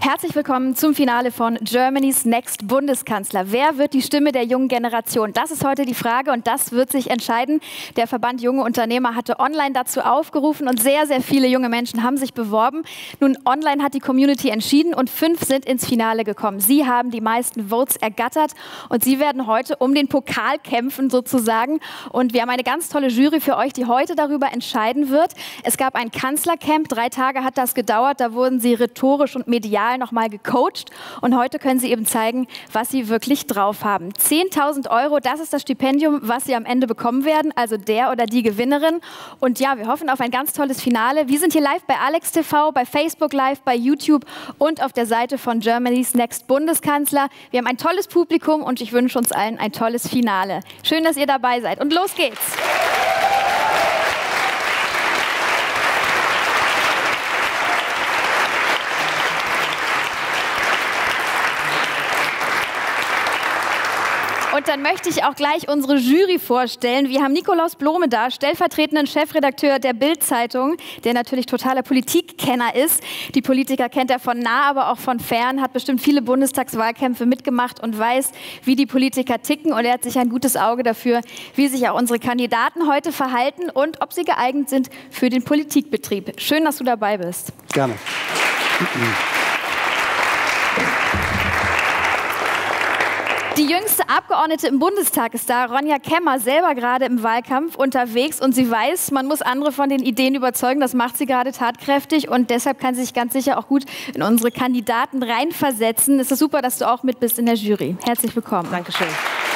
Herzlich willkommen zum Finale von Germany's Next Bundeskanzler. Wer wird die Stimme der jungen Generation? Das ist heute die Frage und das wird sich entscheiden. Der Verband Junge Unternehmer hatte online dazu aufgerufen und sehr, sehr viele junge Menschen haben sich beworben. Nun, online hat die Community entschieden und 5 sind ins Finale gekommen. Sie haben die meisten Votes ergattert und sie werden heute um den Pokal kämpfen sozusagen. Und wir haben eine ganz tolle Jury für euch, die heute darüber entscheiden wird. Es gab ein Kanzlercamp, 3 Tage hat das gedauert. Da wurden sie rhetorisch und medial nochmal gecoacht und heute können sie eben zeigen, was sie wirklich drauf haben. 10.000 €, das ist das Stipendium, was sie am Ende bekommen werden, also der oder die Gewinnerin. Und ja, wir hoffen auf ein ganz tolles Finale. Wir sind hier live bei Alex TV, bei Facebook Live, bei YouTube und auf der Seite von Germany's Next Bundeskanzler. Wir haben ein tolles Publikum und ich wünsche uns allen ein tolles Finale. Schön, dass ihr dabei seid und los geht's! Und dann möchte ich auch gleich unsere Jury vorstellen. Wir haben Nikolaus Blome da, stellvertretenden Chefredakteur der Bild-Zeitung, der natürlich totaler Politikkenner ist. Die Politiker kennt er von nah, aber auch von fern, hat bestimmt viele Bundestagswahlkämpfe mitgemacht und weiß, wie die Politiker ticken. Und er hat sich ein gutes Auge dafür, wie sich auch unsere Kandidaten heute verhalten und ob sie geeignet sind für den Politikbetrieb. Schön, dass du dabei bist. Gerne. Die jüngste Abgeordnete im Bundestag ist da, Ronja Kemmer, selber gerade im Wahlkampf unterwegs und sie weiß, man muss andere von den Ideen überzeugen, das macht sie gerade tatkräftig und deshalb kann sie sich ganz sicher auch gut in unsere Kandidaten reinversetzen. Es ist super, dass du auch mit bist in der Jury. Herzlich willkommen. Dankeschön.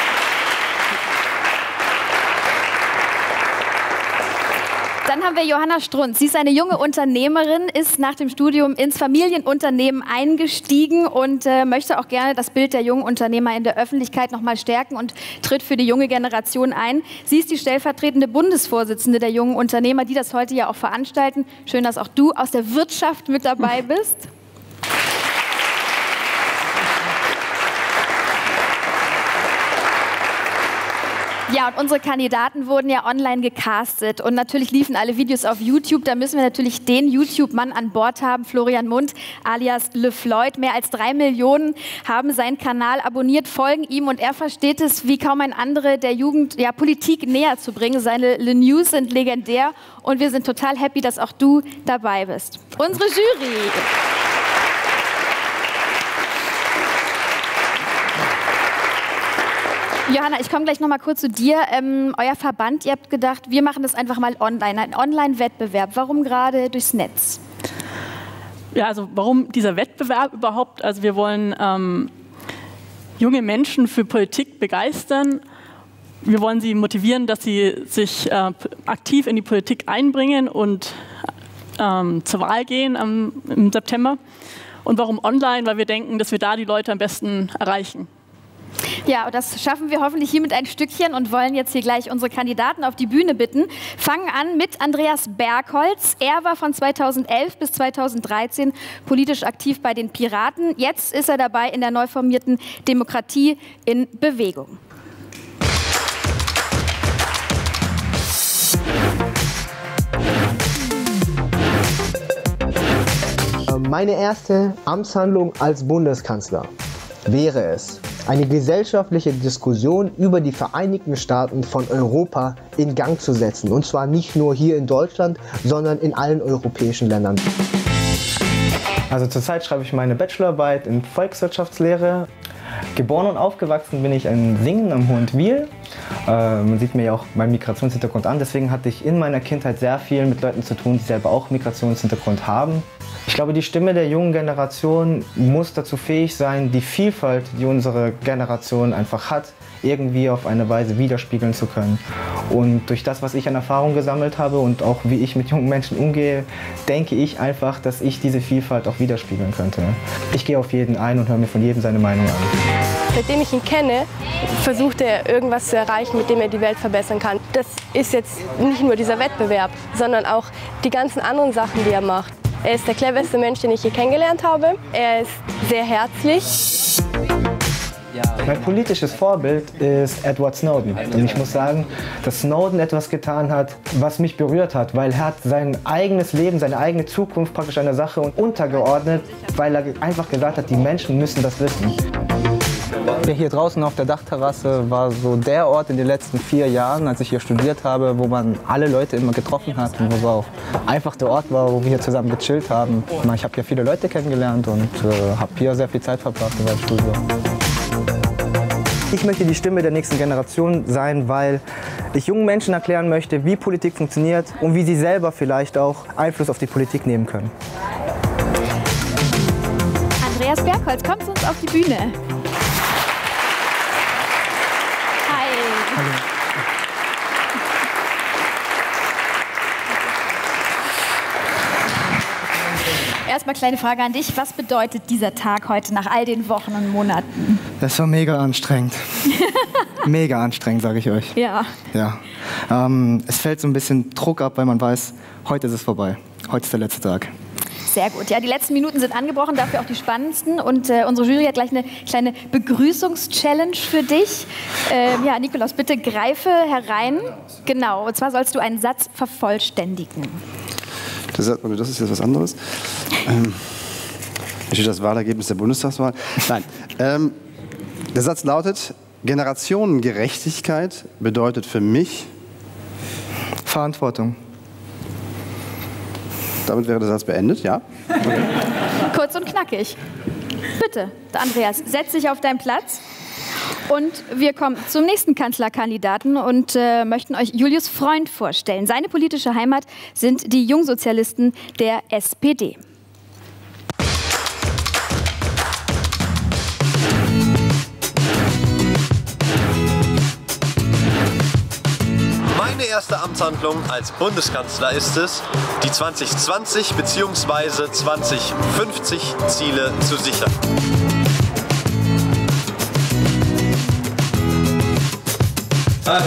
Dann haben wir Johanna Strunz. Sie ist eine junge Unternehmerin, ist nach dem Studium ins Familienunternehmen eingestiegen und möchte auch gerne das Bild der jungen Unternehmer in der Öffentlichkeit noch mal stärken und tritt für die junge Generation ein. Sie ist die stellvertretende Bundesvorsitzende der jungen Unternehmer, die das heute ja auch veranstalten. Schön, dass auch du aus der Wirtschaft mit dabei bist. Ja, und unsere Kandidaten wurden ja online gecastet und natürlich liefen alle Videos auf YouTube. Da müssen wir natürlich den YouTube-Mann an Bord haben, Florian Mundt alias Le Floyd. Mehr als 3 Millionen haben seinen Kanal abonniert, folgen ihm und er versteht es wie kaum ein anderer, der Jugend Politik näher zu bringen. Seine Le News sind legendär und wir sind total happy, dass auch du dabei bist. Unsere Jury. Johanna, ich komme gleich noch mal kurz zu dir. Euer Verband, ihr habt gedacht, wir machen das einfach mal online, ein Online-Wettbewerb. Warum gerade durchs Netz? Ja, also warum dieser Wettbewerb überhaupt? Also wir wollen junge Menschen für Politik begeistern. Wir wollen sie motivieren, dass sie sich aktiv in die Politik einbringen und zur Wahl gehen im September. Und warum online? Weil wir denken, dass wir da die Leute am besten erreichen. Ja, das schaffen wir hoffentlich hiermit ein Stückchen und wollen jetzt hier gleich unsere Kandidaten auf die Bühne bitten. Fangen an mit Andreas Bergholz. Er war von 2011 bis 2013 politisch aktiv bei den Piraten. Jetzt ist er dabei in der neu formierten Demokratie in Bewegung. Meine erste Amtshandlung als Bundeskanzler wäre es, eine gesellschaftliche Diskussion über die Vereinigten Staaten von Europa in Gang zu setzen. Und zwar nicht nur hier in Deutschland, sondern in allen europäischen Ländern. Also zurzeit schreibe ich meine Bachelorarbeit in Volkswirtschaftslehre. Geboren und aufgewachsen bin ich in Singen am Hohentwiel. Man sieht mir ja auch meinen Migrationshintergrund an. Deswegen hatte ich in meiner Kindheit sehr viel mit Leuten zu tun, die selber auch Migrationshintergrund haben. Ich glaube, die Stimme der jungen Generation muss dazu fähig sein, die Vielfalt, die unsere Generation einfach hat, irgendwie auf eine Weise widerspiegeln zu können. Und durch das, was ich an Erfahrung gesammelt habe und auch wie ich mit jungen Menschen umgehe, denke ich einfach, dass ich diese Vielfalt auch widerspiegeln könnte. Ich gehe auf jeden ein und höre mir von jedem seine Meinung an. Seitdem ich ihn kenne, versucht er irgendwas zu erreichen, mit dem er die Welt verbessern kann. Das ist jetzt nicht nur dieser Wettbewerb, sondern auch die ganzen anderen Sachen, die er macht. Er ist der cleverste Mensch, den ich je kennengelernt habe. Er ist sehr herzlich. Mein politisches Vorbild ist Edward Snowden. Und ich muss sagen, dass Snowden etwas getan hat, was mich berührt hat, weil er hat sein eigenes Leben, seine eigene Zukunft praktisch einer Sache untergeordnet, weil er einfach gesagt hat, die Menschen müssen das wissen. Hier draußen auf der Dachterrasse war so der Ort in den letzten 4 Jahren, als ich hier studiert habe, wo man alle Leute immer getroffen hat und wo es auch einfach der Ort war, wo wir hier zusammen gechillt haben. Ich habe hier viele Leute kennengelernt und habe hier sehr viel Zeit verbracht in meinem Studium. Ich möchte die Stimme der nächsten Generation sein, weil ich jungen Menschen erklären möchte, wie Politik funktioniert und wie sie selber vielleicht auch Einfluss auf die Politik nehmen können. Andreas Bergholz, kommt zu uns auf die Bühne. Hi. Hallo. Erstmal kleine Frage an dich. Was bedeutet dieser Tag heute nach all den Wochen und Monaten? Das war mega anstrengend. Mega anstrengend, sage ich euch. Ja. Ja. Es fällt so ein bisschen Druck ab, weil man weiß, heute ist es vorbei. Heute ist der letzte Tag. Sehr gut. Ja, die letzten Minuten sind angebrochen, dafür auch die spannendsten. Und unsere Jury hat gleich eine kleine Begrüßungs-Challenge für dich. Ja, Nikolaus, bitte greife herein. Genau, und zwar sollst du einen Satz vervollständigen. Das ist jetzt was anderes. Hier steht das Wahlergebnis der Bundestagswahl. Nein. Der Satz lautet: Generationengerechtigkeit bedeutet für mich Verantwortung. Damit wäre der Satz beendet, ja? Okay. Kurz und knackig. Bitte, Andreas, setz dich auf deinen Platz. Und wir kommen zum nächsten Kanzlerkandidaten und möchten euch Julius Freund vorstellen. Seine politische Heimat sind die Jungsozialisten der SPD. Meine erste Amtshandlung als Bundeskanzler ist es, die 2020 bzw. 2050 Ziele zu sichern. Hi.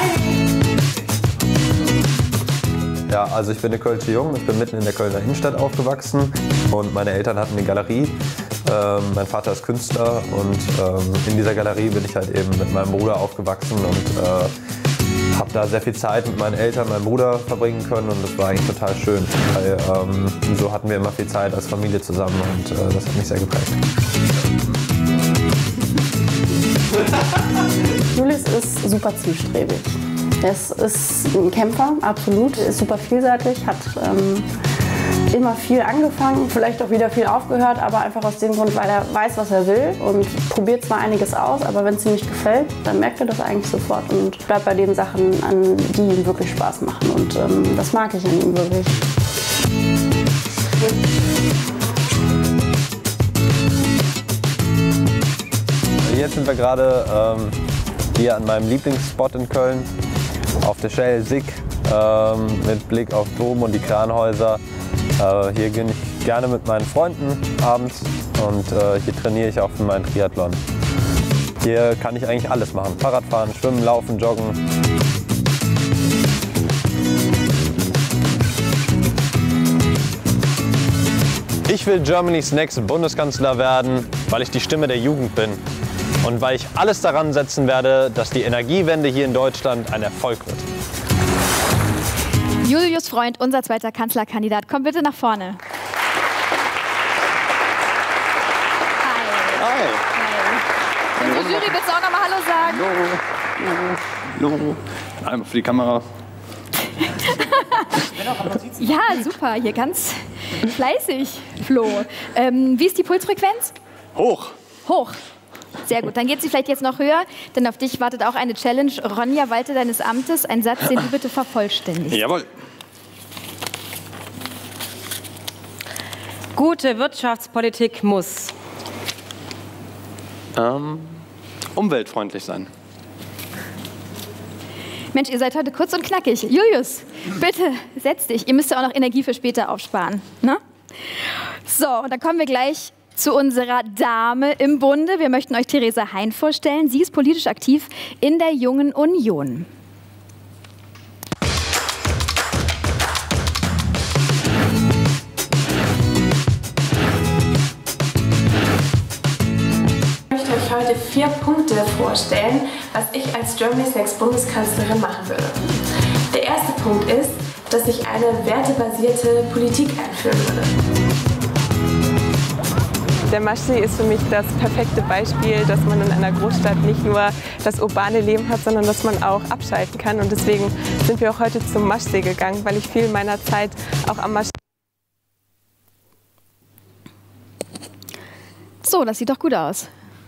Ja, also ich bin der Kölsche Jung, ich bin mitten in der Kölner Innenstadt aufgewachsen und meine Eltern hatten eine Galerie. Mein Vater ist Künstler und in dieser Galerie bin ich halt eben mit meinem Bruder aufgewachsen und habe da sehr viel Zeit mit meinen Eltern, meinem Bruder verbringen können und das war eigentlich total schön, weil so hatten wir immer viel Zeit als Familie zusammen und das hat mich sehr geprägt. Julius ist super zielstrebig. Er ist ein Kämpfer, absolut. Er ist super vielseitig, hat immer viel angefangen, vielleicht auch wieder viel aufgehört, aber einfach aus dem Grund, weil er weiß, was er will und probiert zwar einiges aus, aber wenn es ihm nicht gefällt, dann merkt er das eigentlich sofort und bleibt bei den Sachen, an die ihm wirklich Spaß machen. Und das mag ich an ihm wirklich. Jetzt sind wir gerade hier an meinem Lieblingsspot in Köln, auf der Shell Sick, mit Blick auf Dom und die Kranhäuser. Hier gehe ich gerne mit meinen Freunden abends und hier trainiere ich auch für meinen Triathlon. Hier kann ich eigentlich alles machen, Fahrradfahren, Schwimmen, Laufen, Joggen. Ich will Germany's Next Bundeskanzler werden, weil ich die Stimme der Jugend bin und weil ich alles daran setzen werde, dass die Energiewende hier in Deutschland ein Erfolg wird. Julius Freund, unser zweiter Kanzlerkandidat. Komm bitte nach vorne. Hi. Hi. Unsere Jury, willst du auch noch mal Hallo sagen? Hallo. Einmal für die Kamera. Ja, super. Hier ganz fleißig, Flo. Wie ist die Pulsfrequenz? Hoch. Hoch. Sehr gut, dann geht sie vielleicht jetzt noch höher, denn auf dich wartet auch eine Challenge. Ronja, walte deines Amtes, ein Satz, den du bitte vervollständigst. Jawohl. Gute Wirtschaftspolitik muss Umweltfreundlich sein. Mensch, ihr seid heute kurz und knackig. Julius, bitte, setz dich. Ihr müsst ja auch noch Energie für später aufsparen. Ne? So, und dann kommen wir gleich zu unserer Dame im Bunde. Wir möchten euch Theresa Hein vorstellen. Sie ist politisch aktiv in der Jungen Union. Ich möchte euch heute heute 4 Punkte vorstellen, was ich als Germany's Next Bundeskanzlerin machen würde. Der erste Punkt ist, dass ich eine wertebasierte Politik einführen würde. Der Maschsee ist für mich das perfekte Beispiel, dass man in einer Großstadt nicht nur das urbane Leben hat, sondern dass man auch abschalten kann. Und deswegen sind wir auch heute zum Maschsee gegangen, weil ich viel meiner Zeit auch am Maschsee... So, das sieht doch gut aus.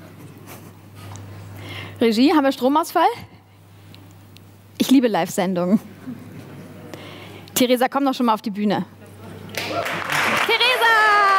Regie, haben wir Stromausfall? Ich liebe Live-Sendungen. Theresa, komm doch schon mal auf die Bühne. Theresa!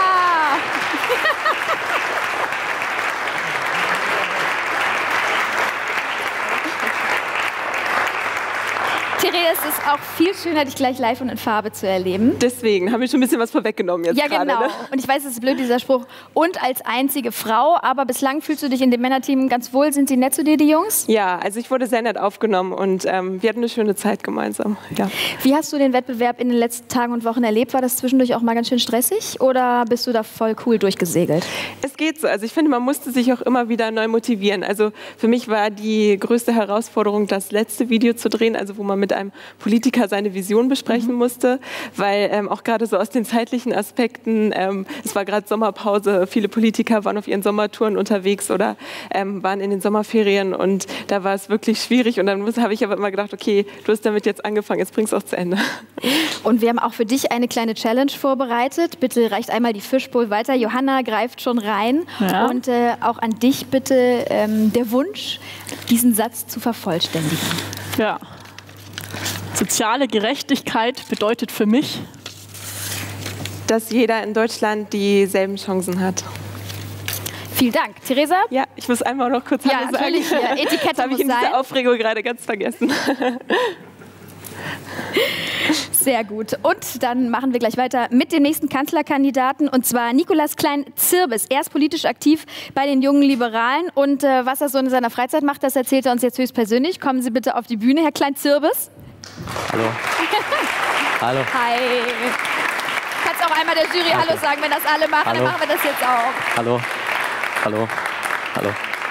Theresa, es ist auch viel schöner, dich gleich live und in Farbe zu erleben. Deswegen haben wir schon ein bisschen was vorweggenommen jetzt Ja, gerade, genau. ne? Und ich weiß, es ist blöd, dieser Spruch. Und als einzige Frau, aber bislang fühlst du dich in dem Männerteam ganz wohl. Sind sie nett zu dir, die Jungs? Ja, also ich wurde sehr nett aufgenommen und wir hatten eine schöne Zeit gemeinsam. Ja. Wie hast du den Wettbewerb in den letzten Tagen und Wochen erlebt? War das zwischendurch auch mal ganz schön stressig oder bist du da voll cool durchgesegelt? Es geht so. Also ich finde, man musste sich auch immer wieder neu motivieren. Also für mich war die größte Herausforderung, das letzte Video zu drehen, also wo man mit einem Politiker seine Vision besprechen musste, weil auch gerade so aus den zeitlichen Aspekten, es war gerade Sommerpause, viele Politiker waren auf ihren Sommertouren unterwegs oder waren in den Sommerferien und da war es wirklich schwierig und dann habe ich aber immer gedacht, okay, du hast damit jetzt angefangen, jetzt bringst du es auch zu Ende. Und wir haben auch für dich eine kleine Challenge vorbereitet. Bitte reicht einmal die Fischbowl weiter. Johanna greift schon rein. Ja. Und auch an dich bitte der Wunsch, diesen Satz zu vervollständigen. Ja. Soziale Gerechtigkeit bedeutet für mich, dass jeder in Deutschland dieselben Chancen hat. Vielen Dank. Theresa? Ja, ich muss einmal noch kurz Ja, Hallo natürlich. sagen. Ja, Etikette das habe ich in muss sein. dieser Aufregung gerade ganz vergessen. Sehr gut. Und dann machen wir gleich weiter mit dem nächsten Kanzlerkandidaten, und zwar Nikolaus Klein-Zirbes. Er ist politisch aktiv bei den Jungen Liberalen und was er so in seiner Freizeit macht, das erzählt er uns jetzt höchstpersönlich. Kommen Sie bitte auf die Bühne, Herr Klein-Zirbes. Hallo. Hallo. Hi. Kannst auch einmal der Jury Hallo sagen, wenn das alle machen, Hallo. dann machen wir das jetzt auch. Hallo. Hallo. Hallo.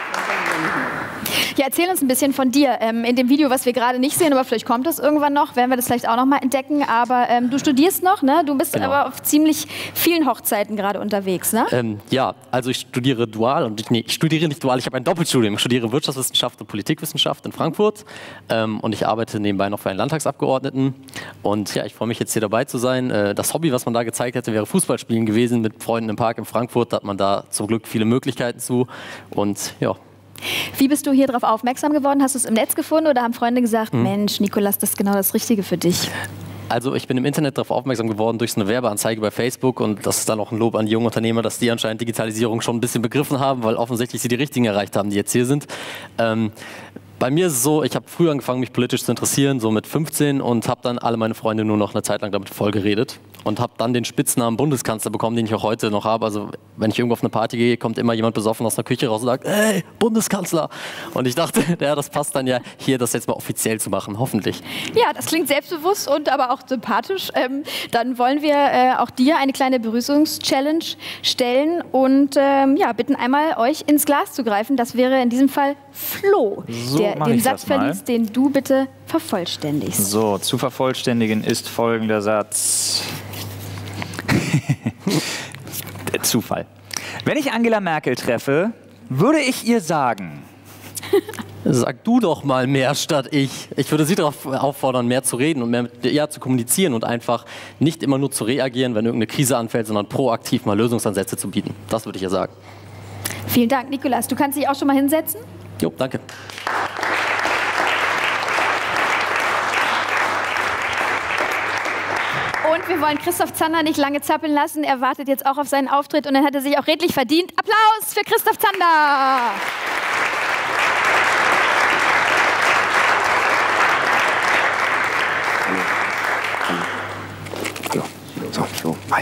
Ja, erzähl uns ein bisschen von dir. In dem Video, was wir gerade nicht sehen, aber vielleicht kommt es irgendwann noch, werden wir das vielleicht auch noch mal entdecken. Aber du studierst noch, ne? Du bist Genau. aber auf ziemlich vielen Hochzeiten gerade unterwegs, ne? Ja, also ich studiere dual und ich studiere nicht dual, ich habe ein Doppelstudium. Ich studiere Wirtschaftswissenschaft und Politikwissenschaft in Frankfurt und ich arbeite nebenbei noch für einen Landtagsabgeordneten. Und ja, ich freue mich jetzt hier dabei zu sein. Das Hobby, was man da gezeigt hätte, wäre Fußballspielen gewesen mit Freunden im Park in Frankfurt. Da hat man da zum Glück viele Möglichkeiten zu und ja. Wie bist du hier darauf aufmerksam geworden? Hast du es im Netz gefunden oder haben Freunde gesagt, Mensch, Nikolaus, das ist genau das Richtige für dich? Also ich bin im Internet darauf aufmerksam geworden durch so eine Werbeanzeige bei Facebook und das ist dann auch ein Lob an die jungen Unternehmer, dass die anscheinend Digitalisierung schon ein bisschen begriffen haben, weil offensichtlich sie die Richtigen erreicht haben, die jetzt hier sind. Bei mir ist es so, ich habe früh angefangen, mich politisch zu interessieren, so mit 15 und habe dann alle meine Freunde nur noch eine Zeit lang damit vollgeredet und habe dann den Spitznamen Bundeskanzler bekommen, den ich auch heute noch habe. Also wenn ich irgendwo auf eine Party gehe, kommt immer jemand besoffen aus einer Küche raus und sagt, hey, Bundeskanzler. Und ich dachte, ja, das passt dann ja hier, das jetzt mal offiziell zu machen, hoffentlich. Ja, das klingt selbstbewusst und aber auch sympathisch. Dann wollen wir auch dir eine kleine Begrüßungs-Challenge stellen und ja, bitten einmal euch ins Glas zu greifen. Das wäre in diesem Fall Flo, So der mach den ich Satz das mal. verliest, den du bitte vervollständigst. So, zu vervollständigen ist folgender Satz. Der Zufall. Wenn ich Angela Merkel treffe, würde ich ihr sagen... Sag du doch mal mehr statt ich. Ich würde Sie darauf auffordern, mehr zu reden und mehr mit ihr zu kommunizieren und einfach nicht immer nur zu reagieren, wenn irgendeine Krise anfällt, sondern proaktiv mal Lösungsansätze zu bieten. Das würde ich ja sagen. Vielen Dank, Nikolaus. Du kannst dich auch schon mal hinsetzen. Jo, danke. Und wir wollen Christoph Zander nicht lange zappeln lassen. Er wartet jetzt auch auf seinen Auftritt und dann hat er sich auch redlich verdient. Applaus für Christoph Zander! Hallo. So, hi.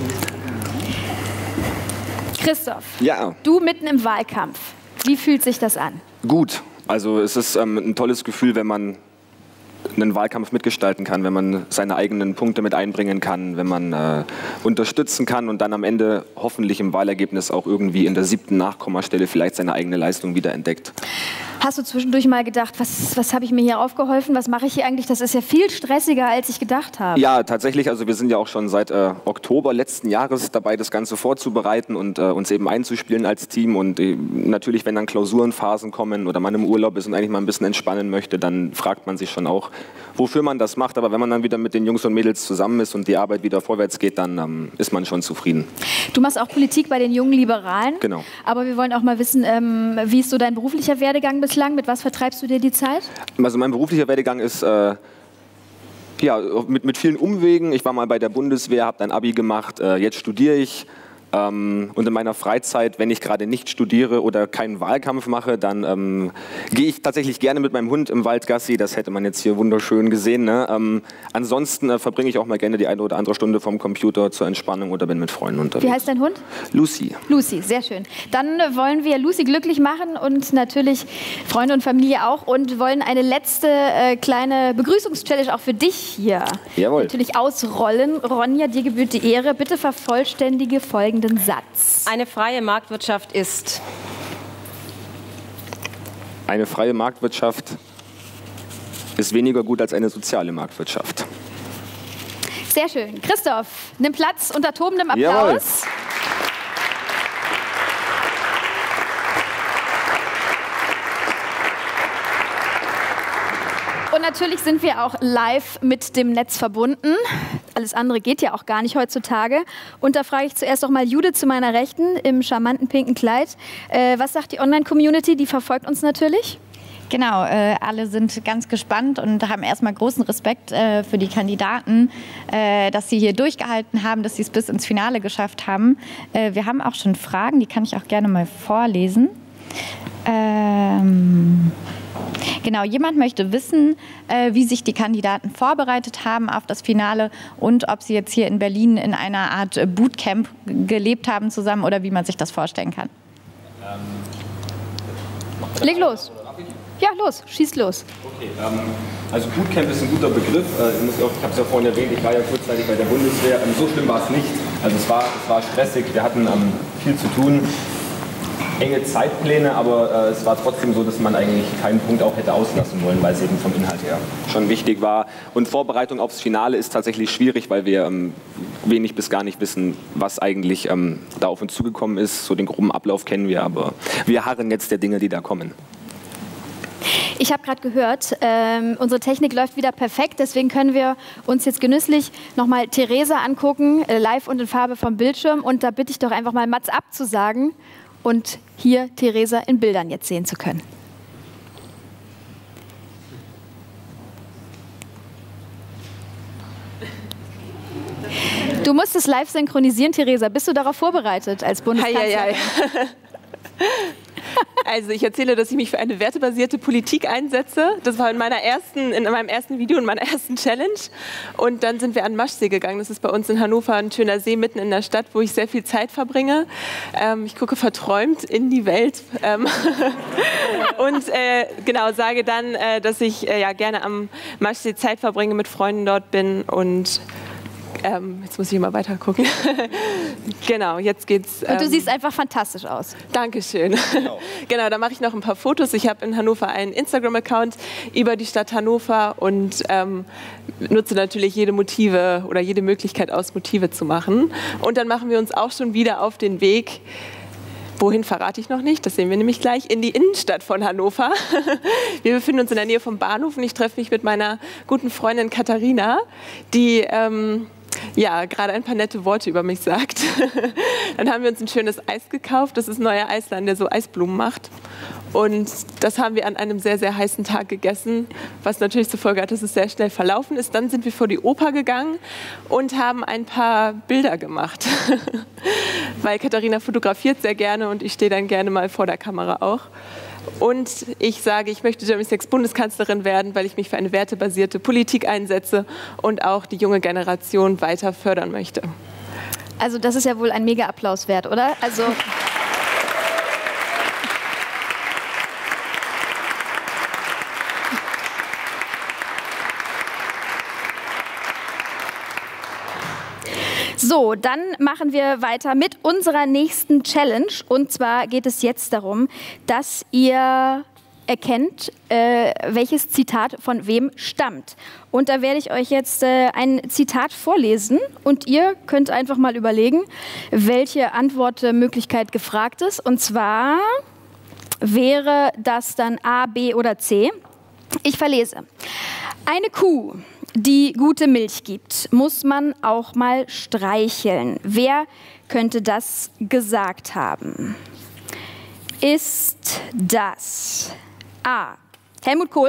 Christoph, Ja, du mitten im Wahlkampf. Wie fühlt sich das an? gut. Also es ist ein tolles Gefühl, wenn man einen Wahlkampf mitgestalten kann, wenn man seine eigenen Punkte mit einbringen kann, wenn man unterstützen kann und dann am Ende hoffentlich im Wahlergebnis auch irgendwie in der 7. Nachkommastelle vielleicht seine eigene Leistung wieder entdeckt. Hast du zwischendurch mal gedacht, was habe ich mir hier aufgeholfen, was mache ich hier eigentlich? Das ist ja viel stressiger, als ich gedacht habe. Ja, tatsächlich. Also wir sind ja auch schon seit Oktober letzten Jahres dabei, das Ganze vorzubereiten und uns eben einzuspielen als Team. Und natürlich, wenn dann Klausurenphasen kommen oder man im Urlaub ist und eigentlich mal ein bisschen entspannen möchte, dann fragt man sich schon auch, wofür man das macht. Aber wenn man dann wieder mit den Jungs und Mädels zusammen ist und die Arbeit wieder vorwärts geht, dann ist man schon zufrieden. Du machst auch Politik bei den Jungen Liberalen. Genau. Aber wir wollen auch mal wissen, wie ist so dein beruflicher Werdegang bislang? Mit was vertreibst du dir die Zeit? Also mein beruflicher Werdegang ist ja, mit vielen Umwegen. Ich war mal bei der Bundeswehr, habe dann Abi gemacht, jetzt studiere ich. Und in meiner Freizeit, wenn ich gerade nicht studiere oder keinen Wahlkampf mache, dann gehe ich tatsächlich gerne mit meinem Hund im Wald Gassi. Das hätte man jetzt hier wunderschön gesehen. Ne? Ansonsten verbringe ich auch mal gerne die eine oder andere Stunde vom Computer zur Entspannung oder bin mit Freunden unterwegs. Wie heißt dein Hund? Lucy. Lucy, sehr schön. Dann wollen wir Lucy glücklich machen und natürlich Freunde und Familie auch und wollen eine letzte kleine Begrüßungschallenge auch für dich hier natürlich ausrollen. Ronja, dir gebührt die Ehre. Bitte vervollständige folgenden Satz. Eine freie Marktwirtschaft ist. Eine freie Marktwirtschaft ist weniger gut als eine soziale Marktwirtschaft. Sehr schön. Christoph, nimm Platz unter tobendem Applaus. Jawohl. Und natürlich sind wir auch live mit dem Netz verbunden. Alles andere geht ja auch gar nicht heutzutage. Und da frage ich zuerst auch mal Judith zu meiner Rechten im charmanten pinken Kleid. Was sagt die Online-Community? Die verfolgt uns natürlich. Genau, alle sind ganz gespannt und haben erstmal großen Respekt für die Kandidaten, dass sie hier durchgehalten haben, dass sie es bis ins Finale geschafft haben. Wir haben auch schon Fragen, die kann ich auch gerne mal vorlesen. Genau, jemand möchte wissen, wie sich die Kandidaten vorbereitet haben auf das Finale und ob sie jetzt hier in Berlin in einer Art Bootcamp gelebt haben zusammen oder wie man sich das vorstellen kann. Leg los. Ja, los, schieß los. Okay, also Bootcamp ist ein guter Begriff. Ich habe es ja vorhin erwähnt, ich war ja kurzzeitig bei der Bundeswehr. So schlimm war es nicht. Also es war stressig, wir hatten viel zu tun. Enge Zeitpläne, aber es war trotzdem so, dass man eigentlich keinen Punkt auch hätte auslassen wollen, weil es eben vom Inhalt her schon wichtig war. Und Vorbereitung aufs Finale ist tatsächlich schwierig, weil wir wenig bis gar nicht wissen, was eigentlich da auf uns zugekommen ist. So den groben Ablauf kennen wir, aber wir harren jetzt der Dinge, die da kommen. Ich habe gerade gehört, unsere Technik läuft wieder perfekt, deswegen können wir uns jetzt genüsslich nochmal Theresa angucken, live und in Farbe vom Bildschirm. Und da bitte ich doch einfach mal Mats abzusagen und hier Theresa in Bildern jetzt sehen zu können. Du musst es live synchronisieren, Theresa. Bist du darauf vorbereitet als Bundeskanzlerin? Also ich erzähle, dass ich mich für eine wertebasierte Politik einsetze. Das war in meinem ersten Video, in meiner ersten Challenge. Und dann sind wir an den Maschsee gegangen. Das ist bei uns in Hannover ein schöner See mitten in der Stadt, wo ich sehr viel Zeit verbringe. Ich gucke verträumt in die Welt und genau, sage dann, dass ich ja gerne am Maschsee Zeit verbringe, mit Freunden dort bin und jetzt muss ich mal weiter gucken. Genau, jetzt geht's. Und du siehst einfach fantastisch aus. Dankeschön. Genau, da mache ich noch ein paar Fotos. Ich habe in Hannover einen Instagram-Account über die Stadt Hannover und nutze natürlich jede Motive oder jede Möglichkeit aus, Motive zu machen. Und dann machen wir uns auch schon wieder auf den Weg. Wohin verrate ich noch nicht, das sehen wir nämlich gleich, in die Innenstadt von Hannover. Wir befinden uns in der Nähe vom Bahnhof und ich treffe mich mit meiner guten Freundin Katharina, die ja, gerade ein paar nette Worte über mich sagt. Dann haben wir uns ein schönes Eis gekauft. Das ist ein neuer Eisladen, der so Eisblumen macht. Und das haben wir an einem sehr, sehr heißen Tag gegessen, was natürlich zur Folge hat, dass es sehr schnell verlaufen ist. Dann sind wir vor die Oper gegangen und haben ein paar Bilder gemacht. Weil Katharina fotografiert sehr gerne und ich stehe dann gerne mal vor der Kamera auch. Und ich sage, ich möchte Germany's Next Bundeskanzlerin werden, weil ich mich für eine wertebasierte Politik einsetze und auch die junge Generation weiter fördern möchte. Also das ist ja wohl ein Mega-Applaus wert, oder? Also So, dann machen wir weiter mit unserer nächsten Challenge. Und zwar geht es jetzt darum, dass ihr erkennt, welches Zitat von wem stammt. Und da werde ich euch jetzt ein Zitat vorlesen und ihr könnt einfach mal überlegen, welche Antwortmöglichkeit gefragt ist. Und zwar wäre das dann A, B oder C. Ich verlese. Eine Kuh, die gute Milch gibt, muss man auch mal streicheln. Wer könnte das gesagt haben? Ist das A. Helmut Kohl,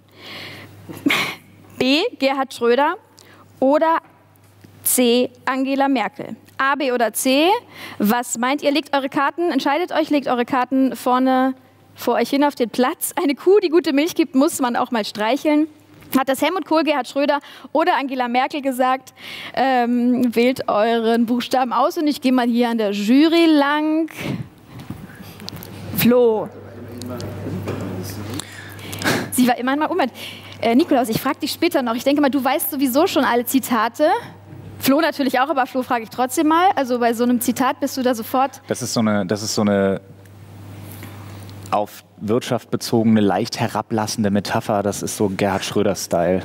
B. Gerhard Schröder oder C. Angela Merkel? A, B oder C? Was meint ihr? Legt eure Karten, entscheidet euch, legt eure Karten vorne vor euch hin auf den Platz. Eine Kuh, die gute Milch gibt, muss man auch mal streicheln. Hat das Helmut Kohl, Gerhard Schröder oder Angela Merkel gesagt? Wählt euren Buchstaben aus und ich gehe mal hier an der Jury lang. Flo. Sie war immerhin mal Moment. Nikolaus, ich frage dich später noch. Ich denke mal, du weißt sowieso schon alle Zitate. Flo natürlich auch, aber Flo frage ich trotzdem mal. Also bei so einem Zitat bist du da sofort... Das ist so eine auf Wirtschaft bezogene, leicht herablassende Metapher. Das ist so Gerhard Schröder-Style.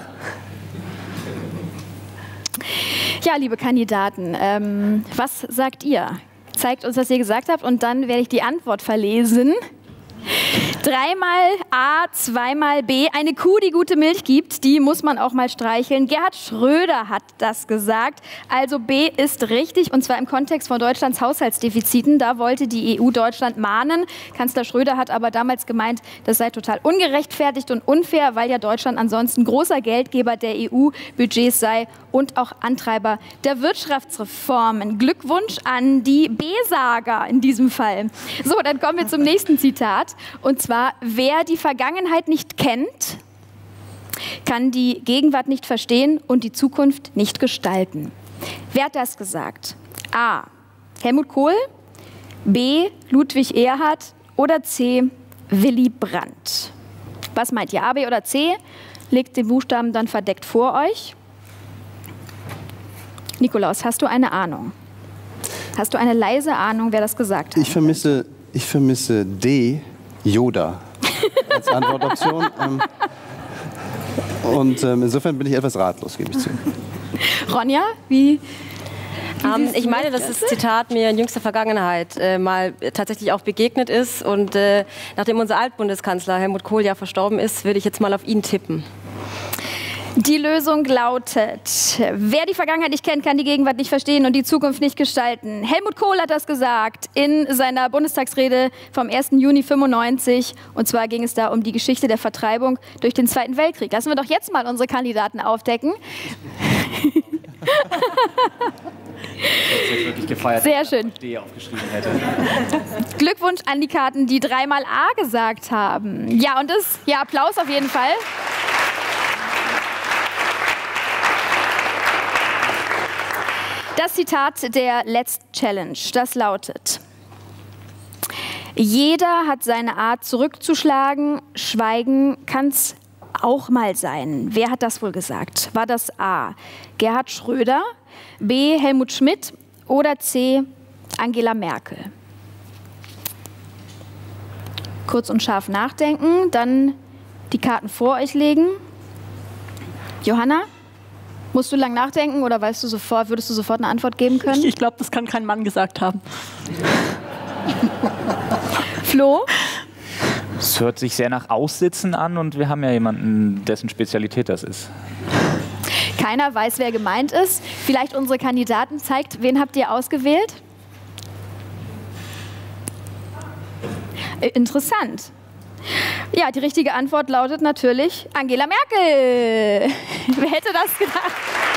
Ja, liebe Kandidaten, was sagt ihr? Zeigt uns, was ihr gesagt habt und dann werde ich die Antwort verlesen. 3-mal A, 2-mal B. Eine Kuh, die gute Milch gibt, die muss man auch mal streicheln. Gerhard Schröder hat das gesagt. Also B ist richtig und zwar im Kontext von Deutschlands Haushaltsdefiziten. Da wollte die EU Deutschland mahnen. Kanzler Schröder hat aber damals gemeint, das sei total ungerechtfertigt und unfair, weil ja Deutschland ansonsten großer Geldgeber der EU-Budgets sei und auch Antreiber der Wirtschaftsreformen. Glückwunsch an die B-Sager in diesem Fall. So, dann kommen wir zum nächsten Zitat. Und zwar, wer die Vergangenheit nicht kennt, kann die Gegenwart nicht verstehen und die Zukunft nicht gestalten. Wer hat das gesagt? A. Helmut Kohl, B. Ludwig Erhard oder C. Willy Brandt? Was meint ihr? A, B oder C? Legt den Buchstaben dann verdeckt vor euch. Nikolaus, hast du eine Ahnung? Hast du eine leise Ahnung, wer das gesagt hat? Ich vermisse D. Yoda als Antwortoption. Insofern bin ich etwas ratlos, gebe ich zu. Ronja, wie ich meine, dass das Zitat mir in jüngster Vergangenheit mal tatsächlich auch begegnet ist. Und nachdem unser Altbundeskanzler Helmut Kohl ja verstorben ist, würde ich jetzt mal auf ihn tippen. Die Lösung lautet, wer die Vergangenheit nicht kennt, kann die Gegenwart nicht verstehen und die Zukunft nicht gestalten. Helmut Kohl hat das gesagt in seiner Bundestagsrede vom 1. Juni 1995. Und zwar ging es da um die Geschichte der Vertreibung durch den Zweiten Weltkrieg. Lassen wir doch jetzt mal unsere Kandidaten aufdecken. Jetzt wirklich gefeiert, sehr schön. D aufgeschrieben hätte. Glückwunsch an die Karten, die 3-mal A gesagt haben. Ja, und Applaus auf jeden Fall. Das Zitat der letzten Challenge, das lautet: Jeder hat seine Art zurückzuschlagen, schweigen kann's auch mal sein. Wer hat das wohl gesagt? War das A. Gerhard Schröder, B. Helmut Schmidt oder C. Angela Merkel? Kurz und scharf nachdenken, dann die Karten vor euch legen. Johanna? Musst du lang nachdenken oder würdest du sofort eine Antwort geben können? Ich glaube, das kann kein Mann gesagt haben. Flo? Es hört sich sehr nach Aussitzen an und wir haben ja jemanden, dessen Spezialität das ist. Keiner weiß, wer gemeint ist. Vielleicht unsere Kandidaten zeigt, wen habt ihr ausgewählt? Interessant. Ja, die richtige Antwort lautet natürlich Angela Merkel. Wer hätte das gedacht?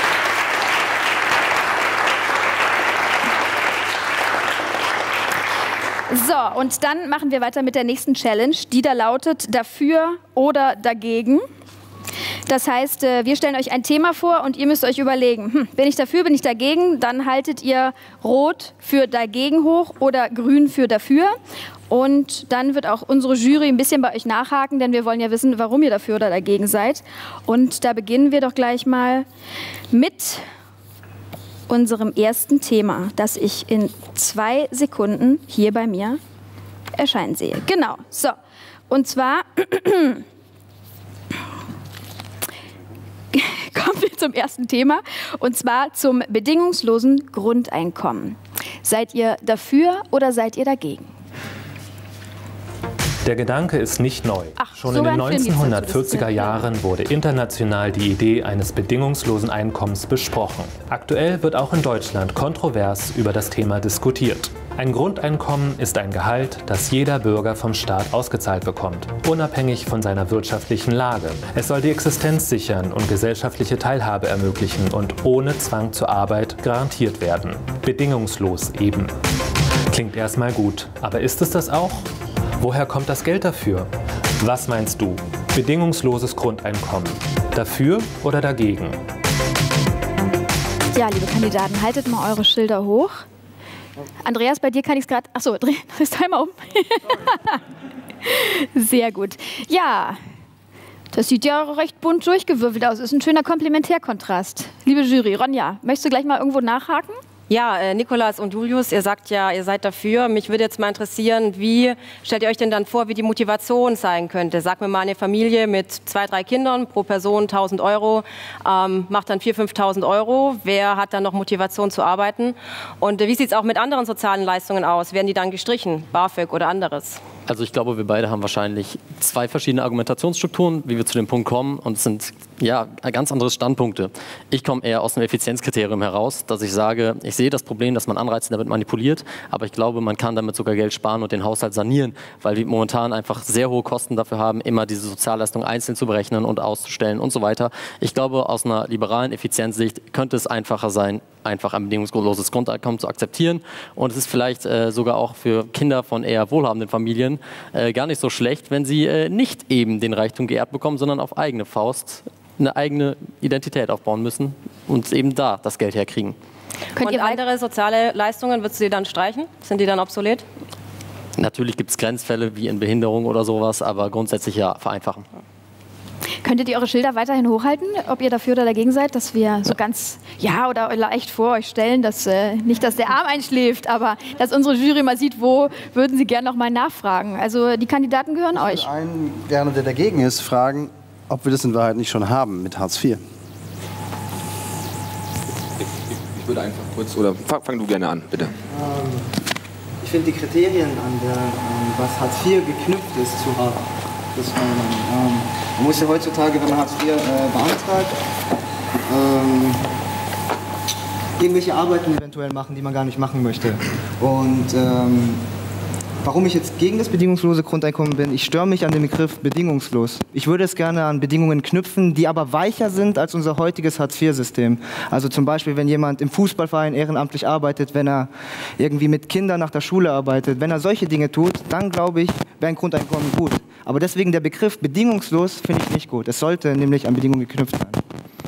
So, und dann machen wir weiter mit der nächsten Challenge, die da lautet dafür oder dagegen. Das heißt, wir stellen euch ein Thema vor und ihr müsst euch überlegen, bin ich dafür, bin ich dagegen? Dann haltet ihr rot für dagegen hoch oder grün für dafür. Und dann wird auch unsere Jury ein bisschen bei euch nachhaken, denn wir wollen ja wissen, warum ihr dafür oder dagegen seid. Und da beginnen wir doch gleich mal mit unserem ersten Thema, das ich in 2 Sekunden hier bei mir erscheinen sehe. Genau, so. Und zwar kommen wir zum ersten Thema, und zwar zum bedingungslosen Grundeinkommen. Seid ihr dafür oder seid ihr dagegen? Der Gedanke ist nicht neu. Schon in den 1940er Jahren wurde international die Idee eines bedingungslosen Einkommens besprochen. Aktuell wird auch in Deutschland kontrovers über das Thema diskutiert. Ein Grundeinkommen ist ein Gehalt, das jeder Bürger vom Staat ausgezahlt bekommt, unabhängig von seiner wirtschaftlichen Lage. Es soll die Existenz sichern und gesellschaftliche Teilhabe ermöglichen und ohne Zwang zur Arbeit garantiert werden. Bedingungslos eben. Klingt erstmal gut, aber ist es das auch? Woher kommt das Geld dafür? Was meinst du? Bedingungsloses Grundeinkommen. Dafür oder dagegen? Ja, liebe Kandidaten, haltet mal eure Schilder hoch. Andreas, bei dir kann ich es gerade... Achso, dreh es einmal um. Sehr gut. Ja, das sieht ja recht bunt durchgewürfelt aus. Ist ein schöner Komplementärkontrast. Liebe Jury, Ronja, möchtest du gleich mal irgendwo nachhaken? Ja, Nikolas und Julius, ihr sagt ja, ihr seid dafür. Mich würde jetzt mal interessieren, wie stellt ihr euch denn dann vor, wie die Motivation sein könnte? Sagt mir mal eine Familie mit 2, 3 Kindern, pro Person 1.000 Euro, macht dann 4.000, 5.000 Euro. Wer hat dann noch Motivation zu arbeiten? Und wie sieht es auch mit anderen sozialen Leistungen aus? Werden die dann gestrichen, BAföG oder anderes? Also ich glaube, wir beide haben wahrscheinlich 2 verschiedene Argumentationsstrukturen, wie wir zu dem Punkt kommen. Und es sind ja ganz andere Standpunkte. Ich komme eher aus dem Effizienzkriterium heraus, dass ich sage, ich sehe das Problem, dass man Anreize damit manipuliert, aber ich glaube, man kann damit sogar Geld sparen und den Haushalt sanieren, weil wir momentan einfach sehr hohe Kosten dafür haben, immer diese Sozialleistung einzeln zu berechnen und auszustellen und so weiter. Ich glaube, aus einer liberalen Effizienzsicht könnte es einfacher sein, einfach ein bedingungsloses Grundeinkommen zu akzeptieren. Und es ist vielleicht sogar auch für Kinder von eher wohlhabenden Familien gar nicht so schlecht, wenn sie nicht eben den Reichtum geerbt bekommen, sondern auf eigene Faust eine eigene Identität aufbauen müssen und eben da das Geld herkriegen. Und andere soziale Leistungen, würdest du die dann streichen? Sind die dann obsolet? Natürlich gibt es Grenzfälle wie in Behinderung oder sowas, aber grundsätzlich ja vereinfachen. Könntet ihr eure Schilder weiterhin hochhalten, ob ihr dafür oder dagegen seid, dass wir so ganz, ja, oder leicht vor euch stellen, dass nicht, dass der Arm einschläft, aber dass unsere Jury mal sieht, wo würden sie gerne noch mal nachfragen. Also die Kandidaten gehören euch. Ich würde einen gerne, der dagegen ist, fragen, ob wir das in Wahrheit nicht schon haben mit Hartz IV. Ich würde einfach kurz, oder fang du gerne an, bitte. Ich finde die Kriterien, an der was Hartz IV geknüpft ist, zu hart. Das man muss ja heutzutage, wenn man Hartz IV beantragt, irgendwelche Arbeiten eventuell machen, die man gar nicht machen möchte. Und warum ich jetzt gegen das bedingungslose Grundeinkommen bin, ich störe mich an dem Begriff bedingungslos. Ich würde es gerne an Bedingungen knüpfen, die aber weicher sind als unser heutiges Hartz-IV-System. Also zum Beispiel, wenn jemand im Fußballverein ehrenamtlich arbeitet, wenn er irgendwie mit Kindern nach der Schule arbeitet, wenn er solche Dinge tut, dann glaube ich, wäre ein Grundeinkommen gut. Aber deswegen der Begriff bedingungslos finde ich nicht gut. Es sollte nämlich an Bedingungen geknüpft sein.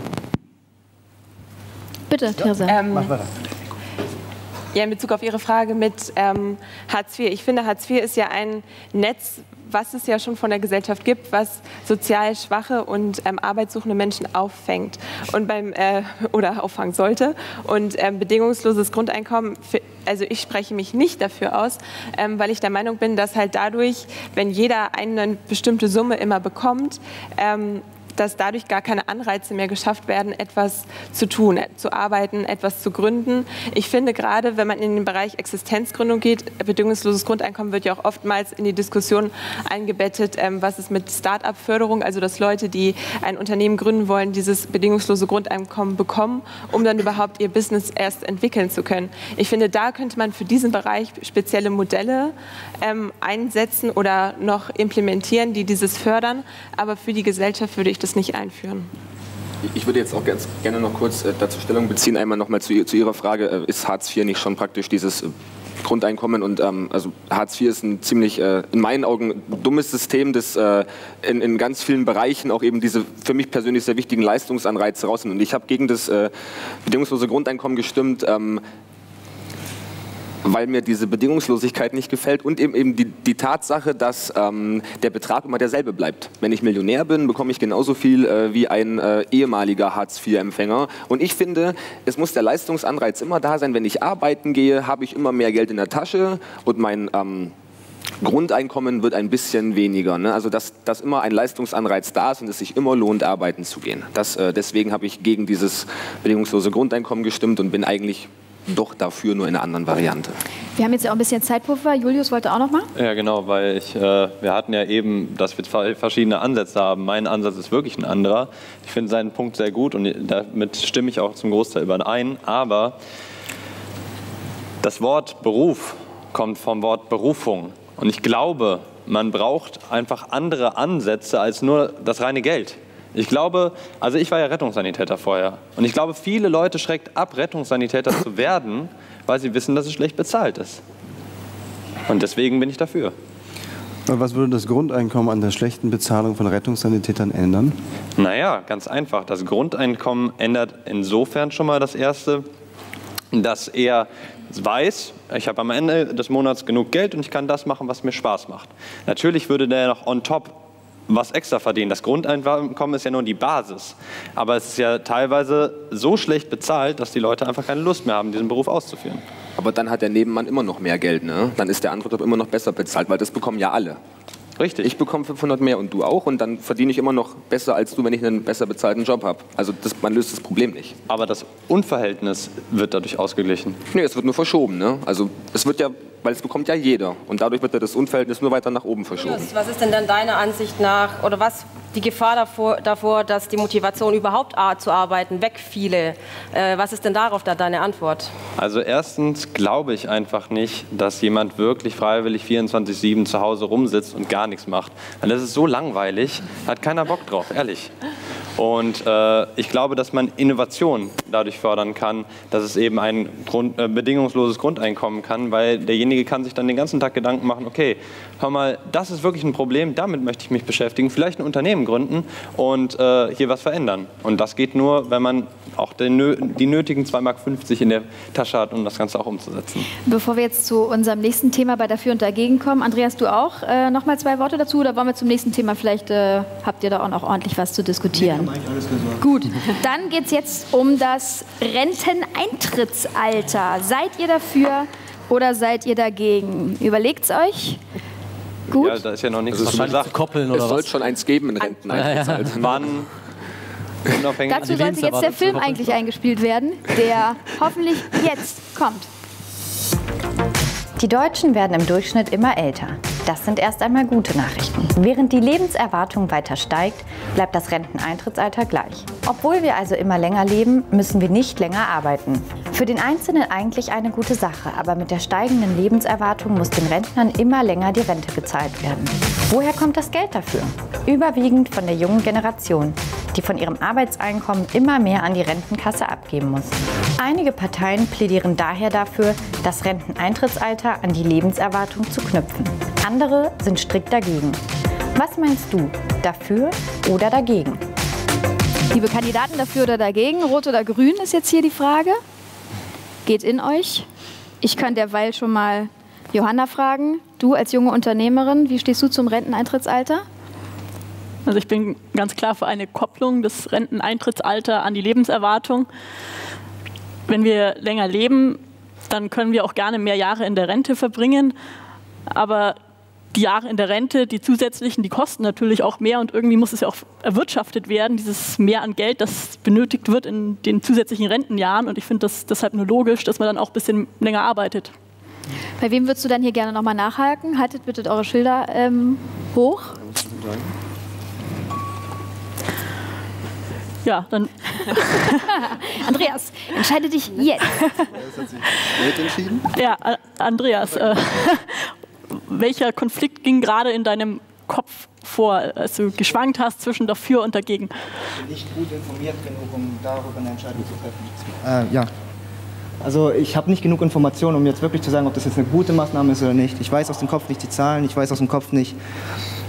Bitte, Theresa. Mach weiter. Ja, in Bezug auf Ihre Frage mit Hartz IV. Ich finde, Hartz IV ist ja ein Netz, was es ja schon von der Gesellschaft gibt, was sozial schwache und arbeitssuchende Menschen auffängt und oder auffangen sollte. Und bedingungsloses Grundeinkommen, also ich spreche mich nicht dafür aus, weil ich der Meinung bin, dass halt dadurch, wenn jeder eine bestimmte Summe immer bekommt, dass dadurch gar keine Anreize mehr geschafft werden, etwas zu tun, zu arbeiten, etwas zu gründen. Ich finde gerade, wenn man in den Bereich Existenzgründung geht, bedingungsloses Grundeinkommen wird ja auch oftmals in die Diskussion eingebettet, was ist mit Start-up-Förderung, also dass Leute, die ein Unternehmen gründen wollen, dieses bedingungslose Grundeinkommen bekommen, um dann überhaupt ihr Business erst entwickeln zu können. Ich finde, da könnte man für diesen Bereich spezielle Modelle einsetzen oder noch implementieren, die dieses fördern, aber für die Gesellschaft würde ich das nicht einführen. Ich würde jetzt auch ganz gerne noch kurz dazu Stellung beziehen. Einmal noch mal zu Ihrer Frage, ist Hartz IV nicht schon praktisch dieses Grundeinkommen? Und also Hartz IV ist ein ziemlich, in meinen Augen, dummes System, das in ganz vielen Bereichen auch eben diese für mich persönlich sehr wichtigen Leistungsanreize rausnimmt. Und ich habe gegen das bedingungslose Grundeinkommen gestimmt, weil mir diese Bedingungslosigkeit nicht gefällt und eben die Tatsache, dass der Betrag immer derselbe bleibt. Wenn ich Millionär bin, bekomme ich genauso viel wie ein ehemaliger Hartz-IV-Empfänger. Und ich finde, es muss der Leistungsanreiz immer da sein. Wenn ich arbeiten gehe, habe ich immer mehr Geld in der Tasche und mein Grundeinkommen wird ein bisschen weniger. Ne? Also dass immer ein Leistungsanreiz da ist und es sich immer lohnt, arbeiten zu gehen. Deswegen habe ich gegen dieses bedingungslose Grundeinkommen gestimmt und bin eigentlich doch dafür, nur in einer anderen Variante. Wir haben jetzt ja auch ein bisschen Zeitpuffer. Julius wollte auch noch mal? Ja, genau, weil wir hatten ja eben, dass wir zwei verschiedene Ansätze haben. Mein Ansatz ist wirklich ein anderer. Ich finde seinen Punkt sehr gut und damit stimme ich auch zum Großteil überein. Aber das Wort Beruf kommt vom Wort Berufung. Und ich glaube, man braucht einfach andere Ansätze als nur das reine Geld. Ich glaube, also ich war ja Rettungssanitäter vorher und ich glaube, viele Leute schreckt ab, Rettungssanitäter zu werden, weil sie wissen, dass es schlecht bezahlt ist. Und deswegen bin ich dafür. Was würde das Grundeinkommen an der schlechten Bezahlung von Rettungssanitätern ändern? Naja, ganz einfach. Das Grundeinkommen ändert insofern schon mal das Erste, dass er weiß, ich habe am Ende des Monats genug Geld und ich kann das machen, was mir Spaß macht. Natürlich würde der noch on top was extra verdienen. Das Grundeinkommen ist ja nur die Basis. Aber es ist ja teilweise so schlecht bezahlt, dass die Leute einfach keine Lust mehr haben, diesen Beruf auszuführen. Aber dann hat der Nebenmann immer noch mehr Geld, ne? Dann ist der andere Job immer noch besser bezahlt, weil das bekommen ja alle. Richtig. Ich bekomme 500 mehr und du auch und dann verdiene ich immer noch besser als du, wenn ich einen besser bezahlten Job habe. Also man löst das Problem nicht. Aber das Unverhältnis wird dadurch ausgeglichen. Nee, es wird nur verschoben, ne? Also es wird ja, weil es bekommt ja jeder und dadurch wird ja das Unverhältnis nur weiter nach oben verschoben. Was ist denn dann deiner Ansicht nach, oder was die Gefahr davor, dass die Motivation überhaupt zu arbeiten wegfiele? Was ist denn darauf da deine Antwort? Also erstens glaube ich einfach nicht, dass jemand wirklich freiwillig 24/7 zu Hause rumsitzt und gar nichts macht. Weil das ist so langweilig, hat keiner Bock drauf, ehrlich. Und ich glaube, dass man Innovation dadurch fördern kann, dass es eben ein bedingungsloses Grundeinkommen kann, weil derjenige kann sich dann den ganzen Tag Gedanken machen, okay, hör mal, das ist wirklich ein Problem, damit möchte ich mich beschäftigen, vielleicht ein Unternehmen gründen und hier was verändern. Und das geht nur, wenn man auch die nötigen 2,50 Mark in der Tasche hat, um das Ganze auch umzusetzen. Bevor wir jetzt zu unserem nächsten Thema bei Dafür und Dagegen kommen, Andreas, du auch noch mal 2 Worte dazu oder wollen wir zum nächsten Thema, vielleicht habt ihr da auch noch ordentlich was zu diskutieren? Nee, alles gesagt. Gut, dann geht es jetzt um das Renteneintrittsalter. Seid ihr dafür oder seid ihr dagegen? Überlegt's euch. Gut. Ja, da ist ja noch nichts zu koppeln oder was? Es soll schon eins geben, ein Renteneintrittsalter. Wann? Dazu sollte jetzt der Film eigentlich eingespielt werden, der hoffentlich jetzt kommt. Die Deutschen werden im Durchschnitt immer älter. Das sind erst einmal gute Nachrichten. Während die Lebenserwartung weiter steigt, bleibt das Renteneintrittsalter gleich. Obwohl wir also immer länger leben, müssen wir nicht länger arbeiten. Für den Einzelnen eigentlich eine gute Sache, aber mit der steigenden Lebenserwartung muss den Rentnern immer länger die Rente gezahlt werden. Woher kommt das Geld dafür? Überwiegend von der jungen Generation, die von ihrem Arbeitseinkommen immer mehr an die Rentenkasse abgeben muss. Einige Parteien plädieren daher dafür, das Renteneintrittsalter an die Lebenserwartung zu knüpfen. Andere sind strikt dagegen. Was meinst du? Dafür oder dagegen? Liebe Kandidaten, dafür oder dagegen? Rot oder grün ist jetzt hier die Frage. Geht in euch. Ich kann derweil schon mal Johanna fragen. Du als junge Unternehmerin, wie stehst du zum Renteneintrittsalter? Also ich bin ganz klar für eine Kopplung des Renteneintrittsalters an die Lebenserwartung. Wenn wir länger leben, dann können wir auch gerne mehr Jahre in der Rente verbringen. Aber die Jahre in der Rente, die zusätzlichen, die kosten natürlich auch mehr und irgendwie muss es ja auch erwirtschaftet werden, dieses Mehr an Geld, das benötigt wird in den zusätzlichen Rentenjahren. Und ich finde das deshalb nur logisch, dass man dann auch ein bisschen länger arbeitet. Bei wem würdest du dann hier gerne nochmal nachhaken? Haltet bitte eure Schilder hoch. Ja, dann. Andreas, entscheide dich jetzt. Das hat sich nicht entschieden? Ja, Andreas, welcher Konflikt ging gerade in deinem Kopf vor, als du geschwankt hast zwischen dafür und dagegen? Ich bin nicht gut informiert genug, um darüber eine Entscheidung zu treffen. Ja. Also ich habe nicht genug Informationen, um jetzt wirklich zu sagen, ob das jetzt eine gute Maßnahme ist oder nicht. Ich weiß aus dem Kopf nicht die Zahlen, ich weiß aus dem Kopf nicht...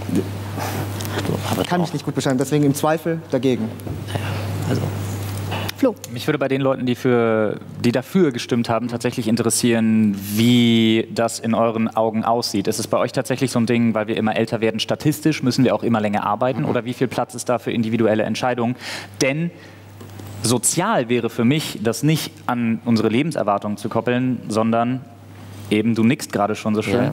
Ich kann mich nicht gut beschreiben, deswegen im Zweifel dagegen. Also Flo. Mich würde bei den Leuten, die dafür gestimmt haben, tatsächlich interessieren, wie das in euren Augen aussieht. Ist es bei euch tatsächlich so ein Ding, weil wir immer älter werden, statistisch müssen wir auch immer länger arbeiten? Oder wie viel Platz ist da für individuelle Entscheidungen? Denn sozial wäre für mich, das nicht an unsere Lebenserwartung zu koppeln, sondern eben, du nickst gerade schon so schön. Ja.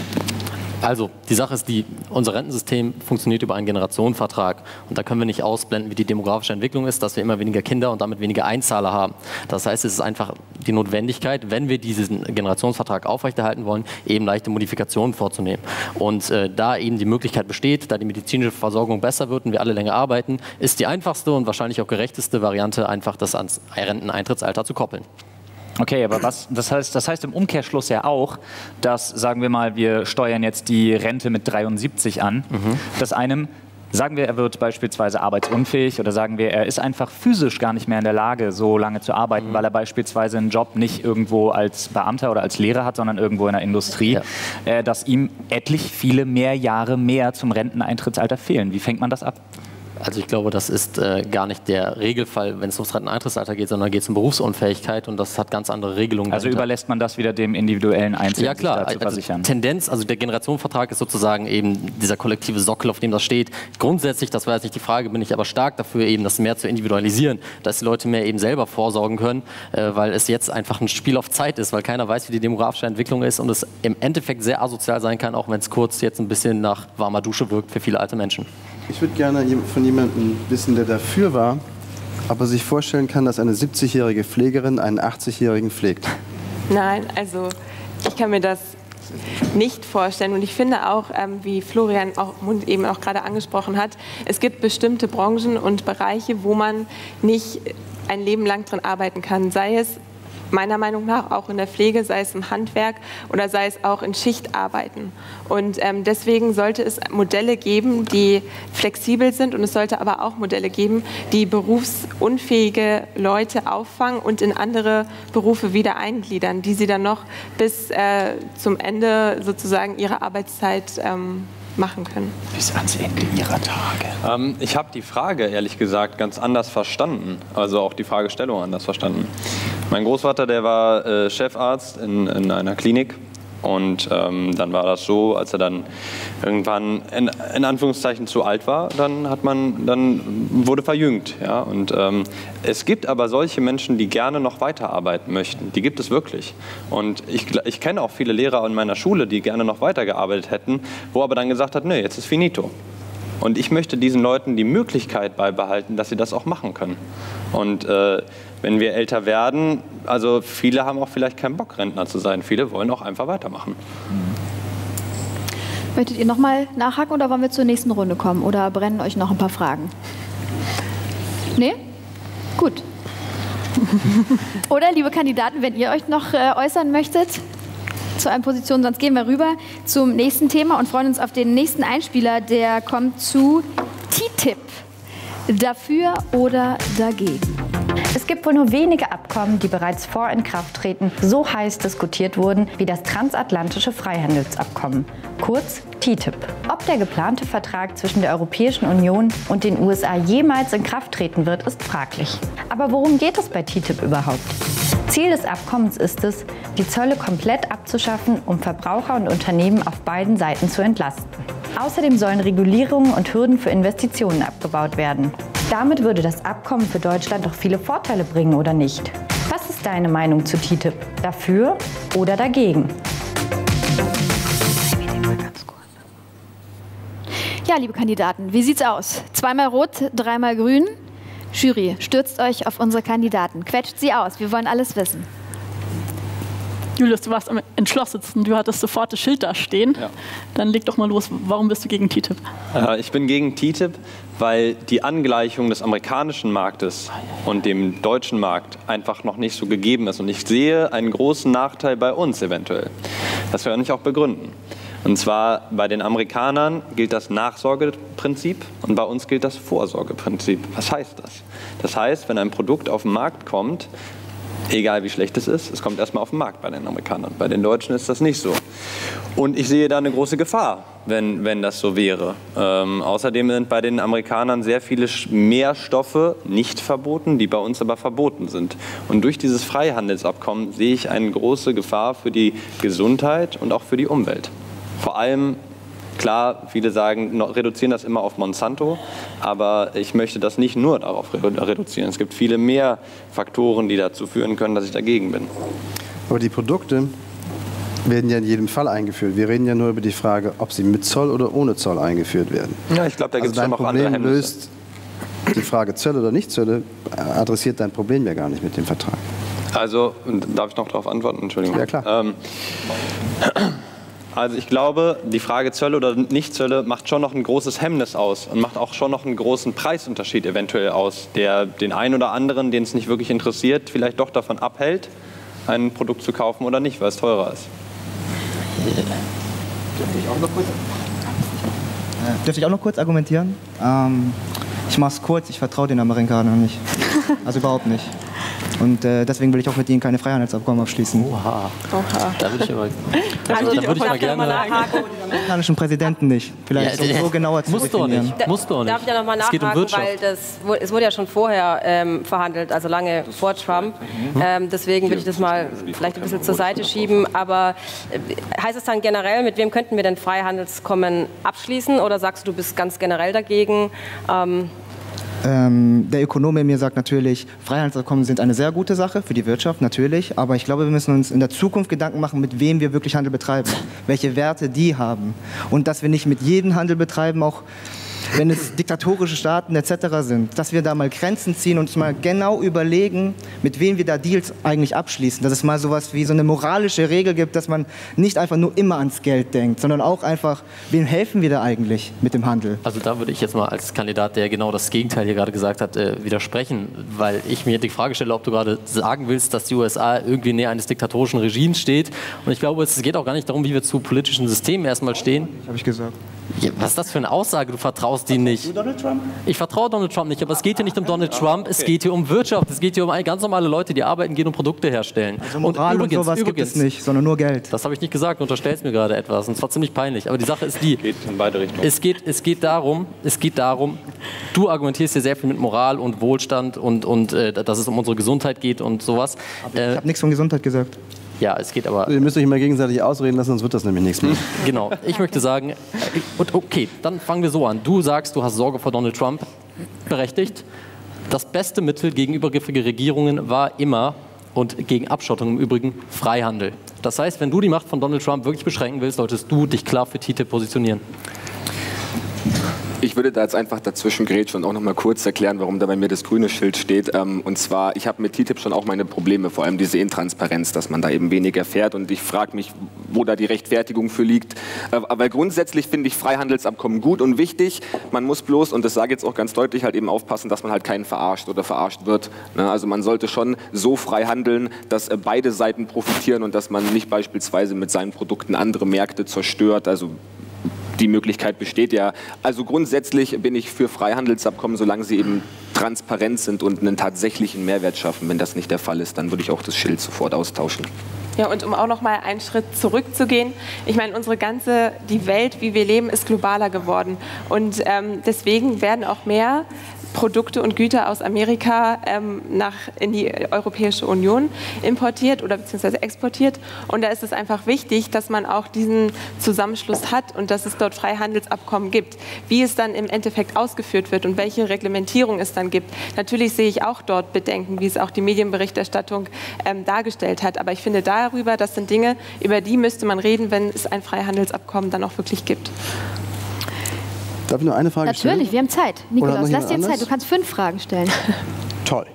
Also, die Sache ist unser Rentensystem funktioniert über einen Generationenvertrag. Und da können wir nicht ausblenden, wie die demografische Entwicklung ist, dass wir immer weniger Kinder und damit weniger Einzahler haben. Das heißt, es ist einfach die Notwendigkeit, wenn wir diesen Generationsvertrag aufrechterhalten wollen, eben leichte Modifikationen vorzunehmen. Und da eben die Möglichkeit besteht, da die medizinische Versorgung besser wird und wir alle länger arbeiten, ist die einfachste und wahrscheinlich auch gerechteste Variante, einfach das ans Renteneintrittsalter zu koppeln. Okay, aber das heißt im Umkehrschluss ja auch, dass, sagen wir mal, wir steuern jetzt die Rente mit 73 an, dass einem, sagen wir, er wird beispielsweise arbeitsunfähig oder sagen wir, er ist einfach physisch gar nicht mehr in der Lage, so lange zu arbeiten, weil er beispielsweise einen Job nicht irgendwo als Beamter oder als Lehrer hat, sondern irgendwo in der Industrie, dass ihm etlich viele mehr Jahre mehr zum Renteneintrittsalter fehlen. Wie fängt man das ab? Also ich glaube, das ist gar nicht der Regelfall, wenn es ums Renteneintrittsalter geht, sondern geht es um Berufsunfähigkeit und das hat ganz andere Regelungen. Also überlässt man das wieder dem individuellen Einzelnen, ja, klar, sich da zu versichern? Also Tendenz, also der Generationenvertrag ist sozusagen eben dieser kollektive Sockel, auf dem das steht. Grundsätzlich, das war jetzt nicht die Frage, bin ich aber stark dafür, eben das mehr zu individualisieren, dass die Leute mehr eben selber vorsorgen können, weil es jetzt einfach ein Spiel auf Zeit ist, weil keiner weiß, wie die demografische Entwicklung ist und es im Endeffekt sehr asozial sein kann, auch wenn es kurz jetzt ein bisschen nach warmer Dusche wirkt für viele alte Menschen. Ich würde gerne von jemandem wissen, der dafür war, ob er sich vorstellen kann, dass eine 70-jährige Pflegerin einen 80-jährigen pflegt. Nein, also ich kann mir das nicht vorstellen. Und ich finde auch, wie Florian eben auch gerade angesprochen hat, es gibt bestimmte Branchen und Bereiche, wo man nicht ein Leben lang drin arbeiten kann. Sei es meiner Meinung nach auch in der Pflege, sei es im Handwerk oder sei es auch in Schichtarbeiten. Und deswegen sollte es Modelle geben, die flexibel sind und es sollte aber auch Modelle geben, die berufsunfähige Leute auffangen und in andere Berufe wieder eingliedern, die sie dann noch bis zum Ende sozusagen ihrer Arbeitszeit machen können. Bis ans Ende ihrer Tage. Ich habe die Frage, ehrlich gesagt, ganz anders verstanden. Also auch die Fragestellung anders verstanden. Mein Großvater, der war Chefarzt in einer Klinik. Und dann war das so, als er dann irgendwann in Anführungszeichen zu alt war, dann wurde verjüngt. Ja? Und es gibt aber solche Menschen, die gerne noch weiterarbeiten möchten. Die gibt es wirklich. Und ich kenne auch viele Lehrer in meiner Schule, die gerne noch weitergearbeitet hätten, wo aber dann gesagt hat, nee, jetzt ist finito. Und ich möchte diesen Leuten die Möglichkeit beibehalten, dass sie das auch machen können. Und wenn wir älter werden, also viele haben auch vielleicht keinen Bock, Rentner zu sein. Viele wollen auch einfach weitermachen. Möchtet ihr noch mal nachhaken oder wollen wir zur nächsten Runde kommen? Oder brennen euch noch ein paar Fragen? Nee? Gut. Oder, liebe Kandidaten, wenn ihr euch noch äußern möchtet zu einer Position, sonst gehen wir rüber zum nächsten Thema und freuen uns auf den nächsten Einspieler, der kommt zu TTIP. Dafür oder dagegen? Es gibt wohl nur wenige Abkommen, die bereits vor Inkrafttreten so heiß diskutiert wurden wie das transatlantische Freihandelsabkommen, kurz TTIP. Ob der geplante Vertrag zwischen der Europäischen Union und den USA jemals in Kraft treten wird, ist fraglich. Aber worum geht es bei TTIP überhaupt? Ziel des Abkommens ist es, die Zölle komplett abzuschaffen, um Verbraucher und Unternehmen auf beiden Seiten zu entlasten. Außerdem sollen Regulierungen und Hürden für Investitionen abgebaut werden. Damit würde das Abkommen für Deutschland doch viele Vorteile bringen, oder nicht? Was ist deine Meinung zu TTIP? Dafür oder dagegen? Ja, liebe Kandidaten, wie sieht's aus? 2-mal rot, 3-mal grün. Jury, stürzt euch auf unsere Kandidaten. Quetscht sie aus, wir wollen alles wissen. Julius, du warst am entschlossensten, du hattest sofort das Schild da stehen. Ja. Dann leg doch mal los, warum bist du gegen TTIP? Ich bin gegen TTIP, weil die Angleichung des amerikanischen Marktes und dem deutschen Markt einfach noch nicht so gegeben ist. Und ich sehe einen großen Nachteil bei uns eventuell. Das werde ich auch begründen. Und zwar bei den Amerikanern gilt das Nachsorgeprinzip und bei uns gilt das Vorsorgeprinzip. Was heißt das? Das heißt, wenn ein Produkt auf den Markt kommt, Egal wie schlecht es ist, es kommt erstmal auf den Markt bei den Amerikanern. Bei den Deutschen ist das nicht so. Und ich sehe da eine große Gefahr, wenn das so wäre. Außerdem sind bei den Amerikanern sehr viele Mehrstoffe nicht verboten, die bei uns aber verboten sind. Und durch dieses Freihandelsabkommen sehe ich eine große Gefahr für die Gesundheit und auch für die Umwelt. Vor allem, klar, viele sagen, reduzieren das immer auf Monsanto, aber ich möchte das nicht nur darauf reduzieren. Es gibt viele mehr Faktoren, die dazu führen können, dass ich dagegen bin. Aber die Produkte werden ja in jedem Fall eingeführt. Wir reden ja nur über die Frage, ob sie mit Zoll oder ohne Zoll eingeführt werden. Ja, ich glaube, da gibt es schon noch andere Hemmnisse. Löst die Frage Zölle oder nicht Zölle, adressiert dein Problem ja gar nicht mit dem Vertrag. Also, darf ich noch darauf antworten? Entschuldigung. Ja, klar. Also ich glaube, die Frage Zölle oder Nicht-Zölle macht schon noch ein großes Hemmnis aus und macht auch schon noch einen großen Preisunterschied eventuell aus, der den einen oder anderen, den es nicht wirklich interessiert, vielleicht doch davon abhält, ein Produkt zu kaufen oder nicht, weil es teurer ist. Dürfte ich auch noch kurz argumentieren? Ich mache es kurz, ich vertraue den Amerikanern nicht. Also überhaupt nicht. Und deswegen will ich auch mit ihnen keine Freihandelsabkommen abschließen. Oha. Da würde ich aber... Also, da würde ich mal gerne... Den amerikanischen Präsidenten nicht. Vielleicht so genauer zu definieren. Muss doch nicht. Darf ich da nochmal nachhaken, weil es wurde ja schon vorher verhandelt, also lange vor Trump. Deswegen will ich das mal vielleicht ein bisschen zur Seite schieben. Aber heißt es dann generell, mit wem könnten wir denn Freihandelsabkommen abschließen? Oder sagst du, du bist ganz generell dagegen? Der Ökonom in mir sagt natürlich, Freihandelsabkommen sind eine sehr gute Sache für die Wirtschaft, natürlich. Aber ich glaube, wir müssen uns in der Zukunft Gedanken machen, mit wem wir wirklich Handel betreiben, welche Werte die haben. Und dass wir nicht mit jedem Handel betreiben, auch wenn es diktatorische Staaten etc. sind, dass wir da mal Grenzen ziehen und uns mal genau überlegen, mit wem wir da Deals eigentlich abschließen. Dass es mal sowas wie so eine moralische Regel gibt, dass man nicht einfach nur immer ans Geld denkt, sondern auch einfach, wem helfen wir da eigentlich mit dem Handel? Also da würde ich jetzt mal als Kandidat, der genau das Gegenteil hier gerade gesagt hat, widersprechen, weil ich mir die Frage stelle, ob du gerade sagen willst, dass die USA irgendwie näher eines diktatorischen Regimes steht. Und ich glaube, es geht auch gar nicht darum, wie wir zu politischen Systemen erstmal stehen. Habe ich gesagt. Ja, was ist das für eine Aussage? Du vertraust ihm nicht. Du Donald Trump? Ich vertraue Donald Trump nicht, aber es geht hier nicht um Donald Trump, es geht hier um Wirtschaft, es geht hier um ganz normale Leute, die arbeiten gehen und Produkte herstellen. Also Moral und sowas gibt es nicht, sondern nur Geld. Das habe ich nicht gesagt, du unterstellst mir gerade etwas und es war ziemlich peinlich. Aber die Sache ist die, geht in beide Richtungen. Es geht darum, du argumentierst hier sehr viel mit Moral und Wohlstand und dass es um unsere Gesundheit geht und sowas. Ich habe nichts von Gesundheit gesagt. Ja, es geht aber... Ihr müsst euch mal gegenseitig ausreden lassen, sonst wird das nämlich nichts mehr. Genau, ich möchte sagen, okay, dann fangen wir so an. Du sagst, du hast Sorge vor Donald Trump, berechtigt. Das beste Mittel gegen übergriffige Regierungen war immer, und gegen Abschottung im Übrigen, Freihandel. Das heißt, wenn du die Macht von Donald Trump wirklich beschränken willst, solltest du dich klar für TTIP positionieren. Ich würde da jetzt einfach dazwischen grätschen und auch noch mal kurz erklären, warum da bei mir das grüne Schild steht. Und zwar, ich habe mit TTIP schon auch meine Probleme, vor allem diese Intransparenz, dass man da eben weniger erfährt. Und ich frage mich, wo da die Rechtfertigung für liegt. Aber grundsätzlich finde ich Freihandelsabkommen gut und wichtig. Man muss bloß, und das sage ich jetzt auch ganz deutlich, halt eben aufpassen, dass man halt keinen verarscht oder verarscht wird. Also man sollte schon so frei handeln, dass beide Seiten profitieren und dass man nicht beispielsweise mit seinen Produkten andere Märkte zerstört. Also die Möglichkeit besteht ja. Also grundsätzlich bin ich für Freihandelsabkommen, solange sie eben transparent sind und einen tatsächlichen Mehrwert schaffen. Wenn das nicht der Fall ist, dann würde ich auch das Schild sofort austauschen. Ja, und um auch noch mal einen Schritt zurückzugehen, ich meine, die Welt, wie wir leben, ist globaler geworden. Und deswegen werden auch mehr Produkte und Güter aus Amerika in die Europäische Union importiert oder beziehungsweise exportiert. Und da ist es einfach wichtig, dass man auch diesen Zusammenschluss hat und dass es dort Freihandelsabkommen gibt. Wie es dann im Endeffekt ausgeführt wird und welche Reglementierung es dann gibt. Natürlich sehe ich auch dort Bedenken, wie es auch die Medienberichterstattung dargestellt hat. Aber ich finde darüber, das sind Dinge, über die müsste man reden, wenn es ein Freihandelsabkommen dann auch wirklich gibt. Darf ich nur eine Frage stellen? Natürlich, wir haben Zeit. Nikolaus, lass dir Zeit. Du kannst 5 Fragen stellen. Toll.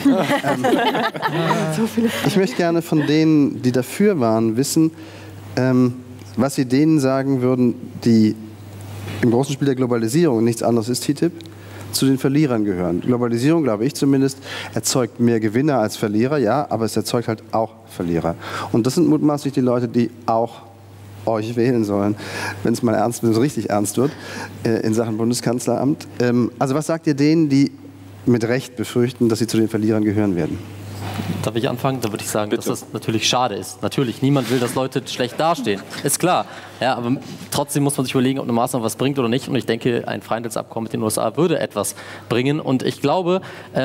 Ich möchte gerne von denen, die dafür waren, wissen, was sie denen sagen würden, die im großen Spiel der Globalisierung, nichts anderes ist TTIP, zu den Verlierern gehören. Globalisierung, glaube ich zumindest, erzeugt mehr Gewinner als Verlierer, ja, aber es erzeugt halt auch Verlierer. Und das sind mutmaßlich die Leute, die auch euch wählen sollen, wenn es mal ernst, wenn es richtig ernst wird, in Sachen Bundeskanzleramt. Also was sagt ihr denen, die mit Recht befürchten, dass sie zu den Verlierern gehören werden? Darf ich anfangen? Da würde ich sagen, dass das natürlich schade ist. Natürlich, niemand will, dass Leute schlecht dastehen. Ist klar. Ja, aber trotzdem muss man sich überlegen, ob eine Maßnahme was bringt oder nicht. Und ich denke, ein Freihandelsabkommen mit den USA würde etwas bringen. Und ich glaube,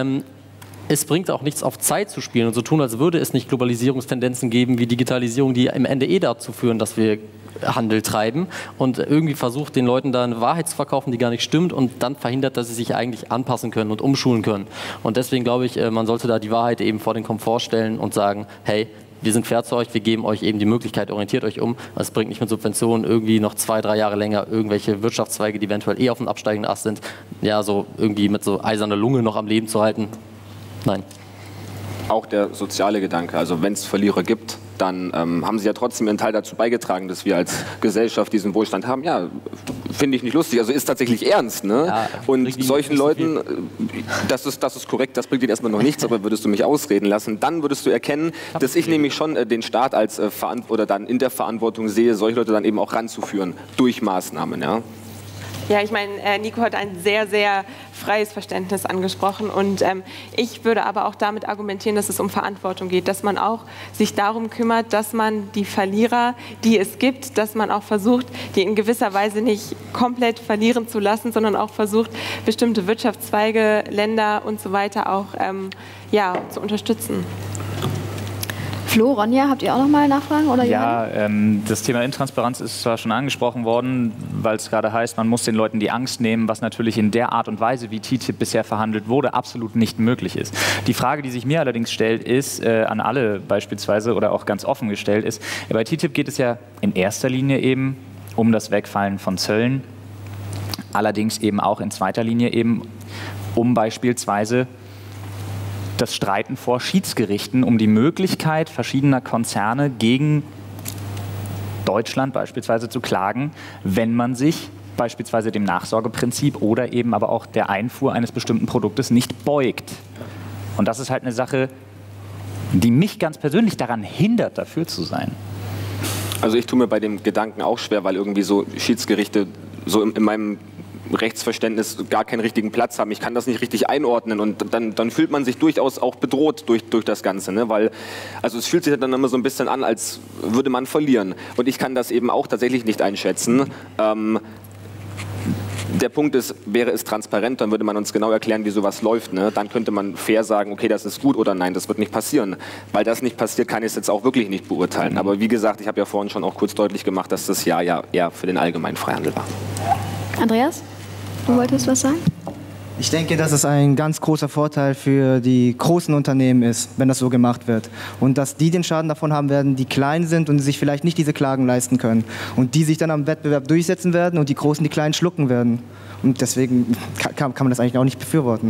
es bringt auch nichts, auf Zeit zu spielen und so tun, als würde es nicht Globalisierungstendenzen geben wie Digitalisierung, die im Ende dazu führen, dass wir Handel treiben und irgendwie versucht, den Leuten da eine Wahrheit zu verkaufen, die gar nicht stimmt und dann verhindert, dass sie sich eigentlich anpassen können und umschulen können. Und deswegen glaube ich, man sollte da die Wahrheit eben vor den Komfort stellen und sagen, hey, wir sind fair zu euch, wir geben euch eben die Möglichkeit, orientiert euch um. Es bringt nicht mit Subventionen irgendwie noch 2, 3 Jahre länger irgendwelche Wirtschaftszweige, die eventuell auf dem absteigenden Ast sind, ja, so irgendwie mit so eiserner Lunge noch am Leben zu halten. Nein. Auch der soziale Gedanke, also wenn es Verlierer gibt, dann haben sie ja trotzdem ihren Teil dazu beigetragen, dass wir als Gesellschaft diesen Wohlstand haben. Ja, finde ich nicht lustig, also ist tatsächlich ernst. Ne? Ja, und solchen Leuten, das ist korrekt, das bringt ihnen erstmal noch nichts, aber würdest du mich ausreden lassen, dann würdest du erkennen, dass ich nämlich schon den Staat als oder dann in der Verantwortung sehe, solche Leute dann eben auch ranzuführen durch Maßnahmen. Ja? Ja, ich meine, Nico hat ein sehr, sehr freies Verständnis angesprochen und ich würde aber auch damit argumentieren, dass es um Verantwortung geht, dass man auch sich darum kümmert, dass man die Verlierer, die es gibt, dass man auch versucht, die in gewisser Weise nicht komplett verlieren zu lassen, sondern auch versucht, bestimmte Wirtschaftszweige, Länder und so weiter auch zu unterstützen. Flo, Ronja, habt ihr auch noch mal Nachfragen? Oder ja, das Thema Intransparenz ist zwar schon angesprochen worden, weil es gerade heißt, man muss den Leuten die Angst nehmen, was natürlich in der Art und Weise, wie TTIP bisher verhandelt wurde, absolut nicht möglich ist. Die Frage, die sich mir allerdings stellt, ist, an alle beispielsweise oder auch ganz offen gestellt ist, bei TTIP geht es ja in erster Linie eben um das Wegfallen von Zöllen, allerdings eben auch in zweiter Linie eben um beispielsweise das Streiten vor Schiedsgerichten um die Möglichkeit verschiedener Konzerne gegen Deutschland beispielsweise zu klagen, wenn man sich beispielsweise dem Nachsorgeprinzip oder eben aber auch der Einfuhr eines bestimmten Produktes nicht beugt. Und das ist halt eine Sache, die mich ganz persönlich daran hindert, dafür zu sein. Also ich tue mir bei dem Gedanken auch schwer, weil irgendwie so Schiedsgerichte so in meinem Rechtsverständnis gar keinen richtigen Platz haben. Ich kann das nicht richtig einordnen und dann fühlt man sich durchaus auch bedroht durch das Ganze, ne? Weil, also es fühlt sich dann immer so ein bisschen an, als würde man verlieren und ich kann das eben auch tatsächlich nicht einschätzen. Der Punkt ist, wäre es transparent, dann würde man uns genau erklären, wie sowas läuft. Ne? Dann könnte man fair sagen, okay, das ist gut oder nein, das wird nicht passieren. Weil das nicht passiert, kann ich es jetzt auch wirklich nicht beurteilen. Aber wie gesagt, ich habe ja vorhin schon auch kurz deutlich gemacht, dass das ja eher für den allgemeinen Freihandel war. Andreas, du wolltest was sagen? Ich denke, dass es ein ganz großer Vorteil für die großen Unternehmen ist, wenn das so gemacht wird. Und dass die den Schaden davon haben werden, die klein sind und sich vielleicht nicht diese Klagen leisten können. Und die sich dann am Wettbewerb durchsetzen werden und die Großen die Kleinen schlucken werden. Und deswegen kann man das eigentlich auch nicht befürworten.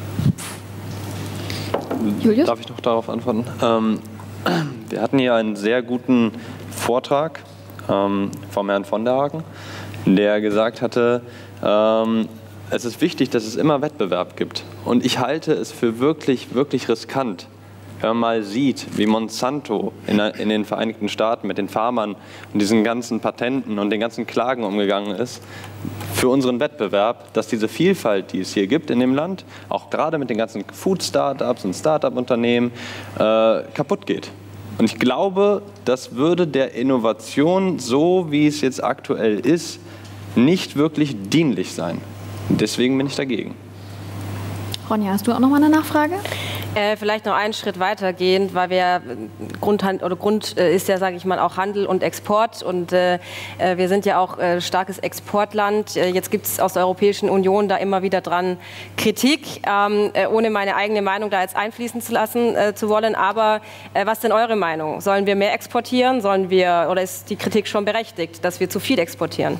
Julius? Darf ich noch darauf antworten? Wir hatten hier einen sehr guten Vortrag vom Herrn von der Hagen, der gesagt hatte, es ist wichtig, dass es immer Wettbewerb gibt. Und ich halte es für wirklich, wirklich riskant, wenn man mal sieht, wie Monsanto in den Vereinigten Staaten mit den Farmern und diesen ganzen Patenten und den ganzen Klagen umgegangen ist, für unseren Wettbewerb, dass diese Vielfalt, die es hier gibt in dem Land, auch gerade mit den ganzen Food-Startups und Startup-Unternehmen, kaputt geht. Und ich glaube, das würde der Innovation, so wie es jetzt aktuell ist, nicht wirklich dienlich sein. Deswegen bin ich dagegen. Ronja, hast du auch noch mal eine Nachfrage? Vielleicht noch einen Schritt weitergehend, weil wir Grund ist ja, sage ich mal, auch Handel und Export und wir sind ja auch starkes Exportland. Jetzt gibt es aus der Europäischen Union da immer wieder dran Kritik, ohne meine eigene Meinung da jetzt einfließen zu lassen zu wollen. Aber was ist denn eure Meinung? Sollen wir mehr exportieren? Oder ist die Kritik schon berechtigt, dass wir zu viel exportieren?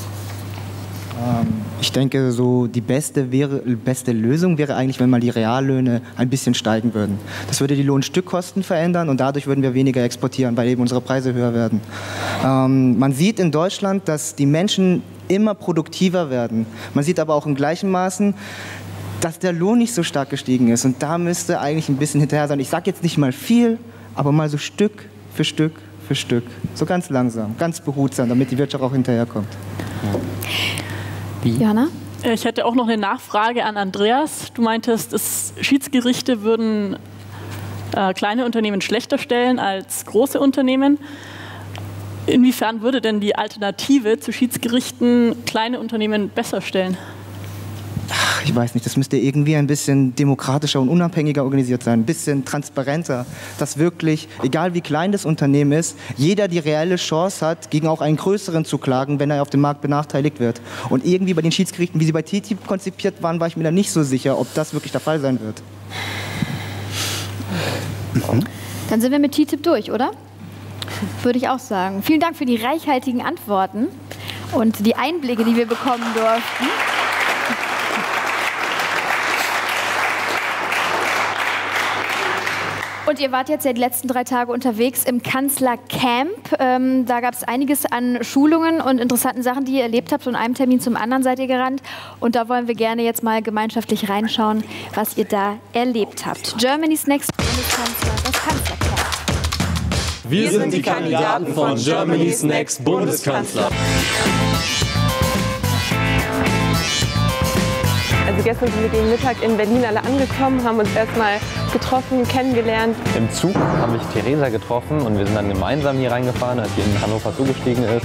Ich denke, so die beste Lösung wäre eigentlich, wenn mal die Reallöhne ein bisschen steigen würden. Das würde die Lohnstückkosten verändern und dadurch würden wir weniger exportieren, weil eben unsere Preise höher werden. Man sieht in Deutschland, dass die Menschen immer produktiver werden. Man sieht aber auch in gleichen Maßen, dass der Lohn nicht so stark gestiegen ist. Und da müsste eigentlich ein bisschen hinterher sein. Ich sage jetzt nicht mal viel, aber mal so Stück für Stück für Stück. So ganz langsam, ganz behutsam, damit die Wirtschaft auch hinterherkommt. Jana? Ich hätte auch noch eine Nachfrage an Andreas. Du meintest, Schiedsgerichte würden kleine Unternehmen schlechter stellen als große Unternehmen. Inwiefern würde denn die Alternative zu Schiedsgerichten kleine Unternehmen besser stellen? Ich weiß nicht, das müsste irgendwie ein bisschen demokratischer und unabhängiger organisiert sein, ein bisschen transparenter, dass wirklich, egal wie klein das Unternehmen ist, jeder die reelle Chance hat, gegen auch einen größeren zu klagen, wenn er auf dem Markt benachteiligt wird. Und irgendwie bei den Schiedsgerichten, wie sie bei TTIP konzipiert waren, war ich mir da nicht so sicher, ob das wirklich der Fall sein wird. Dann sind wir mit TTIP durch, oder? Würde ich auch sagen. Vielen Dank für die reichhaltigen Antworten und die Einblicke, die wir bekommen durften. Und ihr wart jetzt ja die letzten 3 Tage unterwegs im Kanzlercamp. Da gab es einiges an Schulungen und interessanten Sachen, die ihr erlebt habt. Von einem Termin zum anderen seid ihr gerannt. Und da wollen wir gerne jetzt mal gemeinschaftlich reinschauen, was ihr da erlebt habt. Germany's Next Bundeskanzler, das Kanzlercamp. Wir sind die Kandidaten von Germany's Next Bundeskanzler. Also gestern sind wir gegen Mittag in Berlin alle angekommen, haben uns erstmal getroffen, kennengelernt. Im Zug habe ich Theresa getroffen und wir sind dann gemeinsam hier reingefahren, als sie in Hannover zugestiegen ist.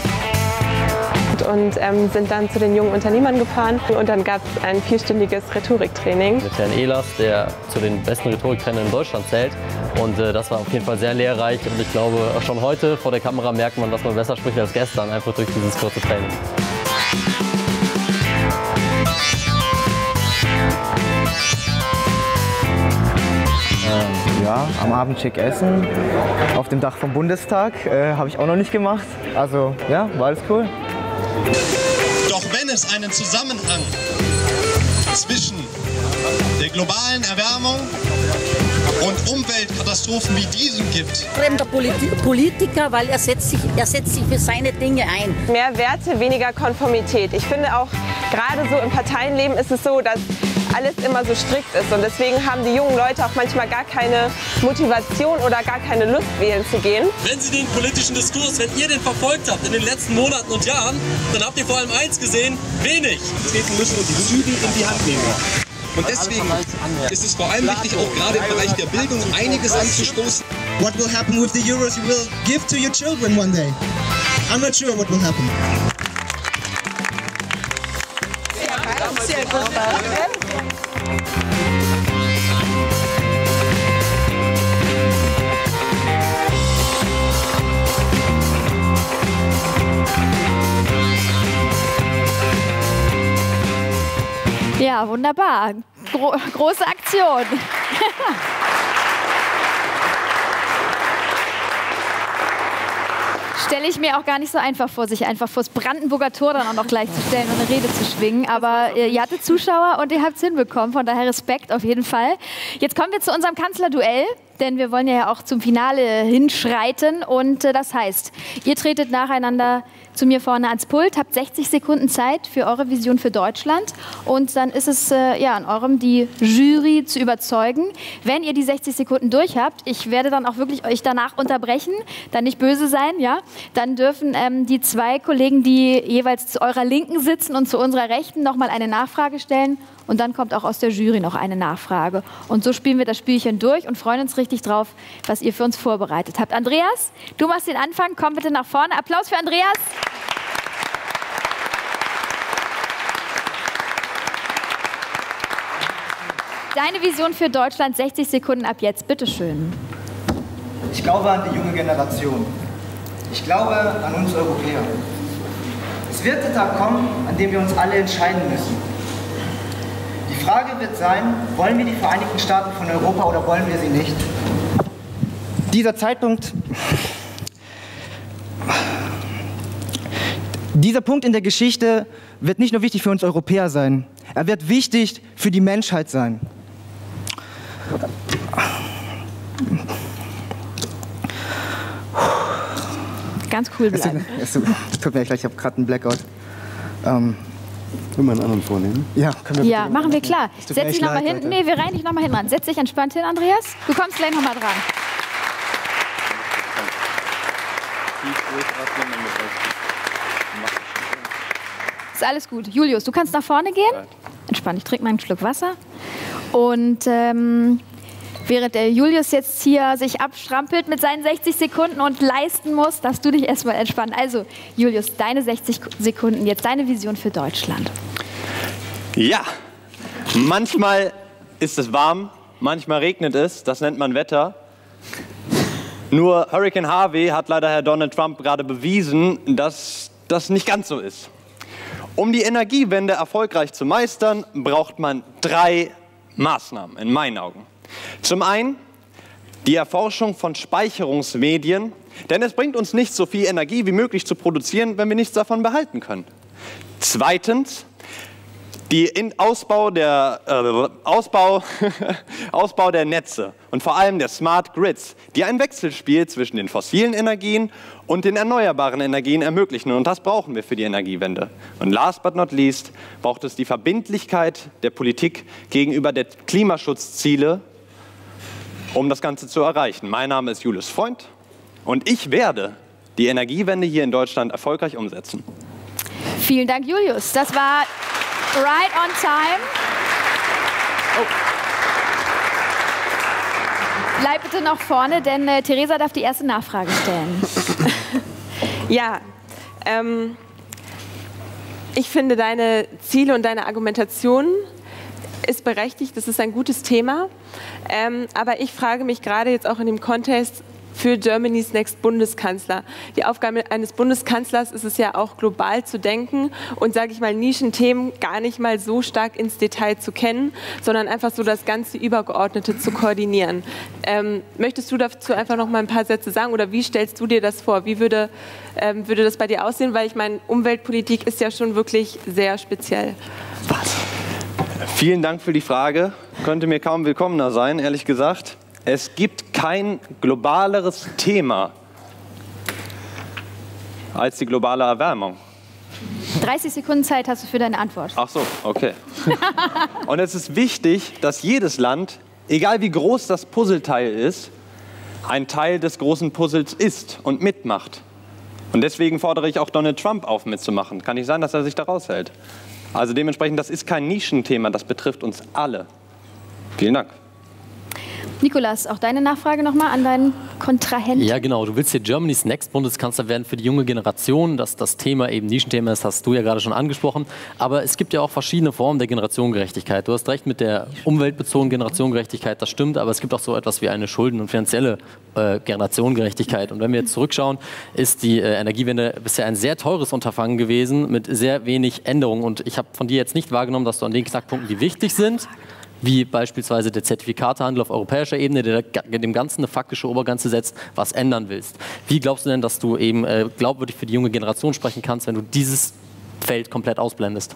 Und sind dann zu den jungen Unternehmern gefahren und dann gab es ein 4-stündiges Rhetoriktraining. Mit Herrn Ehlers, der zu den besten Rhetoriktrainern in Deutschland zählt. Und das war auf jeden Fall sehr lehrreich und ich glaube, schon heute vor der Kamera merkt man, dass man besser spricht als gestern, einfach durch dieses kurze Training. Ja, am Abend schick essen, auf dem Dach vom Bundestag, habe ich auch noch nicht gemacht. Also ja, war alles cool. Doch wenn es einen Zusammenhang zwischen der globalen Erwärmung und Umweltkatastrophen wie diesen gibt. Fremder Politiker, weil er setzt sich für seine Dinge ein. Mehr Werte, weniger Konformität. Ich finde auch, gerade so im Parteienleben ist es so, dass alles immer so strikt ist und deswegen haben die jungen Leute auch manchmal gar keine Motivation oder gar keine Lust, wählen zu gehen. Wenn Sie den politischen Diskurs, wenn ihr den verfolgt habt in den letzten Monaten und Jahren, dann habt ihr vor allem eins gesehen, wenig. Wir müssen uns die Zügel in die Hand nehmen. Und deswegen ist es vor allem wichtig, auch gerade im Bereich der Bildung einiges anzustoßen. What will happen with the euros you will give to your children one day? I'm not sure what will happen. Sehr gut. Ja, wunderbar. Große Aktion. Stelle ich mir auch gar nicht so einfach vor, sich einfach vors Brandenburger Tor dann auch noch gleich zu stellen und eine Rede zu schwingen. Aber ihr hattet Zuschauer und ihr habt es hinbekommen. Von daher Respekt auf jeden Fall. Jetzt kommen wir zu unserem Kanzlerduell, denn wir wollen ja auch zum Finale hinschreiten. Und das heißt, ihr tretet nacheinander zu mir vorne ans Pult, habt 60 Sekunden Zeit für eure Vision für Deutschland. Und dann ist es ja an eurem, die Jury zu überzeugen. Wenn ihr die 60 Sekunden durch habt, ich werde dann auch wirklich euch danach unterbrechen, dann nicht böse sein, ja? Dann dürfen die 2 Kollegen, die jeweils zu eurer Linken sitzen und zu unserer Rechten, nochmal eine Nachfrage stellen. Und dann kommt auch aus der Jury noch eine Nachfrage. Und so spielen wir das Spielchen durch und freuen uns richtig drauf, was ihr für uns vorbereitet habt. Andreas, du machst den Anfang. Komm bitte nach vorne. Applaus für Andreas. Deine Vision für Deutschland, 60 Sekunden ab jetzt. Bitte schön. Ich glaube an die junge Generation. Ich glaube an uns Europäer. Es wird der Tag kommen, an dem wir uns alle entscheiden müssen. Die Frage wird sein, wollen wir die Vereinigten Staaten von Europa oder wollen wir sie nicht? Dieser Punkt in der Geschichte wird nicht nur wichtig für uns Europäer sein, er wird wichtig für die Menschheit sein. Ganz cool bleiben. Es tut mir leid, ich habe gerade einen Blackout. Können wir einen anderen vornehmen? Ja, können wir Ja, machen wir klar. Setz dich nochmal hinten. Leute. Nee, wir reihen dich nochmal hinten ran. Setz dich entspannt hin, Andreas. Du kommst gleich nochmal dran. Ist alles gut. Julius, du kannst nach vorne gehen. Entspann, ich trinke mal einen Schluck Wasser. Und Während der Julius jetzt hier sich abstrampelt mit seinen 60 Sekunden und leisten muss, darfst du dich erstmal entspannen. Also, Julius, deine 60 Sekunden, jetzt deine Vision für Deutschland. Ja, manchmal ist es warm, manchmal regnet es, das nennt man Wetter. Nur Hurricane Harvey hat leider Herr Donald Trump gerade bewiesen, dass das nicht ganz so ist. Um die Energiewende erfolgreich zu meistern, braucht man 3 Maßnahmen, in meinen Augen. Zum einen die Erforschung von Speicherungsmedien, denn es bringt uns nicht so viel Energie wie möglich zu produzieren, wenn wir nichts davon behalten können. Zweitens Ausbau der Netze und vor allem der Smart Grids, die ein Wechselspiel zwischen den fossilen Energien und den erneuerbaren Energien ermöglichen. Und das brauchen wir für die Energiewende. Und last but not least braucht es die Verbindlichkeit der Politik gegenüber der Klimaschutzziele, um das Ganze zu erreichen. Mein Name ist Julius Freund und ich werde die Energiewende hier in Deutschland erfolgreich umsetzen. Vielen Dank, Julius. Das war Right on Time. Oh. Bleib bitte noch vorne, denn Theresa darf die erste Nachfrage stellen. Ja, ich finde, deine Ziele und deine Argumentation ist berechtigt. Das ist ein gutes Thema. Aber ich frage mich gerade jetzt auch in dem Kontext für Germany's Next Bundeskanzler. Die Aufgabe eines Bundeskanzlers ist es ja auch, global zu denken und, sage ich mal, Nischenthemen gar nicht mal so stark ins Detail zu kennen, sondern einfach so das ganze Übergeordnete zu koordinieren. Möchtest du dazu einfach noch mal ein paar Sätze sagen oder wie stellst du dir das vor? Wie würde das bei dir aussehen? Weil ich meine, Umweltpolitik ist ja schon wirklich sehr speziell. Vielen Dank für die Frage. Könnte mir kaum willkommener sein, ehrlich gesagt. Es gibt kein globaleres Thema als die globale Erwärmung. 30 Sekunden Zeit hast du für deine Antwort. Ach so, okay. Und es ist wichtig, dass jedes Land, egal wie groß das Puzzleteil ist, ein Teil des großen Puzzles ist und mitmacht. Und deswegen fordere ich auch Donald Trump auf, mitzumachen. Kann nicht sein, dass er sich da raushält. Also dementsprechend, das ist kein Nischenthema, das betrifft uns alle. Vielen Dank. Nikolas, auch deine Nachfrage nochmal an deinen Kontrahenten. Ja, genau. Du willst hier Germany's Next Bundeskanzler werden für die junge Generation. Dass das Thema eben Nischenthema ist, hast du ja gerade schon angesprochen. Aber es gibt ja auch verschiedene Formen der Generationengerechtigkeit. Du hast recht mit der umweltbezogenen Generationengerechtigkeit, das stimmt. Aber es gibt auch so etwas wie eine Schulden- und finanzielle Generationengerechtigkeit. Und wenn wir jetzt zurückschauen, ist die Energiewende bisher ein sehr teures Unterfangen gewesen mit sehr wenig Änderungen. Und ich habe von dir jetzt nicht wahrgenommen, dass du an den Knackpunkten, die wichtig sind, wie beispielsweise der Zertifikatehandel auf europäischer Ebene, der dem Ganzen eine faktische Obergrenze setzt, was ändern willst. Wie glaubst du denn, dass du eben glaubwürdig für die junge Generation sprechen kannst, wenn du dieses Feld komplett ausblendest?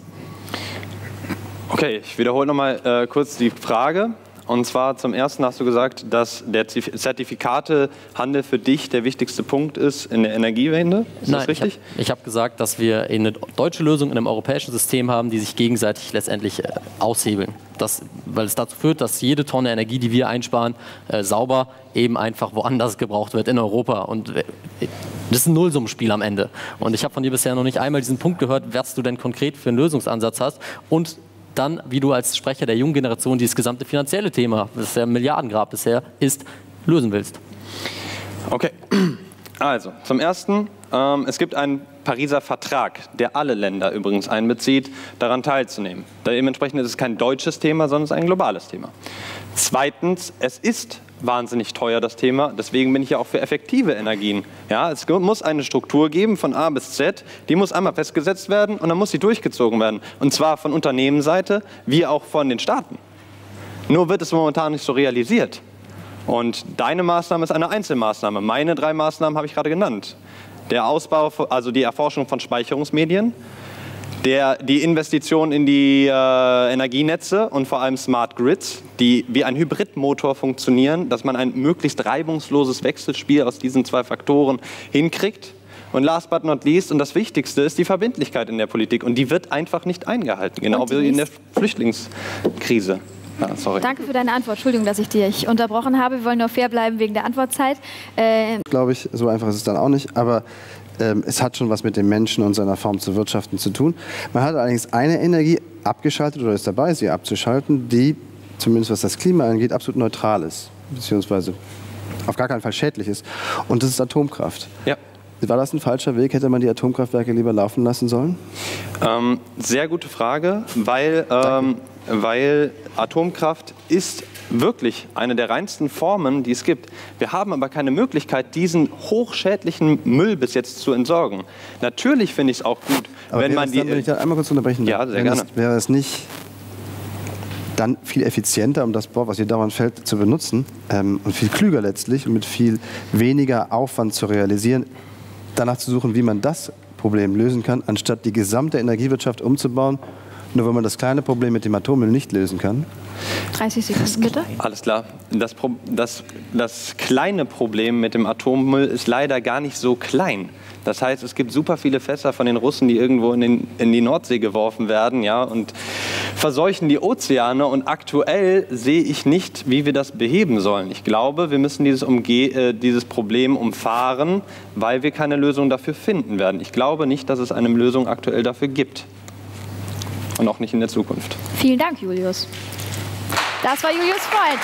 Okay, ich wiederhole nochmal kurz die Frage. Und zwar zum Ersten hast du gesagt, dass der Zertifikatehandel für dich der wichtigste Punkt ist in der Energiewende. Ist das richtig? Ich habe gesagt, dass wir eine deutsche Lösung in einem europäischen System haben, die sich gegenseitig letztendlich aushebeln. Weil es dazu führt, dass jede Tonne Energie, die wir einsparen, sauber eben einfach woanders gebraucht wird in Europa. Und das ist ein Nullsummenspiel am Ende. Und ich habe von dir bisher noch nicht einmal diesen Punkt gehört, was du denn konkret für einen Lösungsansatz hast. Und dann, wie du als Sprecher der jungen Generation dieses gesamte finanzielle Thema, das ja ein Milliardengrab bisher ist, lösen willst. Okay, also zum Ersten, es gibt einen Pariser Vertrag, der alle Länder übrigens einbezieht, daran teilzunehmen. Dementsprechend ist es kein deutsches Thema, sondern es ist ein globales Thema. Zweitens, es ist wahnsinnig teuer, das Thema. Deswegen bin ich ja auch für effektive Energien. Ja, es muss eine Struktur geben von A bis Z, die muss einmal festgesetzt werden und dann muss sie durchgezogen werden. Und zwar von Unternehmensseite wie auch von den Staaten. Nur wird es momentan nicht so realisiert. Und deine Maßnahme ist eine Einzelmaßnahme. Meine 3 Maßnahmen habe ich gerade genannt. Der Ausbau, also die Erforschung von Speicherungsmedien, die Investition in die Energienetze und vor allem Smart Grids, die wie ein Hybridmotor funktionieren, dass man ein möglichst reibungsloses Wechselspiel aus diesen 2 Faktoren hinkriegt. Und last but not least, und das Wichtigste, ist die Verbindlichkeit in der Politik. Und die wird einfach nicht eingehalten, genau wie in der Flüchtlingskrise. Ja, sorry. Danke für deine Antwort. Entschuldigung, dass ich dich unterbrochen habe. Wir wollen nur fair bleiben wegen der Antwortzeit. Glaube ich, so einfach ist es dann auch nicht. Aber es hat schon was mit dem Menschen und seiner Form zu wirtschaften zu tun. Man hat allerdings eine Energie abgeschaltet oder ist dabei, sie abzuschalten, die, zumindest was das Klima angeht, absolut neutral ist. beziehungsweise auf gar keinen Fall schädlich ist. Und das ist Atomkraft. Ja. War das ein falscher Weg? Hätte man die Atomkraftwerke lieber laufen lassen sollen? Sehr gute Frage, weil Atomkraft ist wirklich eine der reinsten Formen, die es gibt. Wir haben aber keine Möglichkeit, diesen hochschädlichen Müll bis jetzt zu entsorgen. Natürlich finde ich es auch gut, aber wenn man die... Wenn ich da einmal kurz unterbrechen darf. Ja, sehr gerne. Wäre es nicht dann viel effizienter, um das Bohr, was hier dauernd fällt, zu benutzen und viel klüger letztlich und mit viel weniger Aufwand zu realisieren, danach zu suchen, wie man das Problem lösen kann, anstatt die gesamte Energiewirtschaft umzubauen, nur wenn man das kleine Problem mit dem Atommüll nicht lösen kann? 30 Sekunden, bitte. Alles klar. Das kleine Problem mit dem Atommüll ist leider gar nicht so klein. Das heißt, es gibt super viele Fässer von den Russen, die irgendwo in die Nordsee geworfen werden, ja, und verseuchen die Ozeane. Und aktuell sehe ich nicht, wie wir das beheben sollen. Ich glaube, wir müssen dieses Problem umfahren, weil wir keine Lösung dafür finden werden. Ich glaube nicht, dass es eine Lösung aktuell dafür gibt. Und auch nicht in der Zukunft. Vielen Dank, Julius. Das war Julius Freund.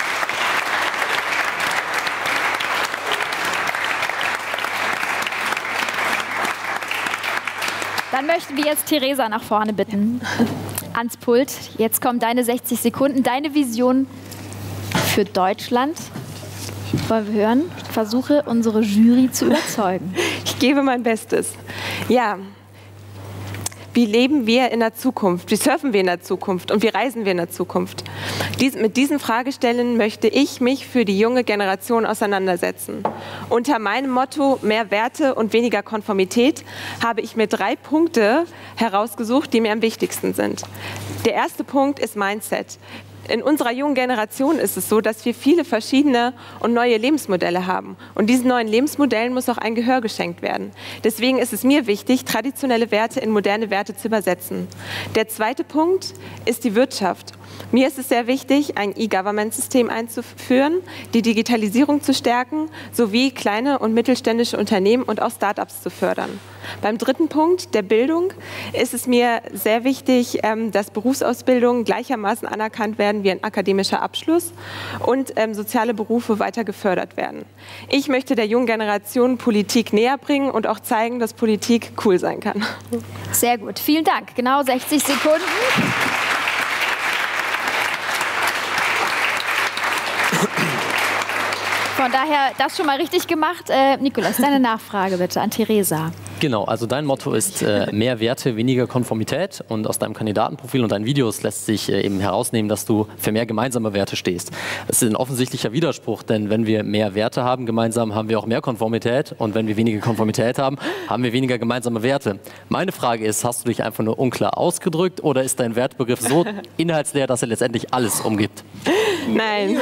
Dann möchten wir jetzt Theresa nach vorne bitten. Ans Pult. Jetzt kommen deine 60 Sekunden, deine Vision für Deutschland. Wollen wir hören? Versuche unsere Jury zu überzeugen. Ich gebe mein Bestes. Ja. Wie leben wir in der Zukunft? Wie surfen wir in der Zukunft? Und wie reisen wir in der Zukunft? Mit diesen Fragestellen möchte ich mich für die junge Generation auseinandersetzen. Unter meinem Motto mehr Werte und weniger Konformität habe ich mir 3 Punkte herausgesucht, die mir am wichtigsten sind. Der erste Punkt ist Mindset. In unserer jungen Generation ist es so, dass wir viele verschiedene und neue Lebensmodelle haben. Und diesen neuen Lebensmodellen muss auch ein Gehör geschenkt werden. Deswegen ist es mir wichtig, traditionelle Werte in moderne Werte zu übersetzen. Der zweite Punkt ist die Wirtschaft. Mir ist es sehr wichtig, ein E-Government-System einzuführen, die Digitalisierung zu stärken, sowie kleine und mittelständische Unternehmen und auch Start-ups zu fördern. Beim dritten Punkt, der Bildung, ist es mir sehr wichtig, dass Berufsausbildungen gleichermaßen anerkannt werden wie ein akademischer Abschluss und soziale Berufe weiter gefördert werden. Ich möchte der jungen Generation Politik näher bringen und auch zeigen, dass Politik cool sein kann. Sehr gut, vielen Dank. Genau 60 Sekunden. Von daher, das schon mal richtig gemacht. Nikolaus, deine Nachfrage bitte an Theresa. Genau, also dein Motto ist mehr Werte, weniger Konformität. Und aus deinem Kandidatenprofil und deinen Videos lässt sich eben herausnehmen, dass du für mehr gemeinsame Werte stehst. Das ist ein offensichtlicher Widerspruch, denn wenn wir mehr Werte haben gemeinsam, haben wir auch mehr Konformität. Und wenn wir weniger Konformität haben, haben wir weniger gemeinsame Werte. Meine Frage ist, hast du dich einfach nur unklar ausgedrückt oder ist dein Wertbegriff so inhaltsleer, dass er letztendlich alles umgibt? Nein,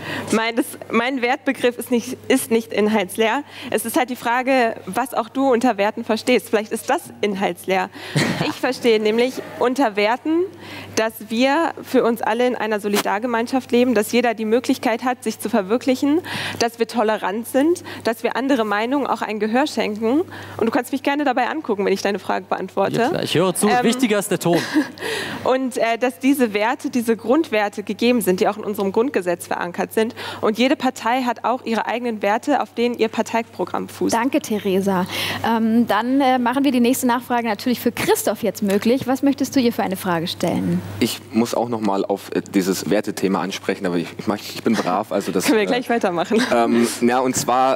mein Wertbegriff ist nicht inhaltsleer. Es ist halt die Frage, was auch du unter Werten verstehst. Vielleicht ist das inhaltsleer. Ich verstehe nämlich unter Werten, dass wir für uns alle in einer Solidargemeinschaft leben, dass jeder die Möglichkeit hat, sich zu verwirklichen, dass wir tolerant sind, dass wir andere Meinungen auch ein Gehör schenken. Und du kannst mich gerne dabei angucken, wenn ich deine Frage beantworte. Ja, klar. Ich höre zu, wichtiger ist der Ton. Und dass diese Werte, diese Grundwerte gegeben sind, die auch in unserem Grundgesetz verankert sind. Und jede Partei hat auch ihre eigenen Werte, auf denen ihr Parteiprogramm fußt. Danke, Theresa. Dann machen wir die nächste Nachfrage natürlich für Christoph jetzt möglich. Was möchtest du ihr für eine Frage stellen? Ich muss auch noch mal auf dieses Wertethema ansprechen, aber ich bin brav. Also das, können wir gleich weitermachen. Ja, und zwar...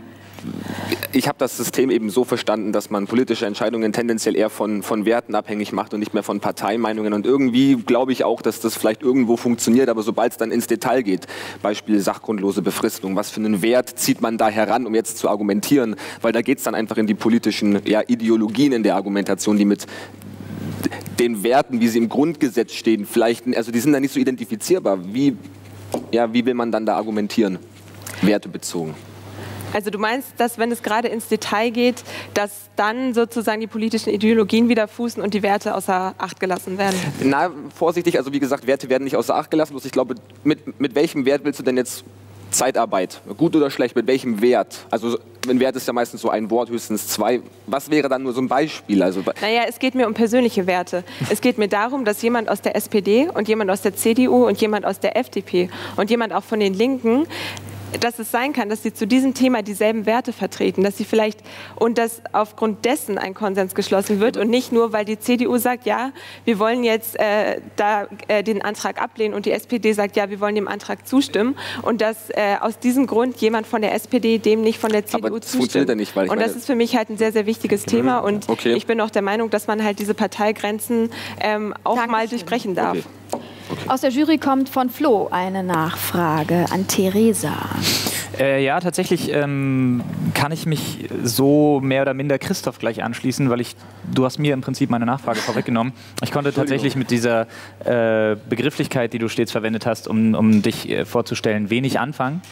ich habe das System eben so verstanden, dass man politische Entscheidungen tendenziell eher von Werten abhängig macht und nicht mehr von Parteimeinungen. Und irgendwie glaube ich auch, dass das vielleicht irgendwo funktioniert, aber sobald es dann ins Detail geht, Beispiel sachgrundlose Befristung, was für einen Wert zieht man da heran, um jetzt zu argumentieren? Weil da geht es dann einfach in die politischen Ideologien in der Argumentation, die mit den Werten, wie sie im Grundgesetz stehen, vielleicht, also die sind da nicht so identifizierbar. Wie will man dann da argumentieren, wertebezogen? Also du meinst, dass wenn es gerade ins Detail geht, dass dann sozusagen die politischen Ideologien wieder fußen und die Werte außer Acht gelassen werden? Na, vorsichtig, also wie gesagt, Werte werden nicht außer Acht gelassen. Bloß ich glaube, mit welchem Wert willst du denn jetzt Zeitarbeit, gut oder schlecht, mit welchem Wert? Also ein Wert ist ja meistens so ein Wort, höchstens 2. Was wäre dann nur so ein Beispiel? Also, naja, es geht mir um persönliche Werte. Es geht mir darum, dass jemand aus der SPD und jemand aus der CDU und jemand aus der FDP und jemand auch von den Linken dass es sein kann, dass sie zu diesem Thema dieselben Werte vertreten, dass sie vielleicht und dass aufgrund dessen ein Konsens geschlossen wird und nicht nur, weil die CDU sagt, ja, wir wollen jetzt den Antrag ablehnen und die SPD sagt, ja, wir wollen dem Antrag zustimmen und dass aus diesem Grund jemand von der SPD dem nicht von der CDU zustimmt. Ja nicht, weil und das ist für mich halt ein sehr, sehr wichtiges Thema und ich bin auch der Meinung, dass man halt diese Parteigrenzen auch mal durchbrechen darf. Aus der Jury kommt von Flo eine Nachfrage an Theresa. Ja, tatsächlich kann ich mich so mehr oder minder Christoph gleich anschließen, weil du hast mir im Prinzip meine Nachfrage vorweggenommen. Ich konnte tatsächlich mit dieser Begrifflichkeit, die du stets verwendet hast, um dich vorzustellen, wenig anfangen.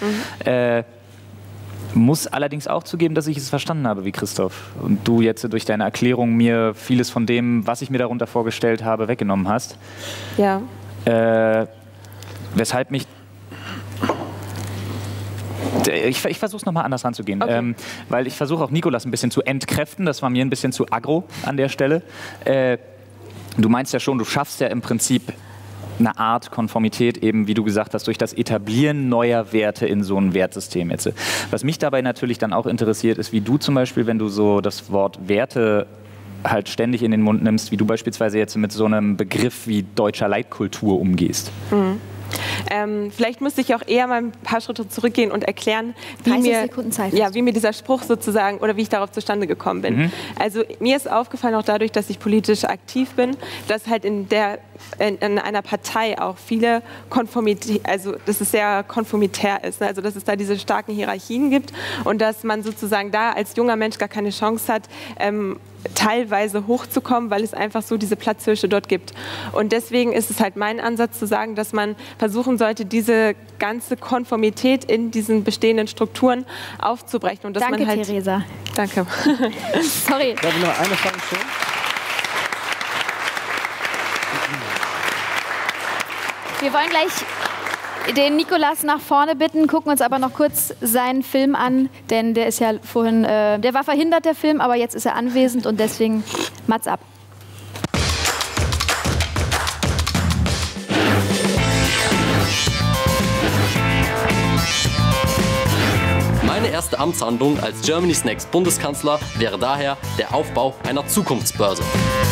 Muss allerdings auch zugeben, dass ich es verstanden habe wie Christoph. Und du jetzt durch deine Erklärung mir vieles von dem, was ich mir darunter vorgestellt habe, weggenommen hast. Ja. Weshalb mich... Ich versuche es nochmal anders ranzugehen, weil ich versuche auch Nicolas ein bisschen zu entkräften. Das war mir ein bisschen zu aggro an der Stelle. Du meinst ja schon, du schaffst ja im Prinzip eine Art Konformität, eben wie du gesagt hast, durch das Etablieren neuer Werte in so ein Wertsystem jetzt. Was mich dabei natürlich dann auch interessiert, ist, wie du zum Beispiel, wenn du so das Wort Werte halt ständig in den Mund nimmst, wie du beispielsweise jetzt mit so einem Begriff wie deutscher Leitkultur umgehst. Mhm. Vielleicht müsste ich auch eher mal ein paar Schritte zurückgehen und erklären, wie mir dieser Spruch sozusagen oder wie ich darauf zustande gekommen bin. Also mir ist aufgefallen, auch dadurch, dass ich politisch aktiv bin, dass halt in einer Partei auch viele Konformität, also dass es sehr konformitär ist, ne? Also dass es da diese starken Hierarchien gibt und dass man sozusagen da als junger Mensch gar keine Chance hat, teilweise hochzukommen, weil es einfach so diese Platzhirsche dort gibt. Und deswegen ist es halt mein Ansatz zu sagen, dass man versuchen sollte, diese ganze Konformität in diesen bestehenden Strukturen aufzubrechen. Und dass Danke, man halt Theresa. Danke. Sorry. Darf ich noch eine Frage stellen? Wir wollen gleich den Nicolas nach vorne bitten, gucken uns aber noch kurz seinen Film an, denn der ist ja vorhin, der war verhindert, der Film, aber jetzt ist er anwesend und deswegen Mats ab. Meine erste Amtshandlung als Germany's Next Bundeskanzler wäre daher der Aufbau einer Zukunftsbörse.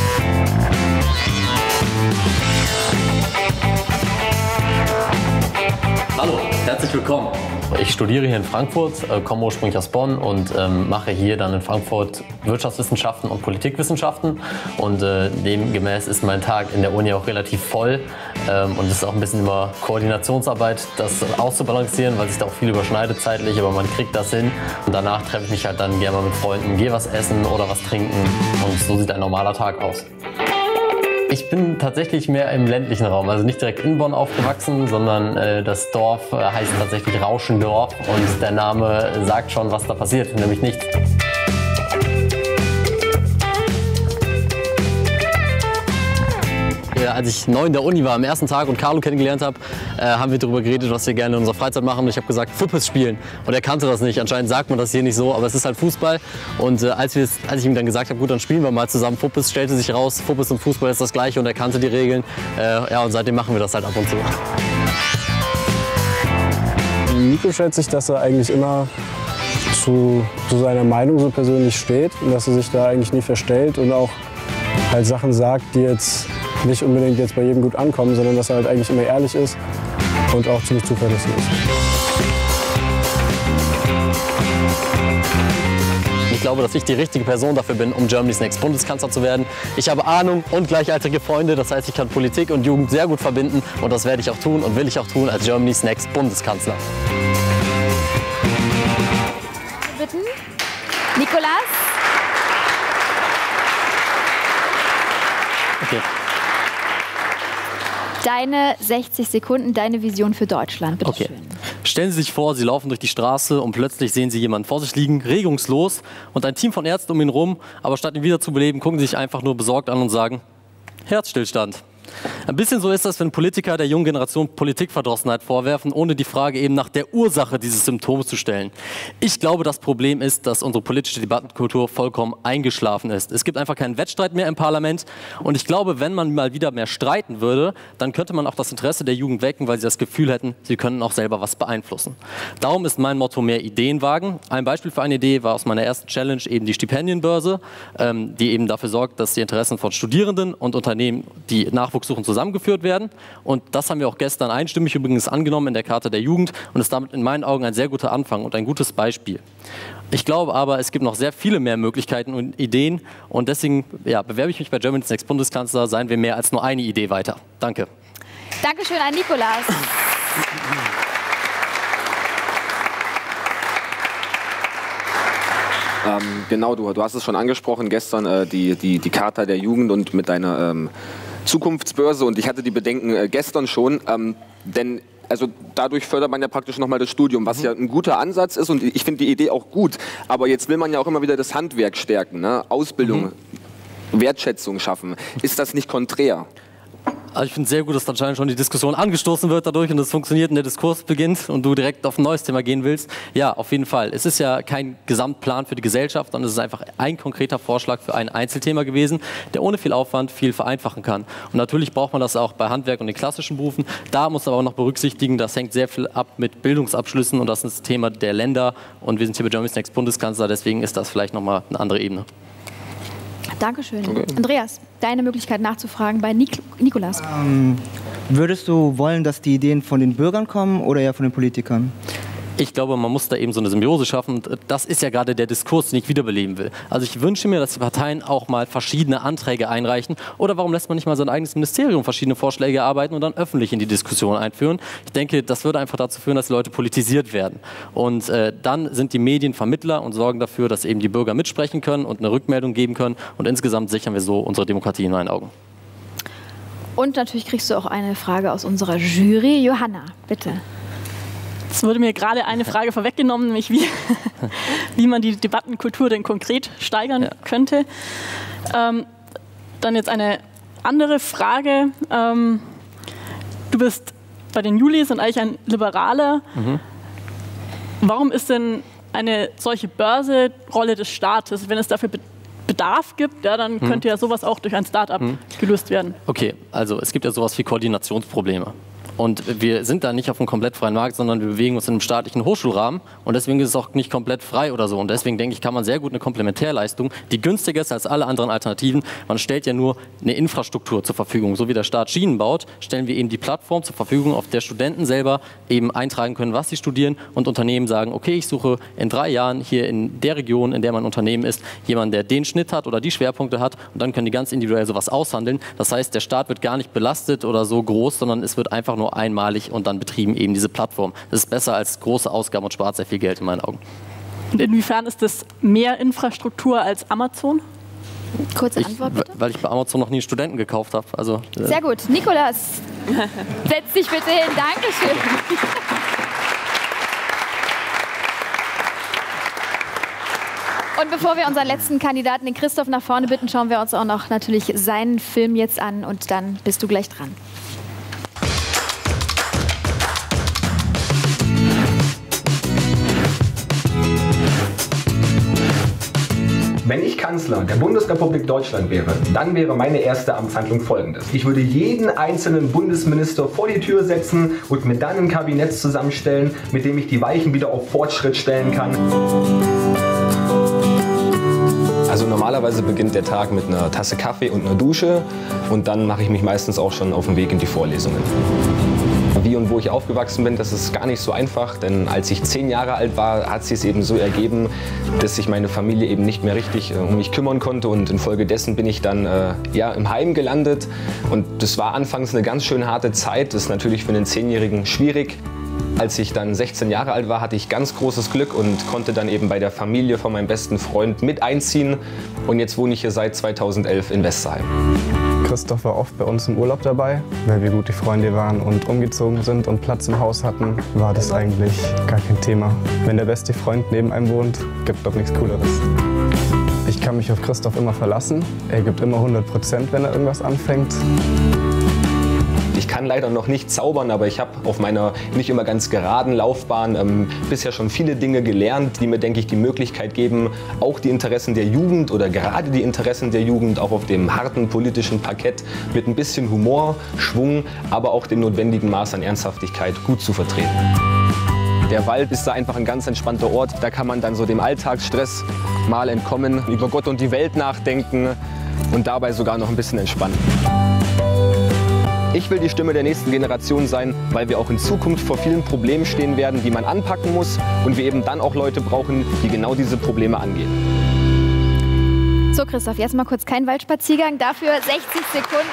Hallo, herzlich willkommen. Ich studiere hier in Frankfurt, komme ursprünglich aus Bonn und mache hier dann in Frankfurt Wirtschaftswissenschaften und Politikwissenschaften. Und demgemäß ist mein Tag in der Uni auch relativ voll. Und es ist auch ein bisschen immer Koordinationsarbeit, das auszubalancieren, weil sich da auch viel überschneidet zeitlich. Aber man kriegt das hin. Und danach treffe ich mich halt dann gerne mal mit Freunden, gehe was essen oder was trinken. Und so sieht ein normaler Tag aus. Ich bin tatsächlich mehr im ländlichen Raum, also nicht direkt in Bonn aufgewachsen, sondern das Dorf heißt tatsächlich Rauschendorf und der Name sagt schon, was da passiert, nämlich nichts. Als ich neu in der Uni war, am ersten Tag und Carlo kennengelernt habe, haben wir darüber geredet, was wir gerne in unserer Freizeit machen. Und ich habe gesagt, Fuppes spielen. Und er kannte das nicht. Anscheinend sagt man das hier nicht so, aber es ist halt Fußball. Und als ich ihm dann gesagt habe, gut, dann spielen wir mal zusammen Fuppes, stellte sich raus, Fuppes und Fußball ist das Gleiche und er kannte die Regeln. Ja, und seitdem machen wir das halt ab und zu. Nico schätze ich, dass er eigentlich immer zu seiner Meinung so persönlich steht und dass er sich da eigentlich nie verstellt und auch halt Sachen sagt, die jetzt nicht unbedingt jetzt bei jedem gut ankommen, sondern dass er halt eigentlich immer ehrlich ist und auch ziemlich zuverlässig ist. Ich glaube, dass ich die richtige Person dafür bin, um Germany's Next Bundeskanzler zu werden. Ich habe Ahnung und gleichaltrige Freunde, das heißt, ich kann Politik und Jugend sehr gut verbinden und das werde ich auch tun und will ich auch tun als Germany's Next Bundeskanzler. Bitten. Nicolas. Okay. Deine 60 Sekunden, deine Vision für Deutschland. Bitte schön. Stellen Sie sich vor, Sie laufen durch die Straße und plötzlich sehen Sie jemanden vor sich liegen, regungslos und ein Team von Ärzten um ihn rum, aber statt ihn wieder zu beleben, gucken Sie sich einfach nur besorgt an und sagen, Herzstillstand. Ein bisschen so ist das, wenn Politiker der jungen Generation Politikverdrossenheit vorwerfen, ohne die Frage eben nach der Ursache dieses Symptoms zu stellen. Ich glaube, das Problem ist, dass unsere politische Debattenkultur vollkommen eingeschlafen ist. Es gibt einfach keinen Wettstreit mehr im Parlament und ich glaube, wenn man mal wieder mehr streiten würde, dann könnte man auch das Interesse der Jugend wecken, weil sie das Gefühl hätten, sie können auch selber was beeinflussen. Darum ist mein Motto mehr Ideen wagen. Ein Beispiel für eine Idee war aus meiner ersten Challenge eben die Stipendienbörse, die eben dafür sorgt, dass die Interessen von Studierenden und Unternehmen, die Nachwuchs suchen, zusammengeführt werden. Und das haben wir auch gestern einstimmig übrigens angenommen in der Charta der Jugend und ist damit in meinen Augen ein sehr guter Anfang und ein gutes Beispiel. Ich glaube aber, es gibt noch sehr viele mehr Möglichkeiten und Ideen und deswegen bewerbe ich mich bei Germany's Next Bundeskanzler, seien wir mehr als nur eine Idee weiter. Danke. Dankeschön an Nikolaus. Genau, du hast es schon angesprochen, gestern die Charta der Jugend und mit deiner Zukunftsbörse und ich hatte die Bedenken gestern schon, denn also dadurch fördert man ja praktisch nochmal das Studium, was ja ein guter Ansatz ist und ich finde die Idee auch gut, aber jetzt will man ja auch immer wieder das Handwerk stärken, ne? Ausbildung, Wertschätzung schaffen. Ist das nicht konträr? Also ich finde es sehr gut, dass anscheinend schon die Diskussion angestoßen wird dadurch und es funktioniert und der Diskurs beginnt und du direkt auf ein neues Thema gehen willst. Ja, auf jeden Fall. Es ist ja kein Gesamtplan für die Gesellschaft, sondern es ist einfach ein konkreter Vorschlag für ein Einzelthema gewesen, der ohne viel Aufwand viel vereinfachen kann. Und natürlich braucht man das auch bei Handwerk und den klassischen Berufen. Da muss man aber auch noch berücksichtigen, das hängt sehr viel ab mit Bildungsabschlüssen und das ist das Thema der Länder und wir sind hier bei Germany's Next Bundeskanzler, deswegen ist das vielleicht nochmal eine andere Ebene. Dankeschön. Okay. Andreas, deine Möglichkeit nachzufragen bei Nikolaus. Würdest du wollen, dass die Ideen von den Bürgern kommen oder eher von den Politikern? Ich glaube, man muss da eben so eine Symbiose schaffen und das ist ja gerade der Diskurs, den ich wiederbeleben will. Also ich wünsche mir, dass die Parteien auch mal verschiedene Anträge einreichen oder warum lässt man nicht mal sein eigenes Ministerium verschiedene Vorschläge erarbeiten und dann öffentlich in die Diskussion einführen. Ich denke, das würde einfach dazu führen, dass die Leute politisiert werden und dann sind die Medien Vermittler und sorgen dafür, dass eben die Bürger mitsprechen können und eine Rückmeldung geben können und insgesamt sichern wir so unsere Demokratie in meinen Augen. Und natürlich kriegst du auch eine Frage aus unserer Jury. Johanna, bitte. Es wurde mir gerade eine Frage vorweggenommen, nämlich wie man die Debattenkultur denn konkret steigern könnte. Dann jetzt eine andere Frage. Du bist bei den Julis und eigentlich ein Liberaler. Warum ist denn eine solche Börse Rolle des Staates? Wenn es dafür Bedarf gibt, ja, dann könnte ja sowas auch durch ein Start-up gelöst werden. Okay, also es gibt ja sowas wie Koordinationsprobleme. Und wir sind da nicht auf einem komplett freien Markt, sondern wir bewegen uns in einem staatlichen Hochschulrahmen und deswegen ist es auch nicht komplett frei oder so. Und deswegen denke ich, kann man sehr gut eine Komplementärleistung, die günstiger ist als alle anderen Alternativen. Man stellt ja nur eine Infrastruktur zur Verfügung. So wie der Staat Schienen baut, stellen wir eben die Plattform zur Verfügung, auf der Studenten selber eben eintragen können, was sie studieren und Unternehmen sagen, okay, ich suche in 3 Jahren hier in der Region, in der mein Unternehmen ist, jemanden, der den Schnitt hat oder die Schwerpunkte hat und dann können die ganz individuell sowas aushandeln. Das heißt, der Staat wird gar nicht belastet oder so groß, sondern es wird einfach nur einmalig und dann betrieben eben diese Plattform. Das ist besser als große Ausgaben und spart sehr viel Geld in meinen Augen. Und inwiefern ist das mehr Infrastruktur als Amazon? Kurze Antwort bitte. Weil ich bei Amazon noch nie einen Studenten gekauft habe. Also, sehr gut. Nikolaus, setz dich bitte hin. Dankeschön. Und bevor wir unseren letzten Kandidaten, den Christoph, nach vorne bitten, schauen wir uns auch noch natürlich seinen Film jetzt an und dann bist du gleich dran. Wenn ich Kanzler der Bundesrepublik Deutschland wäre, dann wäre meine erste Amtshandlung folgendes. Ich würde jeden einzelnen Bundesminister vor die Tür setzen und mir dann ein Kabinett zusammenstellen, mit dem ich die Weichen wieder auf Fortschritt stellen kann. Also normalerweise beginnt der Tag mit einer Tasse Kaffee und einer Dusche und dann mache ich mich meistens auch schon auf den Weg in die Vorlesungen. Wie und wo ich aufgewachsen bin, das ist gar nicht so einfach, denn als ich 10 Jahre alt war, hat sich es eben so ergeben, dass sich meine Familie eben nicht mehr richtig um mich kümmern konnte und infolgedessen bin ich dann im Heim gelandet und das war anfangs eine ganz schön harte Zeit, das ist natürlich für einen 10-Jährigen schwierig. Als ich dann 16 Jahre alt war, hatte ich ganz großes Glück und konnte dann eben bei der Familie von meinem besten Freund mit einziehen und jetzt wohne ich hier seit 2011 in Westerheim. Christoph war oft bei uns im Urlaub dabei, weil wir gute Freunde waren und umgezogen sind und Platz im Haus hatten, war das eigentlich gar kein Thema. Wenn der beste Freund neben einem wohnt, gibt doch nichts Cooleres. Ich kann mich auf Christoph immer verlassen. Er gibt immer 100%, wenn er irgendwas anfängt. kann leider noch nicht zaubern, aber ich habe auf meiner nicht immer ganz geraden Laufbahn bisher schon viele Dinge gelernt, die mir, denke ich, die Möglichkeit geben, auch die Interessen der Jugend oder gerade die Interessen der Jugend auch auf dem harten politischen Parkett mit ein bisschen Humor, Schwung, aber auch dem notwendigen Maß an Ernsthaftigkeit gut zu vertreten. Der Wald ist da einfach ein ganz entspannter Ort. Da kann man dann so dem Alltagsstress mal entkommen, über Gott und die Welt nachdenken und dabei sogar noch ein bisschen entspannen. Ich will die Stimme der nächsten Generation sein, weil wir auch in Zukunft vor vielen Problemen stehen werden, die man anpacken muss und wir eben dann auch Leute brauchen, die genau diese Probleme angehen. So, Christoph, jetzt mal kurz kein Waldspaziergang, dafür 60 Sekunden.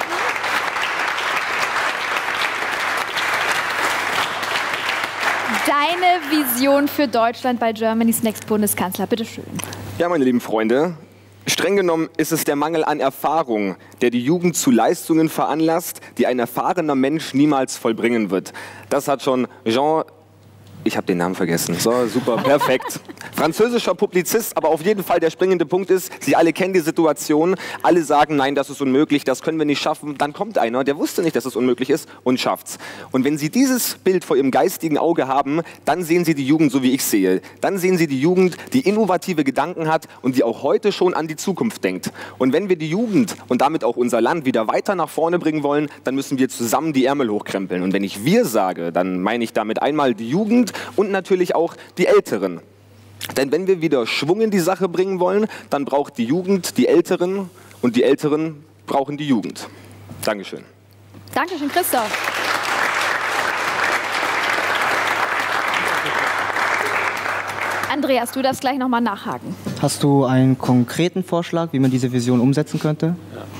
Deine Vision für Deutschland bei Germany's Next Bundeskanzler, bitteschön. Ja, meine lieben Freunde, streng genommen ist es der Mangel an Erfahrung, der die Jugend zu Leistungen veranlasst, die ein erfahrener Mensch niemals vollbringen wird. Das hat schon Jean... Ich habe den Namen vergessen. So, super, perfekt. Französischer Publizist, aber auf jeden Fall der springende Punkt ist, Sie alle kennen die Situation, alle sagen, nein, das ist unmöglich, das können wir nicht schaffen. Dann kommt einer, der wusste nicht, dass es unmöglich ist und schafft's. Und wenn Sie dieses Bild vor Ihrem geistigen Auge haben, dann sehen Sie die Jugend so, wie ich sehe. Dann sehen Sie die Jugend, die innovative Gedanken hat und die auch heute schon an die Zukunft denkt. Und wenn wir die Jugend und damit auch unser Land wieder weiter nach vorne bringen wollen, dann müssen wir zusammen die Ärmel hochkrempeln. Und wenn ich wir sage, dann meine ich damit einmal die Jugend und natürlich auch die Älteren. Denn wenn wir wieder Schwung in die Sache bringen wollen, dann braucht die Jugend die Älteren und die Älteren brauchen die Jugend. Dankeschön. Dankeschön, Christoph. Andreas, du darfst gleich nochmal nachhaken. Hast du einen konkreten Vorschlag, wie man diese Vision umsetzen könnte?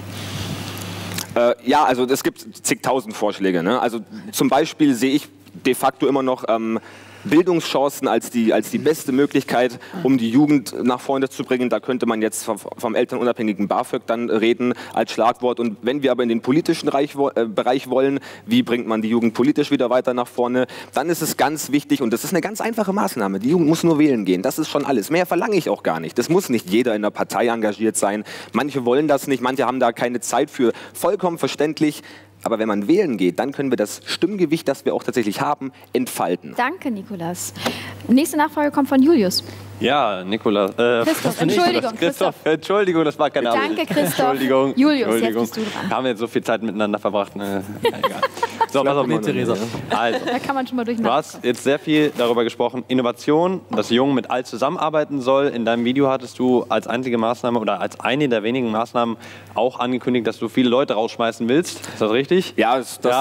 Ja, also es gibt zigtausend Vorschläge. Ne? Also zum Beispiel sehe ich de facto immer noch Bildungschancen als die beste Möglichkeit, um die Jugend nach vorne zu bringen. Da könnte man jetzt vom elternunabhängigen BAföG dann reden als Schlagwort. Und wenn wir aber in den politischen Bereich wollen, wie bringt man die Jugend politisch wieder weiter nach vorne, dann ist es ganz wichtig, und das ist eine ganz einfache Maßnahme, die Jugend muss nur wählen gehen. Das ist schon alles. Mehr verlange ich auch gar nicht. Das muss nicht jeder in der Partei engagiert sein. Manche wollen das nicht, manche haben da keine Zeit für. Vollkommen verständlich. Aber wenn man wählen geht, dann können wir das Stimmgewicht, das wir auch tatsächlich haben, entfalten. Danke, Nikolas. Nächste Nachfrage kommt von Julius. Ja, Nikolas. Christoph, Entschuldigung. Christoph, Entschuldigung, das war keine Absicht. Danke, Christoph. Entschuldigung. Julius, jetzt bist du dran. Wir haben jetzt so viel Zeit miteinander verbracht. Egal. So, pass auf, Theresa. Also, da kann man schon mal du durcheinander. hast jetzt sehr viel darüber gesprochen, Innovation, dass Jungen mit alt zusammenarbeiten soll. In deinem Video hattest du als einzige Maßnahme oder als eine der wenigen Maßnahmen auch angekündigt, dass du viele Leute rausschmeißen willst. Ist das richtig? Ja,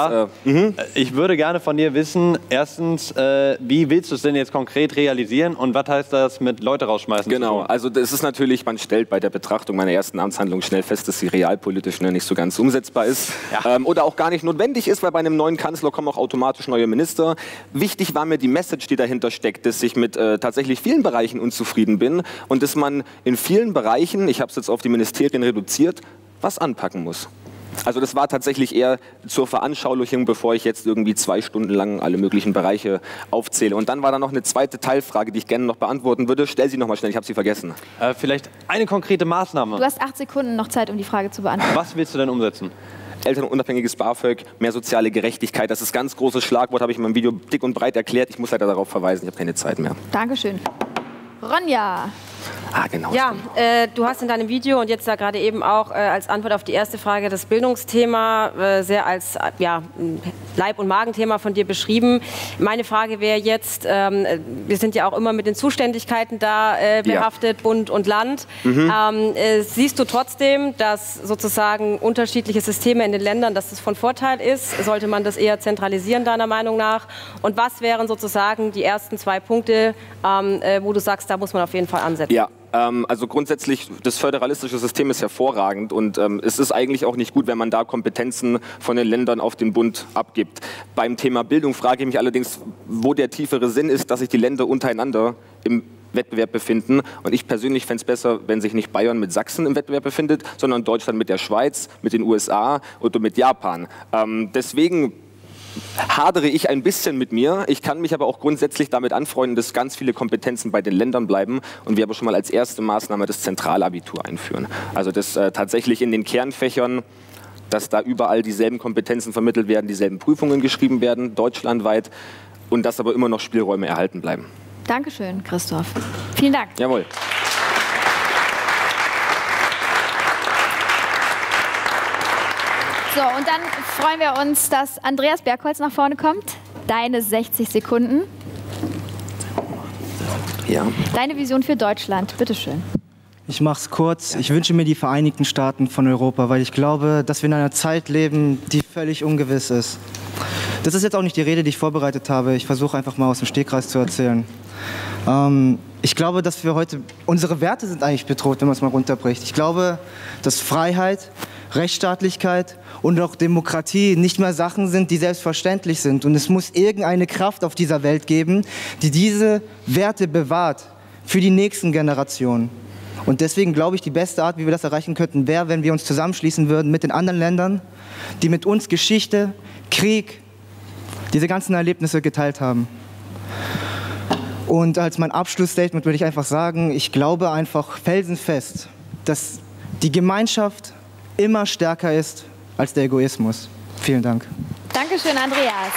Ich würde gerne von dir wissen, erstens, wie willst du es denn jetzt konkret realisieren und was heißt das mit Leute rausschmeißen? Genau, also das ist natürlich, man stellt bei der Betrachtung meiner ersten Amtshandlung schnell fest, dass sie realpolitisch nicht so ganz umsetzbar ist oder auch gar nicht notwendig ist, weil bei einem neuen Kanzler kommen auch automatisch neue Minister. Wichtig war mir die Message, die dahinter steckt, dass ich mit tatsächlich vielen Bereichen unzufrieden bin und dass man in vielen Bereichen, ich habe es jetzt auf die Ministerien reduziert, was anpacken muss. Also das war tatsächlich eher zur Veranschaulichung, bevor ich jetzt irgendwie 2 Stunden lang alle möglichen Bereiche aufzähle. Und dann war da noch eine zweite Teilfrage, die ich gerne noch beantworten würde. Stell sie noch mal schnell, ich habe sie vergessen. Vielleicht eine konkrete Maßnahme. Du hast 8 Sekunden noch Zeit, um die Frage zu beantworten. Was willst du denn umsetzen? Elternunabhängiges BAföG, mehr soziale Gerechtigkeit. Das ist ein ganz großes Schlagwort, habe ich in meinem Video dick und breit erklärt. Ich muss leider darauf verweisen, ich habe keine Zeit mehr. Dankeschön. Ronja. Ah, genau. Ja, du hast in deinem Video und jetzt da gerade eben auch als Antwort auf die erste Frage das Bildungsthema sehr als Leib- und Magenthema von dir beschrieben. Meine Frage wäre jetzt, wir sind ja auch immer mit den Zuständigkeiten da behaftet, Bund und Land. Siehst du trotzdem, dass sozusagen unterschiedliche Systeme in den Ländern, dass das von Vorteil ist? Sollte man das eher zentralisieren, deiner Meinung nach? Und was wären sozusagen die ersten 2 Punkte, wo du sagst, da muss man auf jeden Fall ansetzen? Ja. Also grundsätzlich, das föderalistische System ist hervorragend und es ist eigentlich auch nicht gut, wenn man da Kompetenzen von den Ländern auf den Bund abgibt. Beim Thema Bildung frage ich mich allerdings, wo der tiefere Sinn ist, dass sich die Länder untereinander im Wettbewerb befinden. Und ich persönlich fände es besser, wenn sich nicht Bayern mit Sachsen im Wettbewerb befindet, sondern Deutschland mit der Schweiz, mit den USA oder mit Japan. Deswegen hadere ich ein bisschen mit mir. Ich kann mich aber auch grundsätzlich damit anfreunden, dass ganz viele Kompetenzen bei den Ländern bleiben und wir aber schon mal als erste Maßnahme das Zentralabitur einführen. Also das tatsächlich in den Kernfächern dass da überall dieselben Kompetenzen vermittelt werden, dieselben Prüfungen geschrieben werden, deutschlandweit, und dass aber immer noch Spielräume erhalten bleiben. Dankeschön, Christoph. Vielen Dank. Jawohl. So, und dann freuen wir uns, dass Andreas Bergholz nach vorne kommt. Deine 60 Sekunden. Ja. Deine Vision für Deutschland, bitteschön. Ich mache es kurz. Ich wünsche mir die Vereinigten Staaten von Europa, weil ich glaube, dass wir in einer Zeit leben, die völlig ungewiss ist. Das ist jetzt auch nicht die Rede, die ich vorbereitet habe. Ich versuche einfach mal aus dem Stegreif zu erzählen. Ich glaube, dass wir heute, unsere Werte sind eigentlich bedroht, wenn man es mal runterbricht. Ich glaube, dass Freiheit, Rechtsstaatlichkeit und auch Demokratie nicht mehr Sachen sind, die selbstverständlich sind. Und es muss irgendeine Kraft auf dieser Welt geben, die diese Werte bewahrt für die nächsten Generationen. Und deswegen glaube ich, die beste Art, wie wir das erreichen könnten, wäre, wenn wir uns zusammenschließen würden mit den anderen Ländern, die mit uns Geschichte, Krieg, diese ganzen Erlebnisse geteilt haben. Und als mein Abschlussstatement würde ich einfach sagen, ich glaube einfach felsenfest, dass die Gemeinschaft immer stärker ist als der Egoismus. Vielen Dank. Dankeschön, Andreas.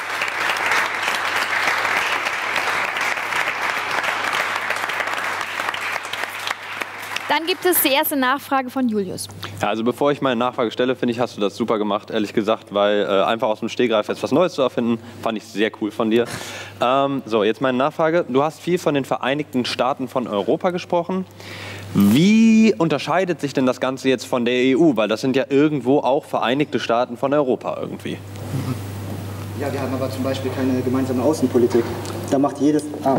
Dann gibt es die erste Nachfrage von Julius. Ja, also bevor ich meine Nachfrage stelle, finde ich, hast du das super gemacht, ehrlich gesagt, weil einfach aus dem Stegreif jetzt was Neues zu erfinden, fand ich sehr cool von dir. So, jetzt meine Nachfrage. Du hast viel von den Vereinigten Staaten von Europa gesprochen. Wie unterscheidet sich denn das Ganze jetzt von der EU? Weil das sind ja irgendwo auch Vereinigte Staaten von Europa irgendwie. Ja, wir haben aber zum Beispiel keine gemeinsame Außenpolitik. Da macht jedes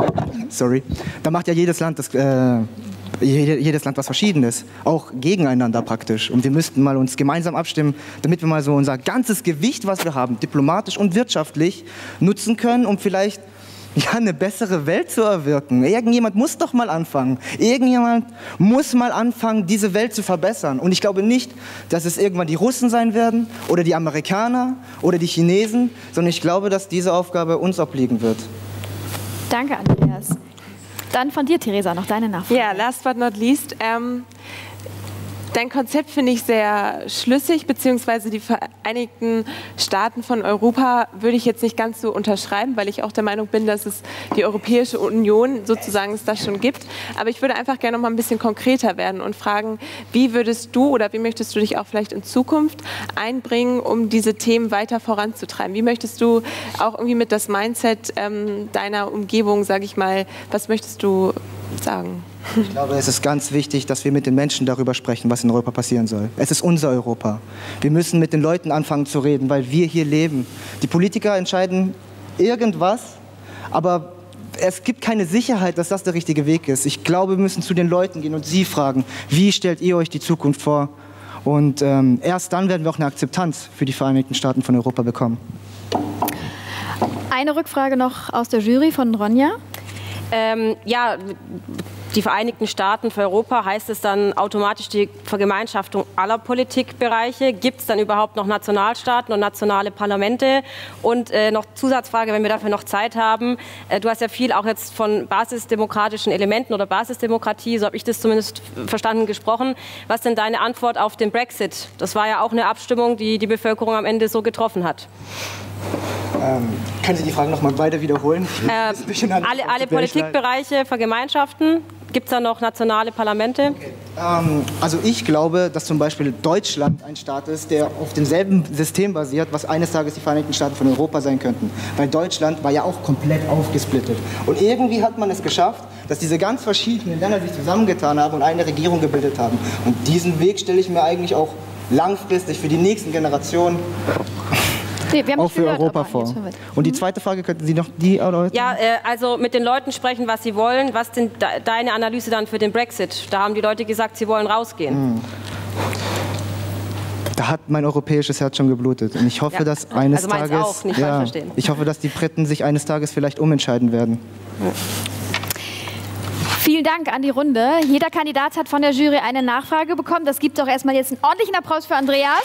Land jedes Land was Verschiedenes, auch gegeneinander praktisch. Und wir müssten mal uns gemeinsam abstimmen, damit wir mal so unser ganzes Gewicht, was wir haben, diplomatisch und wirtschaftlich nutzen können, um vielleicht eine bessere Welt zu erwirken. Irgendjemand muss doch mal anfangen. Irgendjemand muss mal anfangen, diese Welt zu verbessern. Und ich glaube nicht, dass es irgendwann die Russen sein werden oder die Amerikaner oder die Chinesen, sondern ich glaube, dass diese Aufgabe uns obliegen wird. Danke, Andreas. Dann von dir, Theresa, noch deine Nachfrage. Ja, last but not least. Dein Konzept finde ich sehr schlüssig, beziehungsweise die Vereinigten Staaten von Europa würde ich jetzt nicht ganz so unterschreiben, weil ich auch der Meinung bin, dass es die Europäische Union sozusagen es das schon gibt. Aber ich würde einfach gerne noch mal ein bisschen konkreter werden und fragen, wie würdest du oder wie möchtest du dich auch vielleicht in Zukunft einbringen, um diese Themen weiter voranzutreiben? Wie möchtest du auch irgendwie mit das Mindset deiner Umgebung, sage ich mal, was möchtest du sagen? Ich glaube, es ist ganz wichtig, dass wir mit den Menschen darüber sprechen, was in Europa passieren soll. Es ist unser Europa. Wir müssen mit den Leuten anfangen zu reden, weil wir hier leben. Die Politiker entscheiden irgendwas, aber es gibt keine Sicherheit, dass das der richtige Weg ist. Ich glaube, wir müssen zu den Leuten gehen und sie fragen, wie stellt ihr euch die Zukunft vor? Und erst dann werden wir auch eine Akzeptanz für die Vereinigten Staaten von Europa bekommen. Eine Rückfrage noch aus der Jury von Ronja. Ja, die Vereinigten Staaten für Europa, heißt es dann automatisch die Vergemeinschaftung aller Politikbereiche? Gibt es dann überhaupt noch Nationalstaaten und nationale Parlamente? Und noch Zusatzfrage, wenn wir dafür noch Zeit haben. Du hast ja viel auch jetzt von basisdemokratischen Elementen oder Basisdemokratie, so habe ich das zumindest verstanden, gesprochen. Was ist denn deine Antwort auf den Brexit? Das war ja auch eine Abstimmung, die die Bevölkerung am Ende so getroffen hat. Können Sie die Frage noch mal weiter wiederholen? Alle Politikbereiche vergemeinschaften? Gibt es da noch nationale Parlamente? Okay. Also ich glaube, dass zum Beispiel Deutschland ein Staat ist, der auf demselben System basiert, was eines Tages die Vereinigten Staaten von Europa sein könnten. Weil Deutschland war ja auch komplett aufgesplittet. Und irgendwie hat man es geschafft, dass diese ganz verschiedenen Länder sich zusammengetan haben und eine Regierung gebildet haben. Und diesen Weg stelle ich mir eigentlich auch langfristig für die nächsten Generationen auch für Europa vor. Und die zweite Frage, könnten Sie noch die erläutern? Ja, also mit den Leuten sprechen, was sie wollen. Was ist denn deine Analyse dann für den Brexit? Da haben die Leute gesagt, sie wollen rausgehen. Da hat mein europäisches Herz schon geblutet. Und ich hoffe, dass eines Tages, auch, nicht falsch verstehen. Ich hoffe, dass die Briten sich eines Tages vielleicht umentscheiden werden. Vielen Dank an die Runde. Jeder Kandidat hat von der Jury eine Nachfrage bekommen. Das gibt doch erstmal jetzt einen ordentlichen Applaus für Andreas.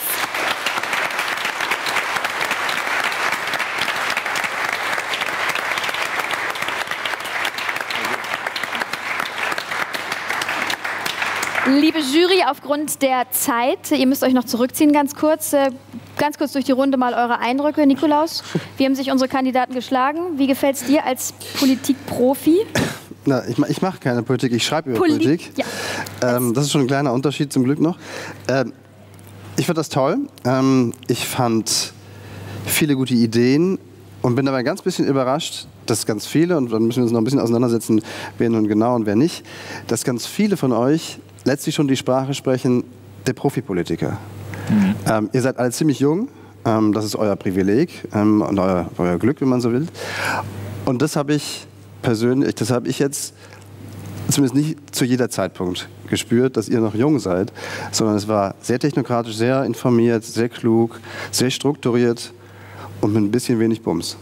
Liebe Jury, aufgrund der Zeit, ihr müsst euch noch zurückziehen ganz kurz durch die Runde mal eure Eindrücke. Nikolaus, wie haben sich unsere Kandidaten geschlagen? Wie gefällt es dir als Politikprofi? Na, ich mache keine Politik, ich schreibe über Politik. Ja. Das ist schon ein kleiner Unterschied zum Glück noch. Ich fand das toll. Ich fand viele gute Ideen und bin dabei ein ganz bisschen überrascht, dass ganz viele, und dann müssen wir uns noch ein bisschen auseinandersetzen, wer nun genau und wer nicht, dass ganz viele von euch letztlich schon die Sprache sprechen der Profipolitiker. Ihr seid alle ziemlich jung, das ist euer Privileg und euer Glück, wenn man so will. Und das habe ich persönlich, das habe ich jetzt zumindest nicht zu jeder Zeitpunkt gespürt, dass ihr noch jung seid, sondern es war sehr technokratisch, sehr informiert, sehr klug, sehr strukturiert und mit ein bisschen wenig Bums.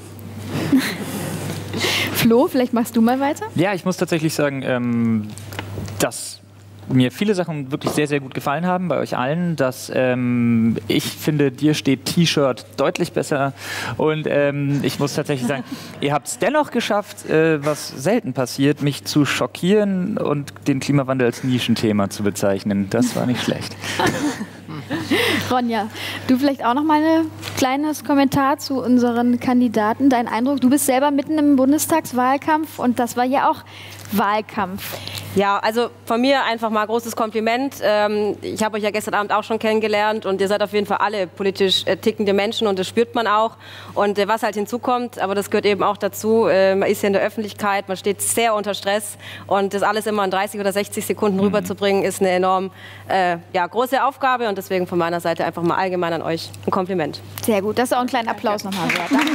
Flo, vielleicht machst du mal weiter? Ja, ich muss tatsächlich sagen, dass mir viele Sachen wirklich sehr, sehr gut gefallen haben bei euch allen. Dass ich finde, dir steht T-Shirt deutlich besser. Und ich muss tatsächlich sagen, ihr habt es dennoch geschafft, was selten passiert, mich zu schockieren und den Klimawandel als Nischenthema zu bezeichnen. Das war nicht schlecht. Ronja, du vielleicht auch noch mal ein kleines Kommentar zu unseren Kandidaten. Dein Eindruck, du bist selber mitten im Bundestagswahlkampf und das war ja auch Wahlkampf. Ja, also von mir einfach mal großes Kompliment. Ich habe euch ja gestern Abend auch schon kennengelernt und ihr seid auf jeden Fall alle politisch tickende Menschen und das spürt man auch. Und was halt hinzukommt, aber das gehört eben auch dazu, man ist ja in der Öffentlichkeit, man steht sehr unter Stress und das alles immer in 30 oder 60 Sekunden rüberzubringen, ist eine enorm große Aufgabe und deswegen von meiner Seite einfach mal allgemein an euch ein Kompliment. Sehr gut, das ist auch ein kleiner Applaus nochmal wert. Danke.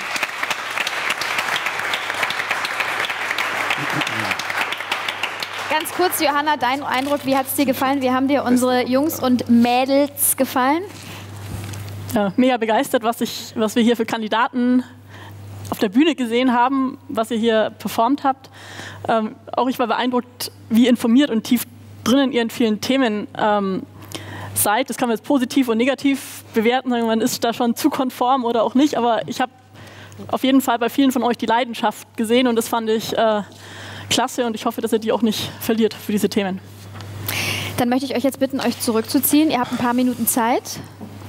Ganz kurz, Johanna, dein Eindruck, wie hat es dir gefallen? Wie haben dir unsere Jungs und Mädels gefallen? Ja, mega begeistert, was wir hier für Kandidaten auf der Bühne gesehen haben, was ihr hier performt habt. Auch ich war beeindruckt, wie informiert und tief drin ihr in vielen Themen seid. Das kann man jetzt positiv und negativ bewerten. Man ist da schon zu konform oder auch nicht. Aber ich habe auf jeden Fall bei vielen von euch die Leidenschaft gesehen und das fand ich klasse und ich hoffe, dass ihr die auch nicht verliert für diese Themen. Dann möchte ich euch jetzt bitten, euch zurückzuziehen. Ihr habt ein paar Minuten Zeit.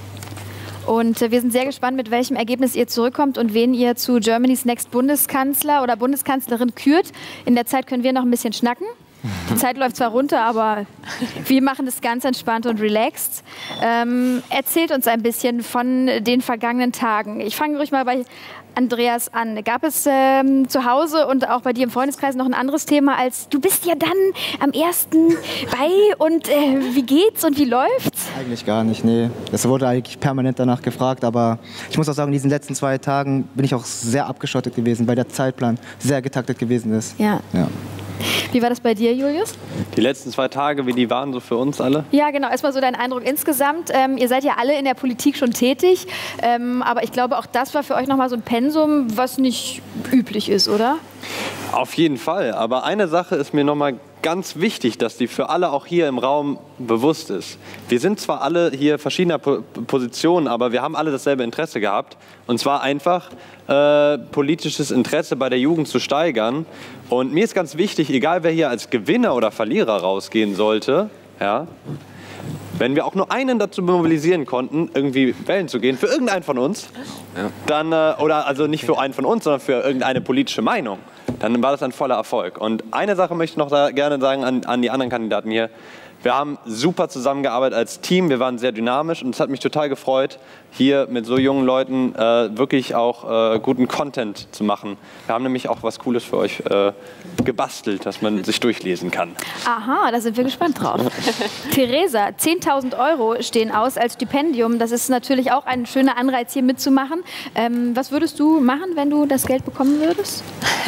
Und wir sind sehr gespannt, mit welchem Ergebnis ihr zurückkommt und wen ihr zu Germany's Next Bundeskanzler oder Bundeskanzlerin kürt. In der Zeit können wir noch ein bisschen schnacken. Die Zeit läuft zwar runter, aber wir machen das ganz entspannt und relaxed. Erzählt uns ein bisschen von den vergangenen Tagen. Ich fange ruhig mal bei Andreas an. Gab es zu Hause und auch bei dir im Freundeskreis noch ein anderes Thema als du bist ja dann am 1. bei und wie geht's und wie läuft's? Eigentlich gar nicht, nee. Es wurde eigentlich permanent danach gefragt, aber ich muss auch sagen, in diesen letzten 2 Tagen bin ich auch sehr abgeschottet gewesen, weil der Zeitplan sehr getaktet gewesen ist. Ja. Wie war das bei dir, Julius? Die letzten 2 Tage, wie die waren so für uns alle? Ja, genau. Erstmal so dein Eindruck insgesamt. Ihr seid ja alle in der Politik schon tätig, aber ich glaube, auch das war für euch nochmal so ein Pensum, was nicht üblich ist, oder? Auf jeden Fall. Aber eine Sache ist mir nochmal ganz wichtig, dass die für alle auch hier im Raum bewusst ist. Wir sind zwar alle hier verschiedener Positionen, aber wir haben alle dasselbe Interesse gehabt. Und zwar einfach politisches Interesse bei der Jugend zu steigern. Und mir ist ganz wichtig, egal wer hier als Gewinner oder Verlierer rausgehen sollte, ja, wenn wir auch nur einen dazu mobilisieren konnten, irgendwie wählen zu gehen, für irgendeinen von uns, dann, oder also nicht für einen von uns, sondern für irgendeine politische Meinung, dann war das ein voller Erfolg. Und eine Sache möchte ich noch gerne sagen an die anderen Kandidaten hier. Wir haben super zusammengearbeitet als Team, wir waren sehr dynamisch und es hat mich total gefreut, hier mit so jungen Leuten wirklich auch guten Content zu machen. Wir haben nämlich auch was Cooles für euch gebastelt, dass man sich durchlesen kann. Aha, da sind wir gespannt drauf. Theresa, 10.000 € stehen aus als Stipendium. Das ist natürlich auch ein schöner Anreiz, hier mitzumachen. Was würdest du machen, wenn du das Geld bekommen würdest?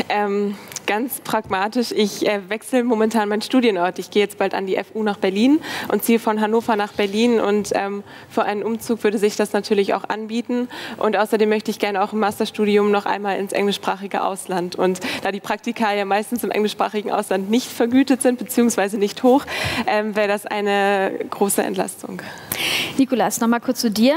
Ganz pragmatisch. Ich wechsle momentan meinen Studienort. Ich gehe jetzt bald an die FU nach Berlin und ziehe von Hannover nach Berlin. Und für einen Umzug würde sich das natürlich auch anbieten. Und außerdem möchte ich gerne auch im Masterstudium noch einmal ins englischsprachige Ausland. Und da die Praktika ja meistens im englischsprachigen Ausland nicht vergütet sind, beziehungsweise nicht hoch, wäre das eine große Entlastung. Nikolas, noch mal kurz zu dir.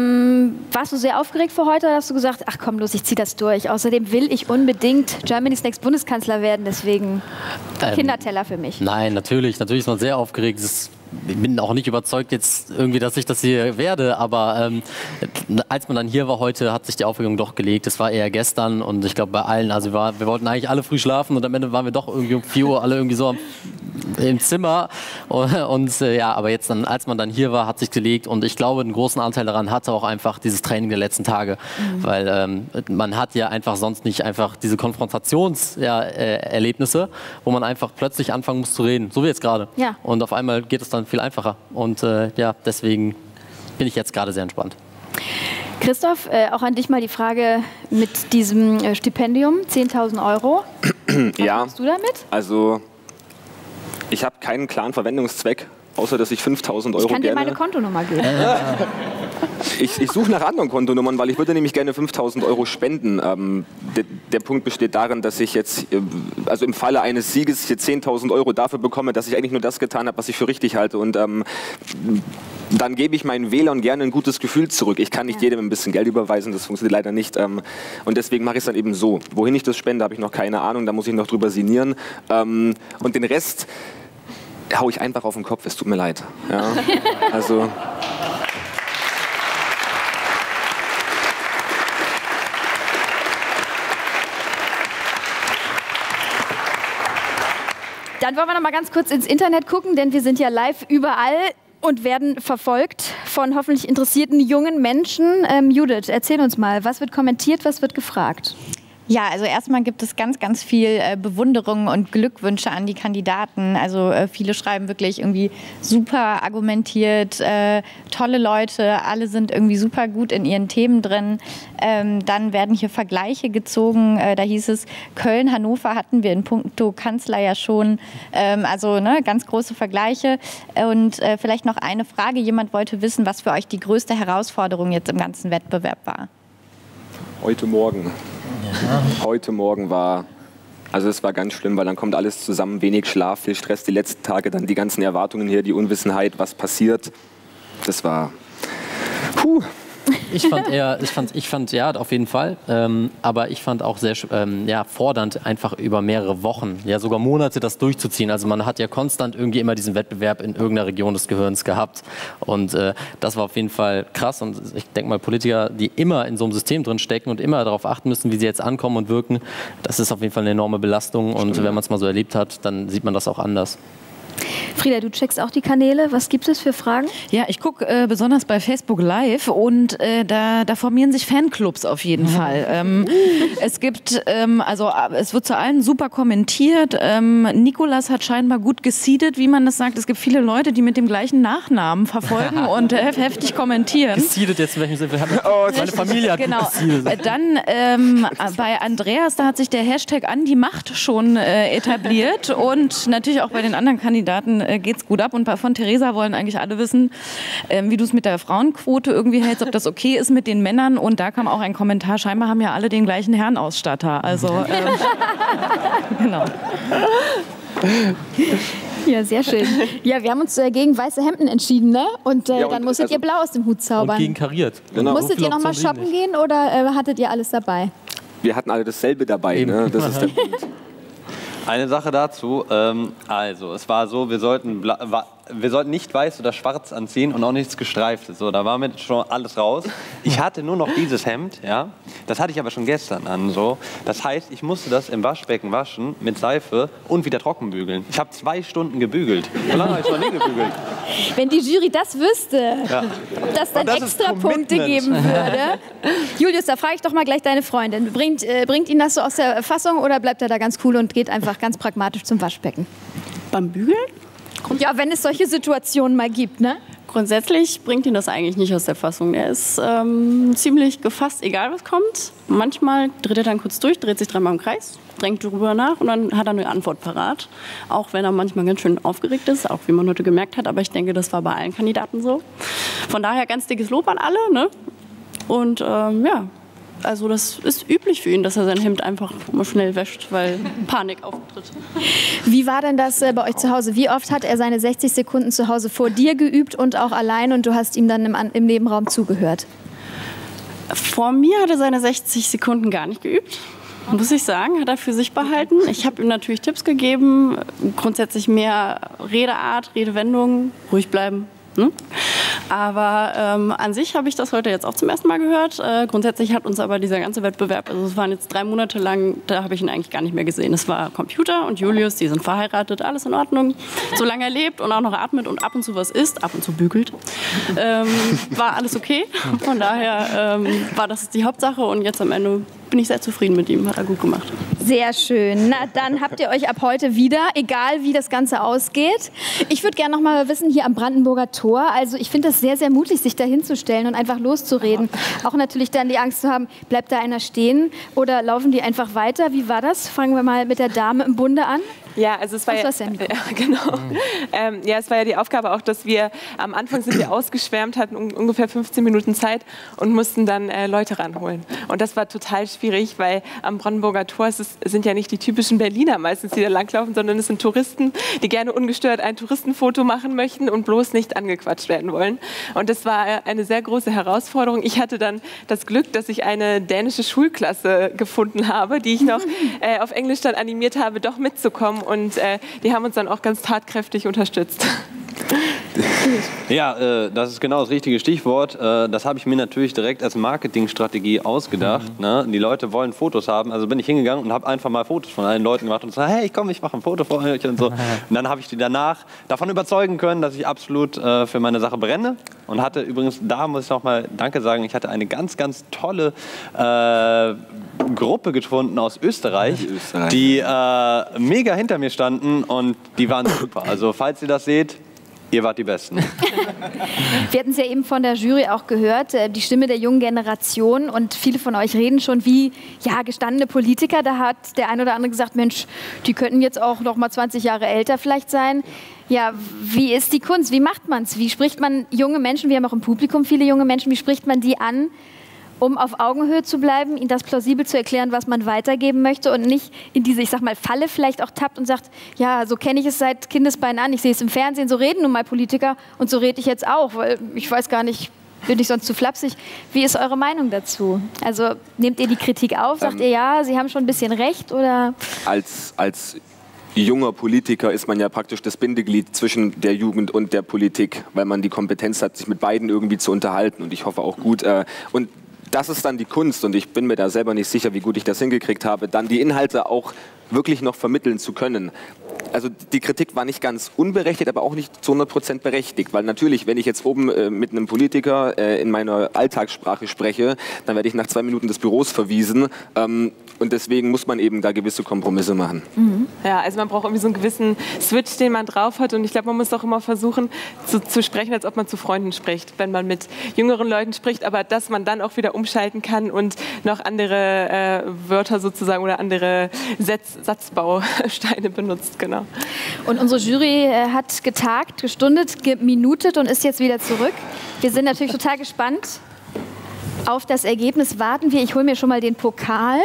Warst du sehr aufgeregt für heute oder hast du gesagt, ach komm los, ich ziehe das durch. Außerdem will ich unbedingt Germany's Next Next Bundeskanzler werden, deswegen Kinderteller für mich. Nein, natürlich ist man sehr aufgeregt. Ich bin auch nicht überzeugt jetzt irgendwie, dass ich das hier werde, aber als man dann hier war heute, hat sich die Aufregung doch gelegt. Es war eher gestern und ich glaube bei allen, also wir wollten eigentlich alle früh schlafen und am Ende waren wir doch irgendwie um 4 Uhr alle irgendwie so im Zimmer und ja, aber jetzt dann, als man dann hier war, hat sich gelegt und ich glaube, einen großen Anteil daran hatte auch einfach dieses Training der letzten Tage, weil man hat ja einfach sonst nicht einfach diese Konfrontationserlebnisse, wo man einfach plötzlich anfangen muss zu reden, so wie jetzt gerade. Ja. Und auf einmal geht es dann viel einfacher und ja, deswegen bin ich jetzt gerade sehr entspannt. Christoph, auch an dich mal die Frage mit diesem Stipendium, 10.000 €. Was machst du damit? Also ich habe keinen klaren Verwendungszweck, außer dass ich 5.000 € Ich kann dir gerne... meine Kontonummer geben. Ich suche nach anderen Kontonummern, weil ich würde nämlich gerne 5.000 € spenden. Der Punkt besteht darin, dass ich jetzt, also im Falle eines Sieges hier 10.000 € dafür bekomme, dass ich eigentlich nur das getan habe, was ich für richtig halte. Und dann gebe ich meinen Wählern gerne ein gutes Gefühl zurück. Ich kann nicht jedem ein bisschen Geld überweisen, das funktioniert leider nicht. Und deswegen mache ich es dann eben so. Wohin ich das spende, habe ich noch keine Ahnung, da muss ich noch drüber sinnieren. Und den Rest haue ich einfach auf den Kopf, es tut mir leid. Ja, also... Dann wollen wir noch mal ganz kurz ins Internet gucken, denn wir sind ja live überall und werden verfolgt von hoffentlich interessierten jungen Menschen. Judith, erzähl uns mal, was wird kommentiert, was wird gefragt? Ja, also erstmal gibt es ganz, ganz viel Bewunderung und Glückwünsche an die Kandidaten. Also viele schreiben wirklich irgendwie super argumentiert, tolle Leute, alle sind irgendwie super gut in ihren Themen drin. Dann werden hier Vergleiche gezogen. Da hieß es, Köln, Hannover hatten wir in puncto Kanzler ja schon. Also ganz große Vergleiche. Und vielleicht noch eine Frage. Jemand wollte wissen, was für euch die größte Herausforderung jetzt im ganzen Wettbewerb war. Heute Morgen. Heute Morgen war, also es war ganz schlimm, weil dann kommt alles zusammen, wenig Schlaf, viel Stress die letzten Tage, dann die ganzen Erwartungen hier, die Unwissenheit, was passiert. Das war, Ich fand ja, auf jeden Fall, aber ich fand auch sehr fordernd, einfach über mehrere Wochen, ja sogar Monate das durchzuziehen. Also man hat ja konstant irgendwie immer diesen Wettbewerb in irgendeiner Region des Gehirns gehabt und das war auf jeden Fall krass und ich denke mal, Politiker, die immer in so einem System drin stecken und immer darauf achten müssen, wie sie jetzt ankommen und wirken, das ist auf jeden Fall eine enorme Belastung und wenn man es mal so erlebt hat, dann sieht man das auch anders. Frieda, du checkst auch die Kanäle. Was gibt es für Fragen? Ja, ich gucke besonders bei Facebook Live und da formieren sich Fanclubs auf jeden Fall. Es gibt, es wird zu allen super kommentiert. Nicolas hat scheinbar gut geseedet, wie man das sagt. Es gibt viele Leute, die mit dem gleichen Nachnamen verfolgen und heftig kommentieren. Geseedet jetzt, in welchem Sinne? Meine Familie hat geseedet. Dann bei Andreas, da hat sich der Hashtag an die Macht schon etabliert und natürlich auch bei den anderen Kandidaten geht's gut ab. Und von Theresa wollen eigentlich alle wissen, wie du es mit der Frauenquote irgendwie hältst, ob das okay ist mit den Männern. Und da kam auch ein Kommentar, scheinbar haben ja alle den gleichen Herrenausstatter. Also, genau. Ja, sehr schön. Ja, wir haben uns gegen weiße Hemden entschieden, ne? Und dann musstet ihr blau aus dem Hut zaubern. Und gegen kariert. Genau. Musstet ihr noch mal shoppen gehen oder hattet ihr alles dabei? Wir hatten alle dasselbe dabei, ne? Das ist der Punkt. Eine Sache dazu, also es war so, wir sollten nicht weiß oder schwarz anziehen und auch nichts Gestreiftes. So, da war mir schon alles raus. Ich hatte nur noch dieses Hemd, ja. Das hatte ich aber schon gestern an. So. Das heißt, ich musste das im Waschbecken waschen mit Seife und wieder trocken bügeln. Ich habe 2 Stunden gebügelt. So lange habe ich noch nie gebügelt. Wenn die Jury das wüsste, ob das dann extra Punkte geben würde. Julius, da frage ich doch mal gleich deine Freundin. Bringt ihn das so aus der Fassung oder bleibt er da ganz cool und geht einfach ganz pragmatisch zum Waschbecken? Beim Bügeln? Ja, wenn es solche Situationen mal gibt, ne? Grundsätzlich bringt ihn das eigentlich nicht aus der Fassung. Er ist ziemlich gefasst, egal was kommt. Manchmal dreht er dann kurz durch, dreht sich 3-mal im Kreis, denkt drüber nach und dann hat er eine Antwort parat. Auch wenn er manchmal ganz schön aufgeregt ist, auch wie man heute gemerkt hat. Aber ich denke, das war bei allen Kandidaten so. Von daher ganz dickes Lob an alle, ne? Und ja, also das ist üblich für ihn, dass er sein Hemd einfach mal schnell wäscht, weil Panik auftritt. Wie war denn das bei euch zu Hause? Wie oft hat er seine 60 Sekunden zu Hause vor dir geübt und auch allein und du hast ihm dann im Nebenraum zugehört? Vor mir hat er seine 60 Sekunden gar nicht geübt. muss ich sagen, hat er für sich behalten. Ich habe ihm natürlich Tipps gegeben, grundsätzlich mehr Redeart, Redewendung, ruhig bleiben. Ne? Aber an sich habe ich das heute jetzt auch zum ersten Mal gehört. Grundsätzlich hat uns aber dieser ganze Wettbewerb, also es waren jetzt 3 Monate lang, da habe ich ihn eigentlich gar nicht mehr gesehen. Es war Computer und Julius, die sind verheiratet, alles in Ordnung. Solange er lebt und auch noch atmet und ab und zu was isst, ab und zu bügelt, war alles okay. Von daher war das die Hauptsache und jetzt am Ende bin ich sehr zufrieden mit ihm, hat er gut gemacht. Sehr schön. Na, dann habt ihr euch ab heute wieder, egal wie das Ganze ausgeht. Ich würde gerne noch mal wissen, hier am Brandenburger Tor, also ich finde das sehr, sehr mutig, sich da hinzustellen und einfach loszureden. Auch natürlich dann die Angst zu haben, bleibt da einer stehen oder laufen die einfach weiter? Wie war das? Fangen wir mal mit der Dame im Bunde an. Ja, also es war ja, genau. Ja, es war ja die Aufgabe auch, dass wir am Anfang sind wir ausgeschwärmt, hatten ungefähr 15 Minuten Zeit und mussten dann Leute ranholen. Und das war total schwierig, weil am Brandenburger Tor sind ja nicht die typischen Berliner meistens, die da langlaufen, sondern es sind Touristen, die gerne ungestört ein Touristenfoto machen möchten und bloß nicht angequatscht werden wollen. Und das war eine sehr große Herausforderung. Ich hatte dann das Glück, dass ich eine dänische Schulklasse gefunden habe, die ich noch auf Englisch dann animiert habe, doch mitzukommen. Und die haben uns dann auch ganz tatkräftig unterstützt. Ja, das ist genau das richtige Stichwort. Das habe ich mir natürlich direkt als Marketingstrategie ausgedacht. Ne? Die Leute wollen Fotos haben, also bin ich hingegangen und habe einfach mal Fotos von allen Leuten gemacht und so, hey, komm, ich mache ein Foto von euch und so. Und dann habe ich die danach davon überzeugen können, dass ich absolut für meine Sache brenne. Und hatte übrigens, da muss ich noch mal Danke sagen, ich hatte eine ganz, ganz tolle Gruppe gefunden aus Österreich, die mega hinter mir standen und die waren super. Also falls ihr das seht, ihr wart die Besten. Wir hatten es ja eben von der Jury auch gehört, die Stimme der jungen Generation. Und viele von euch reden schon wie ja, gestandene Politiker. Da hat der ein oder andere gesagt, Mensch, die könnten jetzt auch noch mal 20 Jahre älter vielleicht sein. Ja, wie ist die Kunst? Wie macht man es? Wie spricht man junge Menschen, wir haben auch im Publikum viele junge Menschen, wie spricht man die an, um auf Augenhöhe zu bleiben, ihnen das plausibel zu erklären, was man weitergeben möchte und nicht in diese, ich sag mal, Falle vielleicht auch tappt und sagt, ja, so kenne ich es seit Kindesbeinen an, ich sehe es im Fernsehen, so reden nun mal Politiker und so rede ich jetzt auch, weil ich weiß gar nicht, bin ich sonst zu flapsig. Wie ist eure Meinung dazu? Also nehmt ihr die Kritik auf, sagt ihr, ja, Sie haben schon ein bisschen recht oder? Als junger Politiker ist man ja praktisch das Bindeglied zwischen der Jugend und der Politik, weil man die Kompetenz hat, sich mit beiden irgendwie zu unterhalten und ich hoffe auch gut. Und das ist dann die Kunst und ich bin mir da selber nicht sicher, wie gut ich das hingekriegt habe, dann die Inhalte auch wirklich noch vermitteln zu können. Also die Kritik war nicht ganz unberechtigt, aber auch nicht zu 100% berechtigt, weil natürlich, wenn ich jetzt oben mit einem Politiker in meiner Alltagssprache spreche, dann werde ich nach 2 Minuten des Büros verwiesen und deswegen muss man eben da gewisse Kompromisse machen. Mhm. Ja, also man braucht irgendwie so einen gewissen Switch, den man drauf hat und ich glaube, man muss auch immer versuchen zu sprechen, als ob man zu Freunden spricht, wenn man mit jüngeren Leuten spricht, aber dass man dann auch wieder umschalten kann und noch andere Wörter sozusagen oder andere Satzbausteine benutzt, genau. Und unsere Jury hat getagt, gestundet, geminutet und ist jetzt wieder zurück. Wir sind natürlich total gespannt auf das Ergebnis. Warten wir, ich hole mir schon mal den Pokal.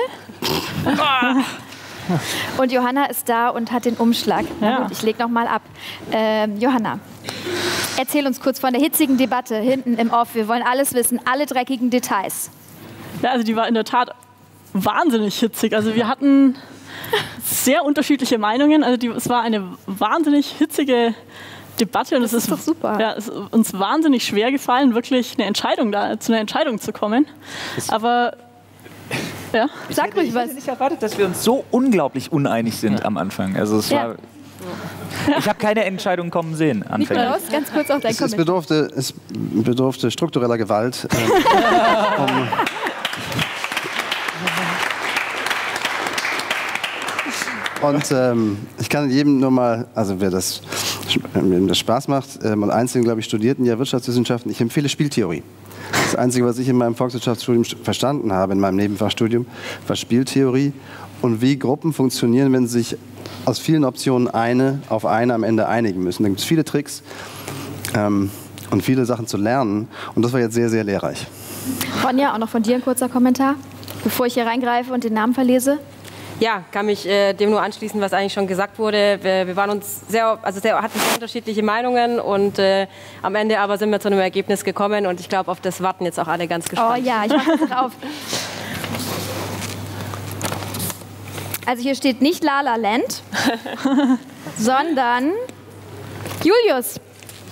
Und Johanna ist da und hat den Umschlag. Ja. Gut, ich lege noch mal ab. Johanna, erzähl uns kurz von der hitzigen Debatte hinten im Off. Wir wollen alles wissen, alle dreckigen Details. Ja, also die war in der Tat wahnsinnig hitzig. Also wir hatten sehr unterschiedliche Meinungen. Also es war eine wahnsinnig hitzige Debatte und es ist doch super. Ja, es ist uns wahnsinnig schwer gefallen, wirklich zu einer Entscheidung zu kommen. Aber ja, sag ruhig was. Ich hätte nicht erwartet, dass wir uns so unglaublich uneinig sind am Anfang. Also es war, ich habe keine Entscheidung kommen sehen. Nikolaus, ganz kurz auch dein Kommentar. Es bedurfte struktureller Gewalt. Und ich kann jedem nur mal, also wem das Spaß macht, und einzeln, glaube ich, studierten ja Wirtschaftswissenschaften, ich empfehle Spieltheorie. Das Einzige, was ich in meinem Volkswirtschaftsstudium verstanden habe, in meinem Nebenfachstudium, war Spieltheorie und wie Gruppen funktionieren, wenn sie sich aus vielen Optionen auf eine am Ende einigen müssen. Da gibt es viele Tricks und viele Sachen zu lernen und das war jetzt sehr, sehr lehrreich. Ronja, auch noch von dir ein kurzer Kommentar, bevor ich hier reingreife und den Namen verlese. Ja, kann mich dem nur anschließen, was eigentlich schon gesagt wurde. Wir waren uns hatten sehr unterschiedliche Meinungen und am Ende aber sind wir zu einem Ergebnis gekommen und ich glaube, auf das warten jetzt auch alle ganz gespannt. Oh ja, ich mache das auf. Also hier steht nicht La La Land, sondern Julius.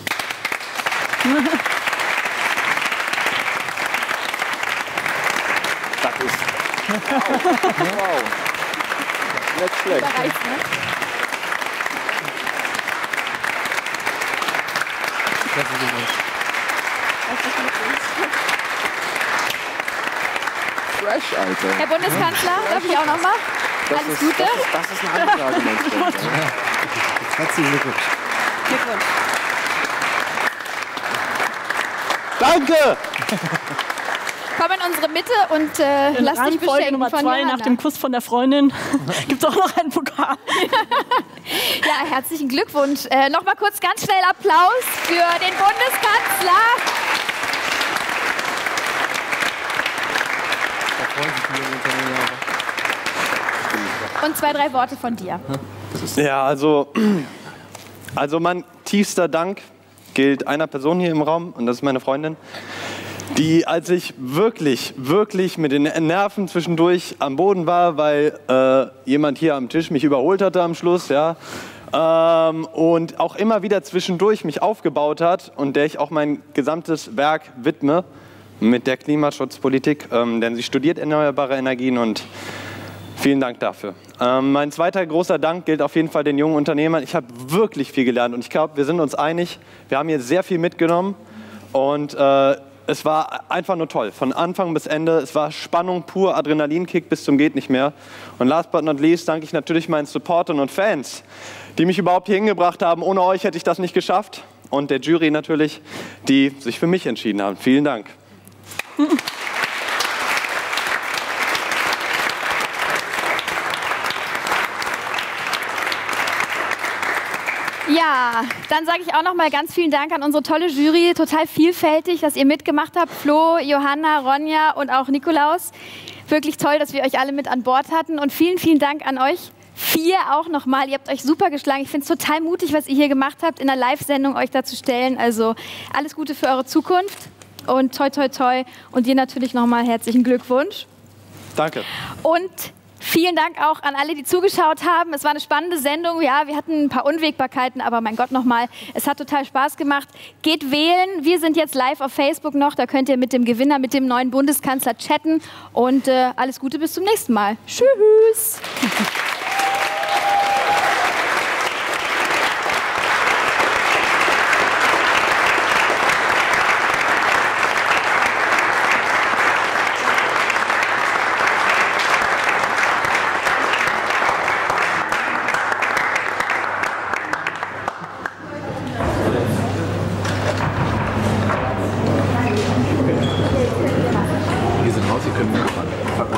Das ist. Wow. Nicht schlecht. Fresh, Alter. Herr Bundeskanzler, darf ich auch noch mal? Alles Gute. Das ist eine Ansage, mein Freund. Herzlichen Glückwunsch. Glückwunsch. Danke! Komm in unsere Mitte und In lass dich Rangfolge beschenken Nummer von 2 Johanna. nach dem Kuss von der Freundin gibt es auch noch einen Pokal. Ja, herzlichen Glückwunsch. Noch mal kurz ganz schnell Applaus für den Bundeskanzler. Und 2, 3 Worte von dir. Ja, also mein tiefster Dank gilt einer Person hier im Raum und das ist meine Freundin, die, als ich wirklich mit den Nerven zwischendurch am Boden war, weil jemand hier am Tisch mich überholt hatte am Schluss, ja, und auch immer wieder zwischendurch mich aufgebaut hat und der ich auch mein gesamtes Werk widme mit der Klimaschutzpolitik, denn sie studiert erneuerbare Energien und vielen Dank dafür. Mein zweiter großer Dank gilt auf jeden Fall den jungen Unternehmern. Ich habe wirklich viel gelernt und ich glaube, wir sind uns einig. Wir haben hier sehr viel mitgenommen und es war einfach nur toll. Von Anfang bis Ende. Es war Spannung pur, Adrenalinkick bis zum geht nicht mehr. Und last but not least danke ich natürlich meinen Supportern und Fans, die mich überhaupt hier hingebracht haben. Ohne euch hätte ich das nicht geschafft. Und der Jury natürlich, die sich für mich entschieden haben. Vielen Dank. Ja, dann sage ich auch noch mal ganz vielen Dank an unsere tolle Jury. Total vielfältig, dass ihr mitgemacht habt. Flo, Johanna, Ronja und auch Nikolaus. Wirklich toll, dass wir euch alle mit an Bord hatten. Und vielen, vielen Dank an euch 4 auch noch mal. Ihr habt euch super geschlagen. Ich finde es total mutig, was ihr hier gemacht habt, in einer Live-Sendung euch da zu stellen. Also alles Gute für eure Zukunft. Und toi, toi, toi. Und dir natürlich noch mal herzlichen Glückwunsch. Danke. Und vielen Dank auch an alle, die zugeschaut haben. Es war eine spannende Sendung. Ja, wir hatten ein paar Unwägbarkeiten, aber mein Gott nochmal, es hat total Spaß gemacht. Geht wählen. Wir sind jetzt live auf Facebook noch. Da könnt ihr mit dem Gewinner, mit dem neuen Bundeskanzler chatten. Und alles Gute, bis zum nächsten Mal. Tschüss. Wir sind raus, Sie können mitfahren.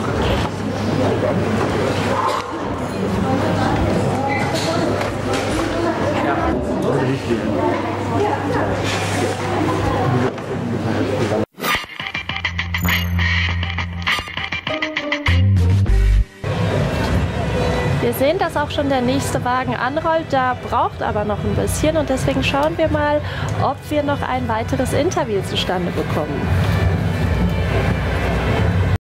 Wir sehen, dass auch schon der nächste Wagen anrollt, da braucht aber noch ein bisschen und deswegen schauen wir mal, ob wir noch ein weiteres Interview zustande bekommen.